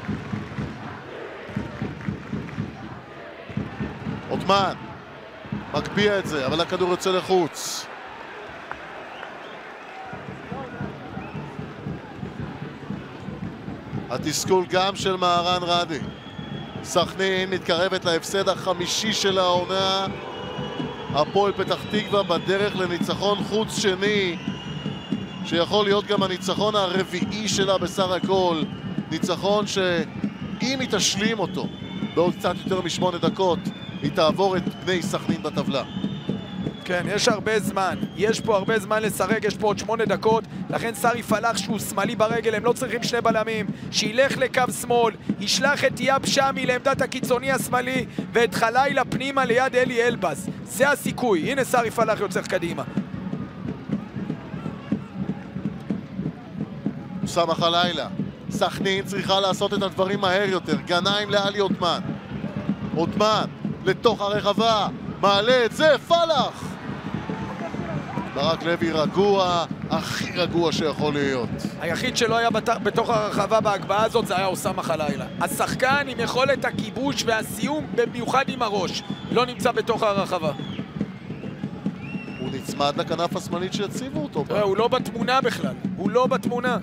Speaker 1: עותמן מקפיע את זה, אבל הכדור יוצא לחוץ. התסכול גם של מהרן רדי. סכנין מתקרבת להפסד החמישי של העונה. הפועל פתח תקווה בדרך לניצחון חוץ שני, שיכול להיות גם הניצחון הרביעי שלה בסך הכל. ניצחון שאם היא תשלים אותו בעוד קצת יותר משמונה דקות, היא תעבור את בני סכנין בטבלה.
Speaker 2: כן, יש הרבה זמן, יש פה הרבה זמן לשחק, יש פה עוד שמונה דקות, לכן סרי פלח שהוא שמאלי ברגל, הם לא צריכים שני בלמים, שילך לקו שמאל, ישלח את יאב שמי לעמדת הקיצוני השמאלי, ואת חלילה פנימה ליד אלי אלבז. זה הסיכוי, הנה סרי פלח יוצא קדימה.
Speaker 1: אוסאמה חלילה, סכנין צריכה לעשות את הדברים מהר יותר, גנאים לאלי עותמן. עותמן לתוך הרחבה, מעלה את זה, פלח! ברק לוי רגוע, הכי רגוע שיכול להיות.
Speaker 2: היחיד שלא היה בת... בתוך הרחבה בהגבהה הזאת זה היה אוסאמה חלילה. השחקן עם יכולת הכיבוש והסיום, במיוחד עם הראש, לא נמצא בתוך הרחבה.
Speaker 1: הוא נצמד לכנף השמאלית שיציבו אותו.
Speaker 2: תראה, הוא לא בתמונה בכלל, הוא לא בתמונה.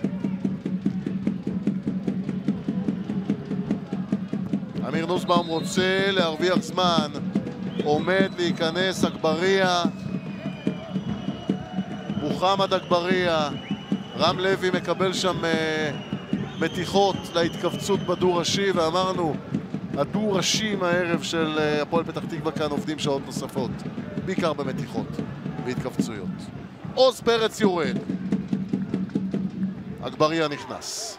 Speaker 1: אמיר נוסבאום רוצה להרוויח זמן, עומד להיכנס אגבריה, מוחמד אגבריה, רם לוי מקבל שם uh, מתיחות להתכווצות בדו ראשי, ואמרנו, הדו ראשים הערב של uh, הפועל פתח תקווה כאן עובדים שעות נוספות, בעיקר במתיחות, בהתכווצויות. עוז פרץ יורד, אגבריה נכנס.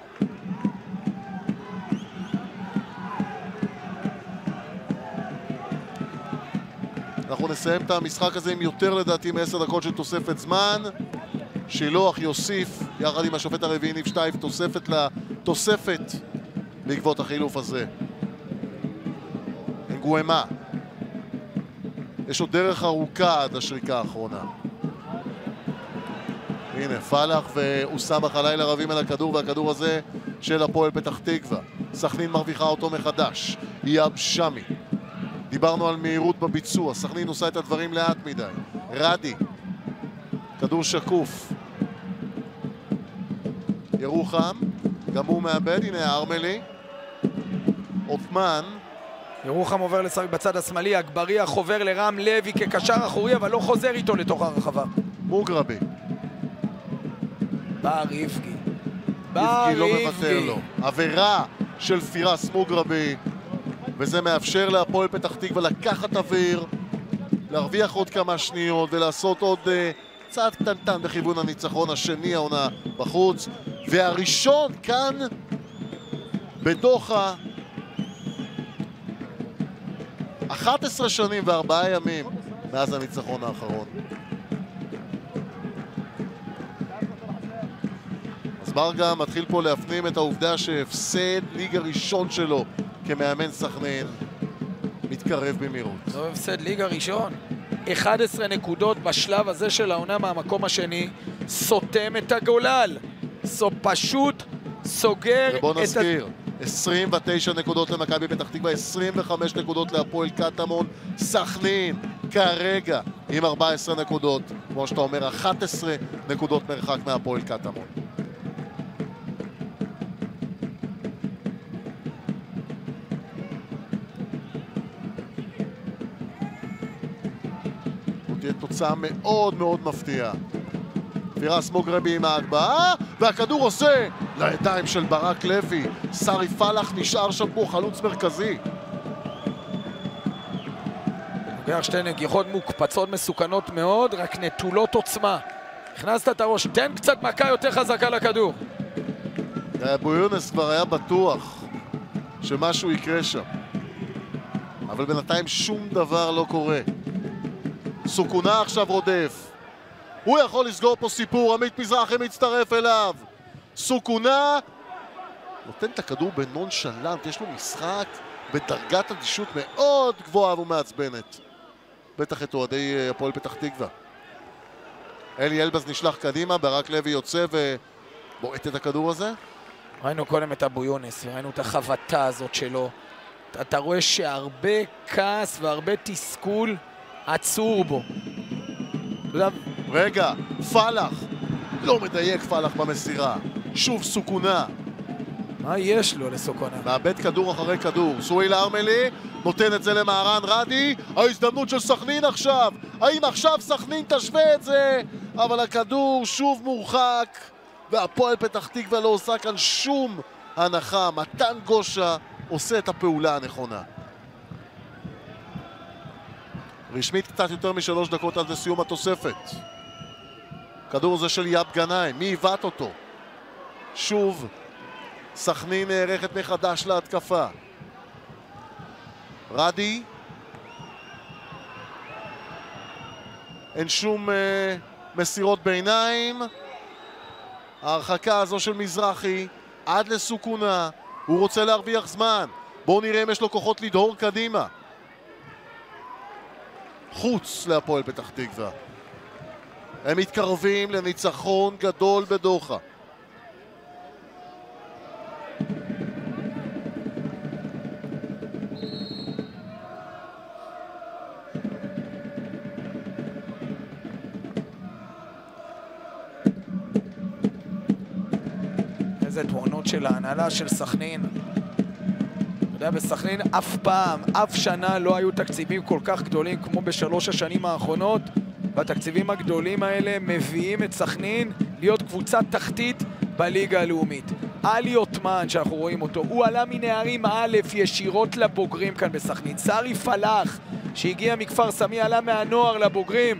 Speaker 1: אנחנו נסיים את המשחק הזה עם יותר לדעתי מעשר דקות של תוספת זמן. שילוח יוסיף יחד עם השופט הרביעי ניב שטייף תוספת לתוספת בעקבות החילוף הזה. אנגואמה, יש עוד דרך ארוכה עד השריקה האחרונה. הנה פלח ואוסאמה חלילה רבים על הכדור, והכדור הזה של הפועל פתח תקווה. סכנין מרוויחה אותו מחדש, יאב שמי. דיברנו על מהירות בביצוע, סכנין עושה את הדברים לאט מדי. רדי, כדור שקוף. ירוחם, גם הוא מאבד, הנה ארמלי. עותמן.
Speaker 2: ירוחם עובר לשחק בצד השמאלי, אגבריה חובר לרם לוי כקשר אחורי, אבל לא חוזר איתו לתוך הרחבה.
Speaker 1: מוגרבי.
Speaker 2: בר יבגי.
Speaker 1: יבגי לא מוותר לו. עבירה של פירס מוגרבי. וזה מאפשר להפועל פתח תקווה לקחת אוויר, להרוויח עוד כמה שניות ולעשות עוד uh, צעד קטנטן בכיוון הניצחון השני העונה בחוץ. והראשון כאן בדוחה, אחת עשרה שנים וארבעה ימים מאז הניצחון האחרון. אז ברגה מתחיל פה להפנים את העובדה שהפסד ליגה ראשון שלו כמאמן סכנין מתקרב במהירות.
Speaker 2: לא הפסד ליגה ראשון. אחת עשרה נקודות בשלב הזה של העונה מהמקום השני, סותם את הגולל. זו פשוט סוגר את...
Speaker 1: ובוא נזכיר, עשרים ותשע נקודות למכבי פתח תקווה, עשרים וחמש נקודות להפועל קטמון. סכנין כרגע עם ארבע עשרה נקודות, כמו שאתה אומר, אחת עשרה נקודות מרחק מהפועל קטמון. תהיה תוצאה מאוד מאוד מפתיעה. פירס מוגרבי עם ההגבהה, והכדור עושה לידיים של ברק לוי. סרי פלח נשאר שם פה חלוץ מרכזי.
Speaker 2: נוגח שתי נגיחות מוקפצות מסוכנות מאוד, רק נטולות עוצמה. הכנסת את הראש, תן קצת מכה יותר חזקה לכדור.
Speaker 1: אבו יונס כבר היה בטוח שמשהו יקרה שם, אבל בינתיים שום דבר לא קורה. סוכונה עכשיו רודף, הוא יכול לסגור פה סיפור, עמית מזרחי מצטרף אליו. סוכונה נותן את הכדור בנונשלנט, יש לו משחק בדרגת אדישות מאוד גבוהה ומעצבנת. בטח את אוהדי הפועל פתח תקווה. אלי אלבז נשלח קדימה, ברק לוי יוצא ובועט את הכדור הזה.
Speaker 2: ראינו קודם את אבו יונס, ראינו את החבטה הזאת שלו. אתה רואה שהרבה כעס והרבה תסכול עצור בו.
Speaker 1: רגע, פלח. לא מדייק פלח במסירה. שוב סוכונה.
Speaker 2: מה יש לו לסוכונה?
Speaker 1: מאבד כדור אחרי כדור. סואיל ארמלי נותן את זה למהרן רדי. ההזדמנות של סכנין עכשיו. האם עכשיו סכנין תשווה את זה? אבל הכדור שוב מורחק. והפועל פתח תקווה לא עושה כאן שום הנחה. מתן גושה עושה את הפעולה הנכונה. רשמית קצת יותר משלוש דקות עד לסיום התוספת. כדור זה של יאב גנאים. מי עיוות אותו? שוב סכנין נערכת מחדש להתקפה. רדי. אין שום uh, מסירות ביניים. ההרחקה הזו של מזרחי עד לסוכונה. הוא רוצה להרוויח זמן. בואו נראה אם יש לו כוחות לדהור קדימה. חוץ להפועל פתח תקווה. הם מתקרבים לניצחון גדול בדוחה.
Speaker 2: איזה תמונות של ההנהלה של סכנין. אתה יודע, בסכנין אף פעם, אף שנה לא היו תקציבים כל כך גדולים כמו בשלוש השנים האחרונות. והתקציבים הגדולים האלה מביאים את סכנין להיות קבוצה תחתית בליגה הלאומית. אלי אוטמן, שאנחנו רואים אותו, הוא עלה מנערים א' ישירות לבוגרים כאן בסכנין. סארי פלח, שהגיע מכפר סמי, עלה מהנוער לבוגרים.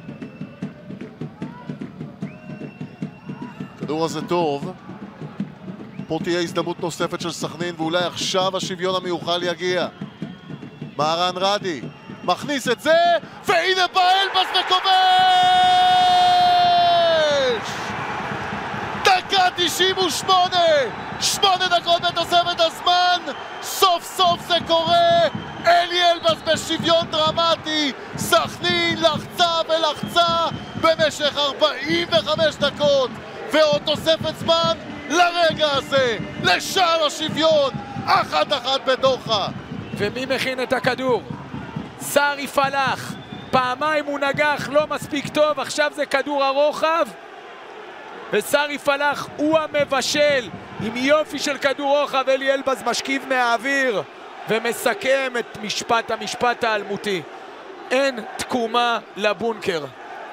Speaker 1: כדור הזה טוב. פה תהיה הזדמנות נוספת של סכנין, ואולי עכשיו השוויון המיוחל יגיע. מהרן רדי מכניס את זה, והנה בא אלבז וכובש! דקה תשעים ושמונה! שמונה דקות בתוספת הזמן! סוף סוף זה קורה! אלי אלבז בשוויון דרמטי! סכנין לחצה ולחצה במשך ארבעים וחמש דקות! ועוד תוספת זמן לרגע הזה! לשער השוויון! אחת אחת בדוחה!
Speaker 2: ומי מכין את הכדור? סארי פלח, פעמיים הוא נגח, לא מספיק טוב, עכשיו זה כדור הרוחב וסארי פלח הוא המבשל עם יופי של כדור רוחב. אלי אלבז משכיב מהאוויר ומסכם את משפט המשפט האלמותי. אין תקומה לבונקר.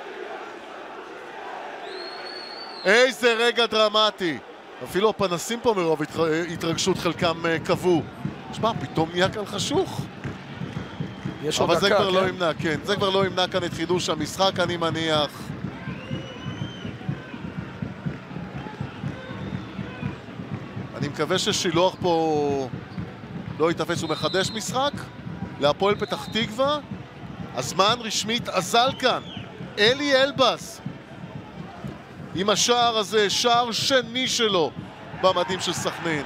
Speaker 1: איזה רגע דרמטי. אפילו הפנסים פה מרוב התרגשות חלקם קבעו. תשמע, פתאום נהיה כאן חשוך. אבל זה כבר לא ימנע, כן, זה כבר לא ימנע כאן את חידוש המשחק, אני מניח. אני מקווה ששילוח פה לא יתאפס, הוא מחדש משחק להפועל פתח תקווה. הזמן רשמית אזל כאן. אלי אלבז עם השער הזה, שער שני שלו במדים של סכנין.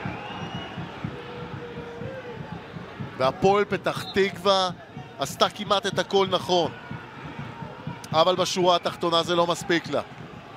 Speaker 1: והפועל פתח תקווה עשתה כמעט את הכל נכון, אבל בשורה התחתונה זה לא מספיק לה.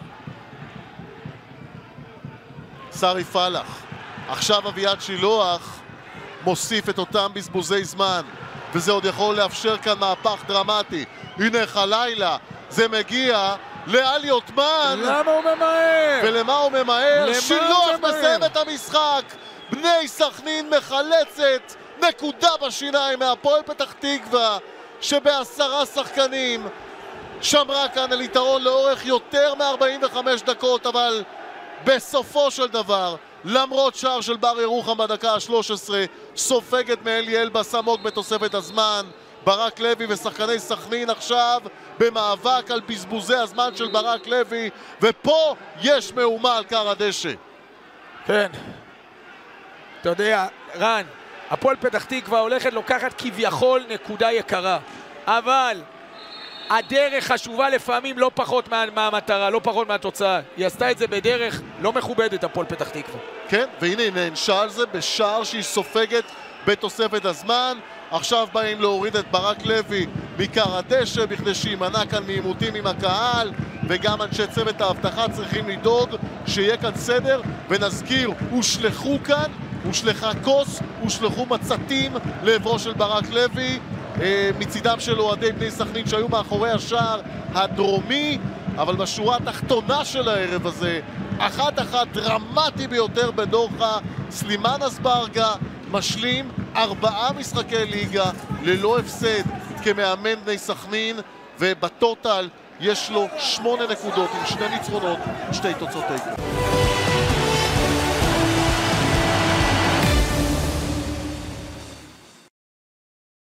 Speaker 1: סארי פלח, עכשיו אביעד שילוח מוסיף את אותם בזבוזי זמן, וזה עוד יכול לאפשר כאן מהפך דרמטי. הנה חלילה, זה מגיע לאלי אוטמן.
Speaker 2: למה הוא ממהר?
Speaker 1: ולמה הוא ממהר? שילוח מסיים את המשחק. בני סכנין מחלצת נקודה בשיניים מהפועל פתח תקווה, שבעשרה שחקנים שמרה כאן על יתרון לאורך יותר מ-ארבעים וחמש דקות, אבל בסופו של דבר, למרות שער של בר ירוחם בדקה ה-שלוש עשרה, סופגת מאלי אלבז עמוק בתוספת הזמן. ברק לוי ושחקני סכנין עכשיו במאבק על בזבוזי הזמן של ברק לוי, ופה יש מהומה על קר הדשא.
Speaker 2: כן, אתה יודע, רן, הפועל פתח תקווה הולכת לוקחת כביכול נקודה יקרה, אבל הדרך חשובה לפעמים לא פחות מה, מהמטרה, לא פחות מהתוצאה. היא עשתה את זה בדרך לא מכובדת, הפועל פתח תקווה.
Speaker 1: כן, והנה היא נענשה על זה בשער שהיא סופגת בתוספת הזמן. עכשיו באים להוריד את ברק לוי מקר הדשא בכדי שימנע כאן מעימותים עם הקהל, וגם אנשי צוות האבטחה צריכים לדאוג שיהיה כאן סדר. ונזכיר, הושלחו כאן, הושלחה כוס, הושלחו מצתים לעברו של ברק לוי אה, מצידם של אוהדי בני סכנין שהיו מאחורי השער הדרומי. אבל בשורה התחתונה של הערב הזה, אחת אחת דרמטי ביותר בדוחה. סלימן אזברגה משלים ארבעה משחקי ליגה ללא הפסד כמאמן בני סכנין, ובטוטל יש לו שמונה נקודות עם שני ניצחונות ושתי תוצאות תיקו.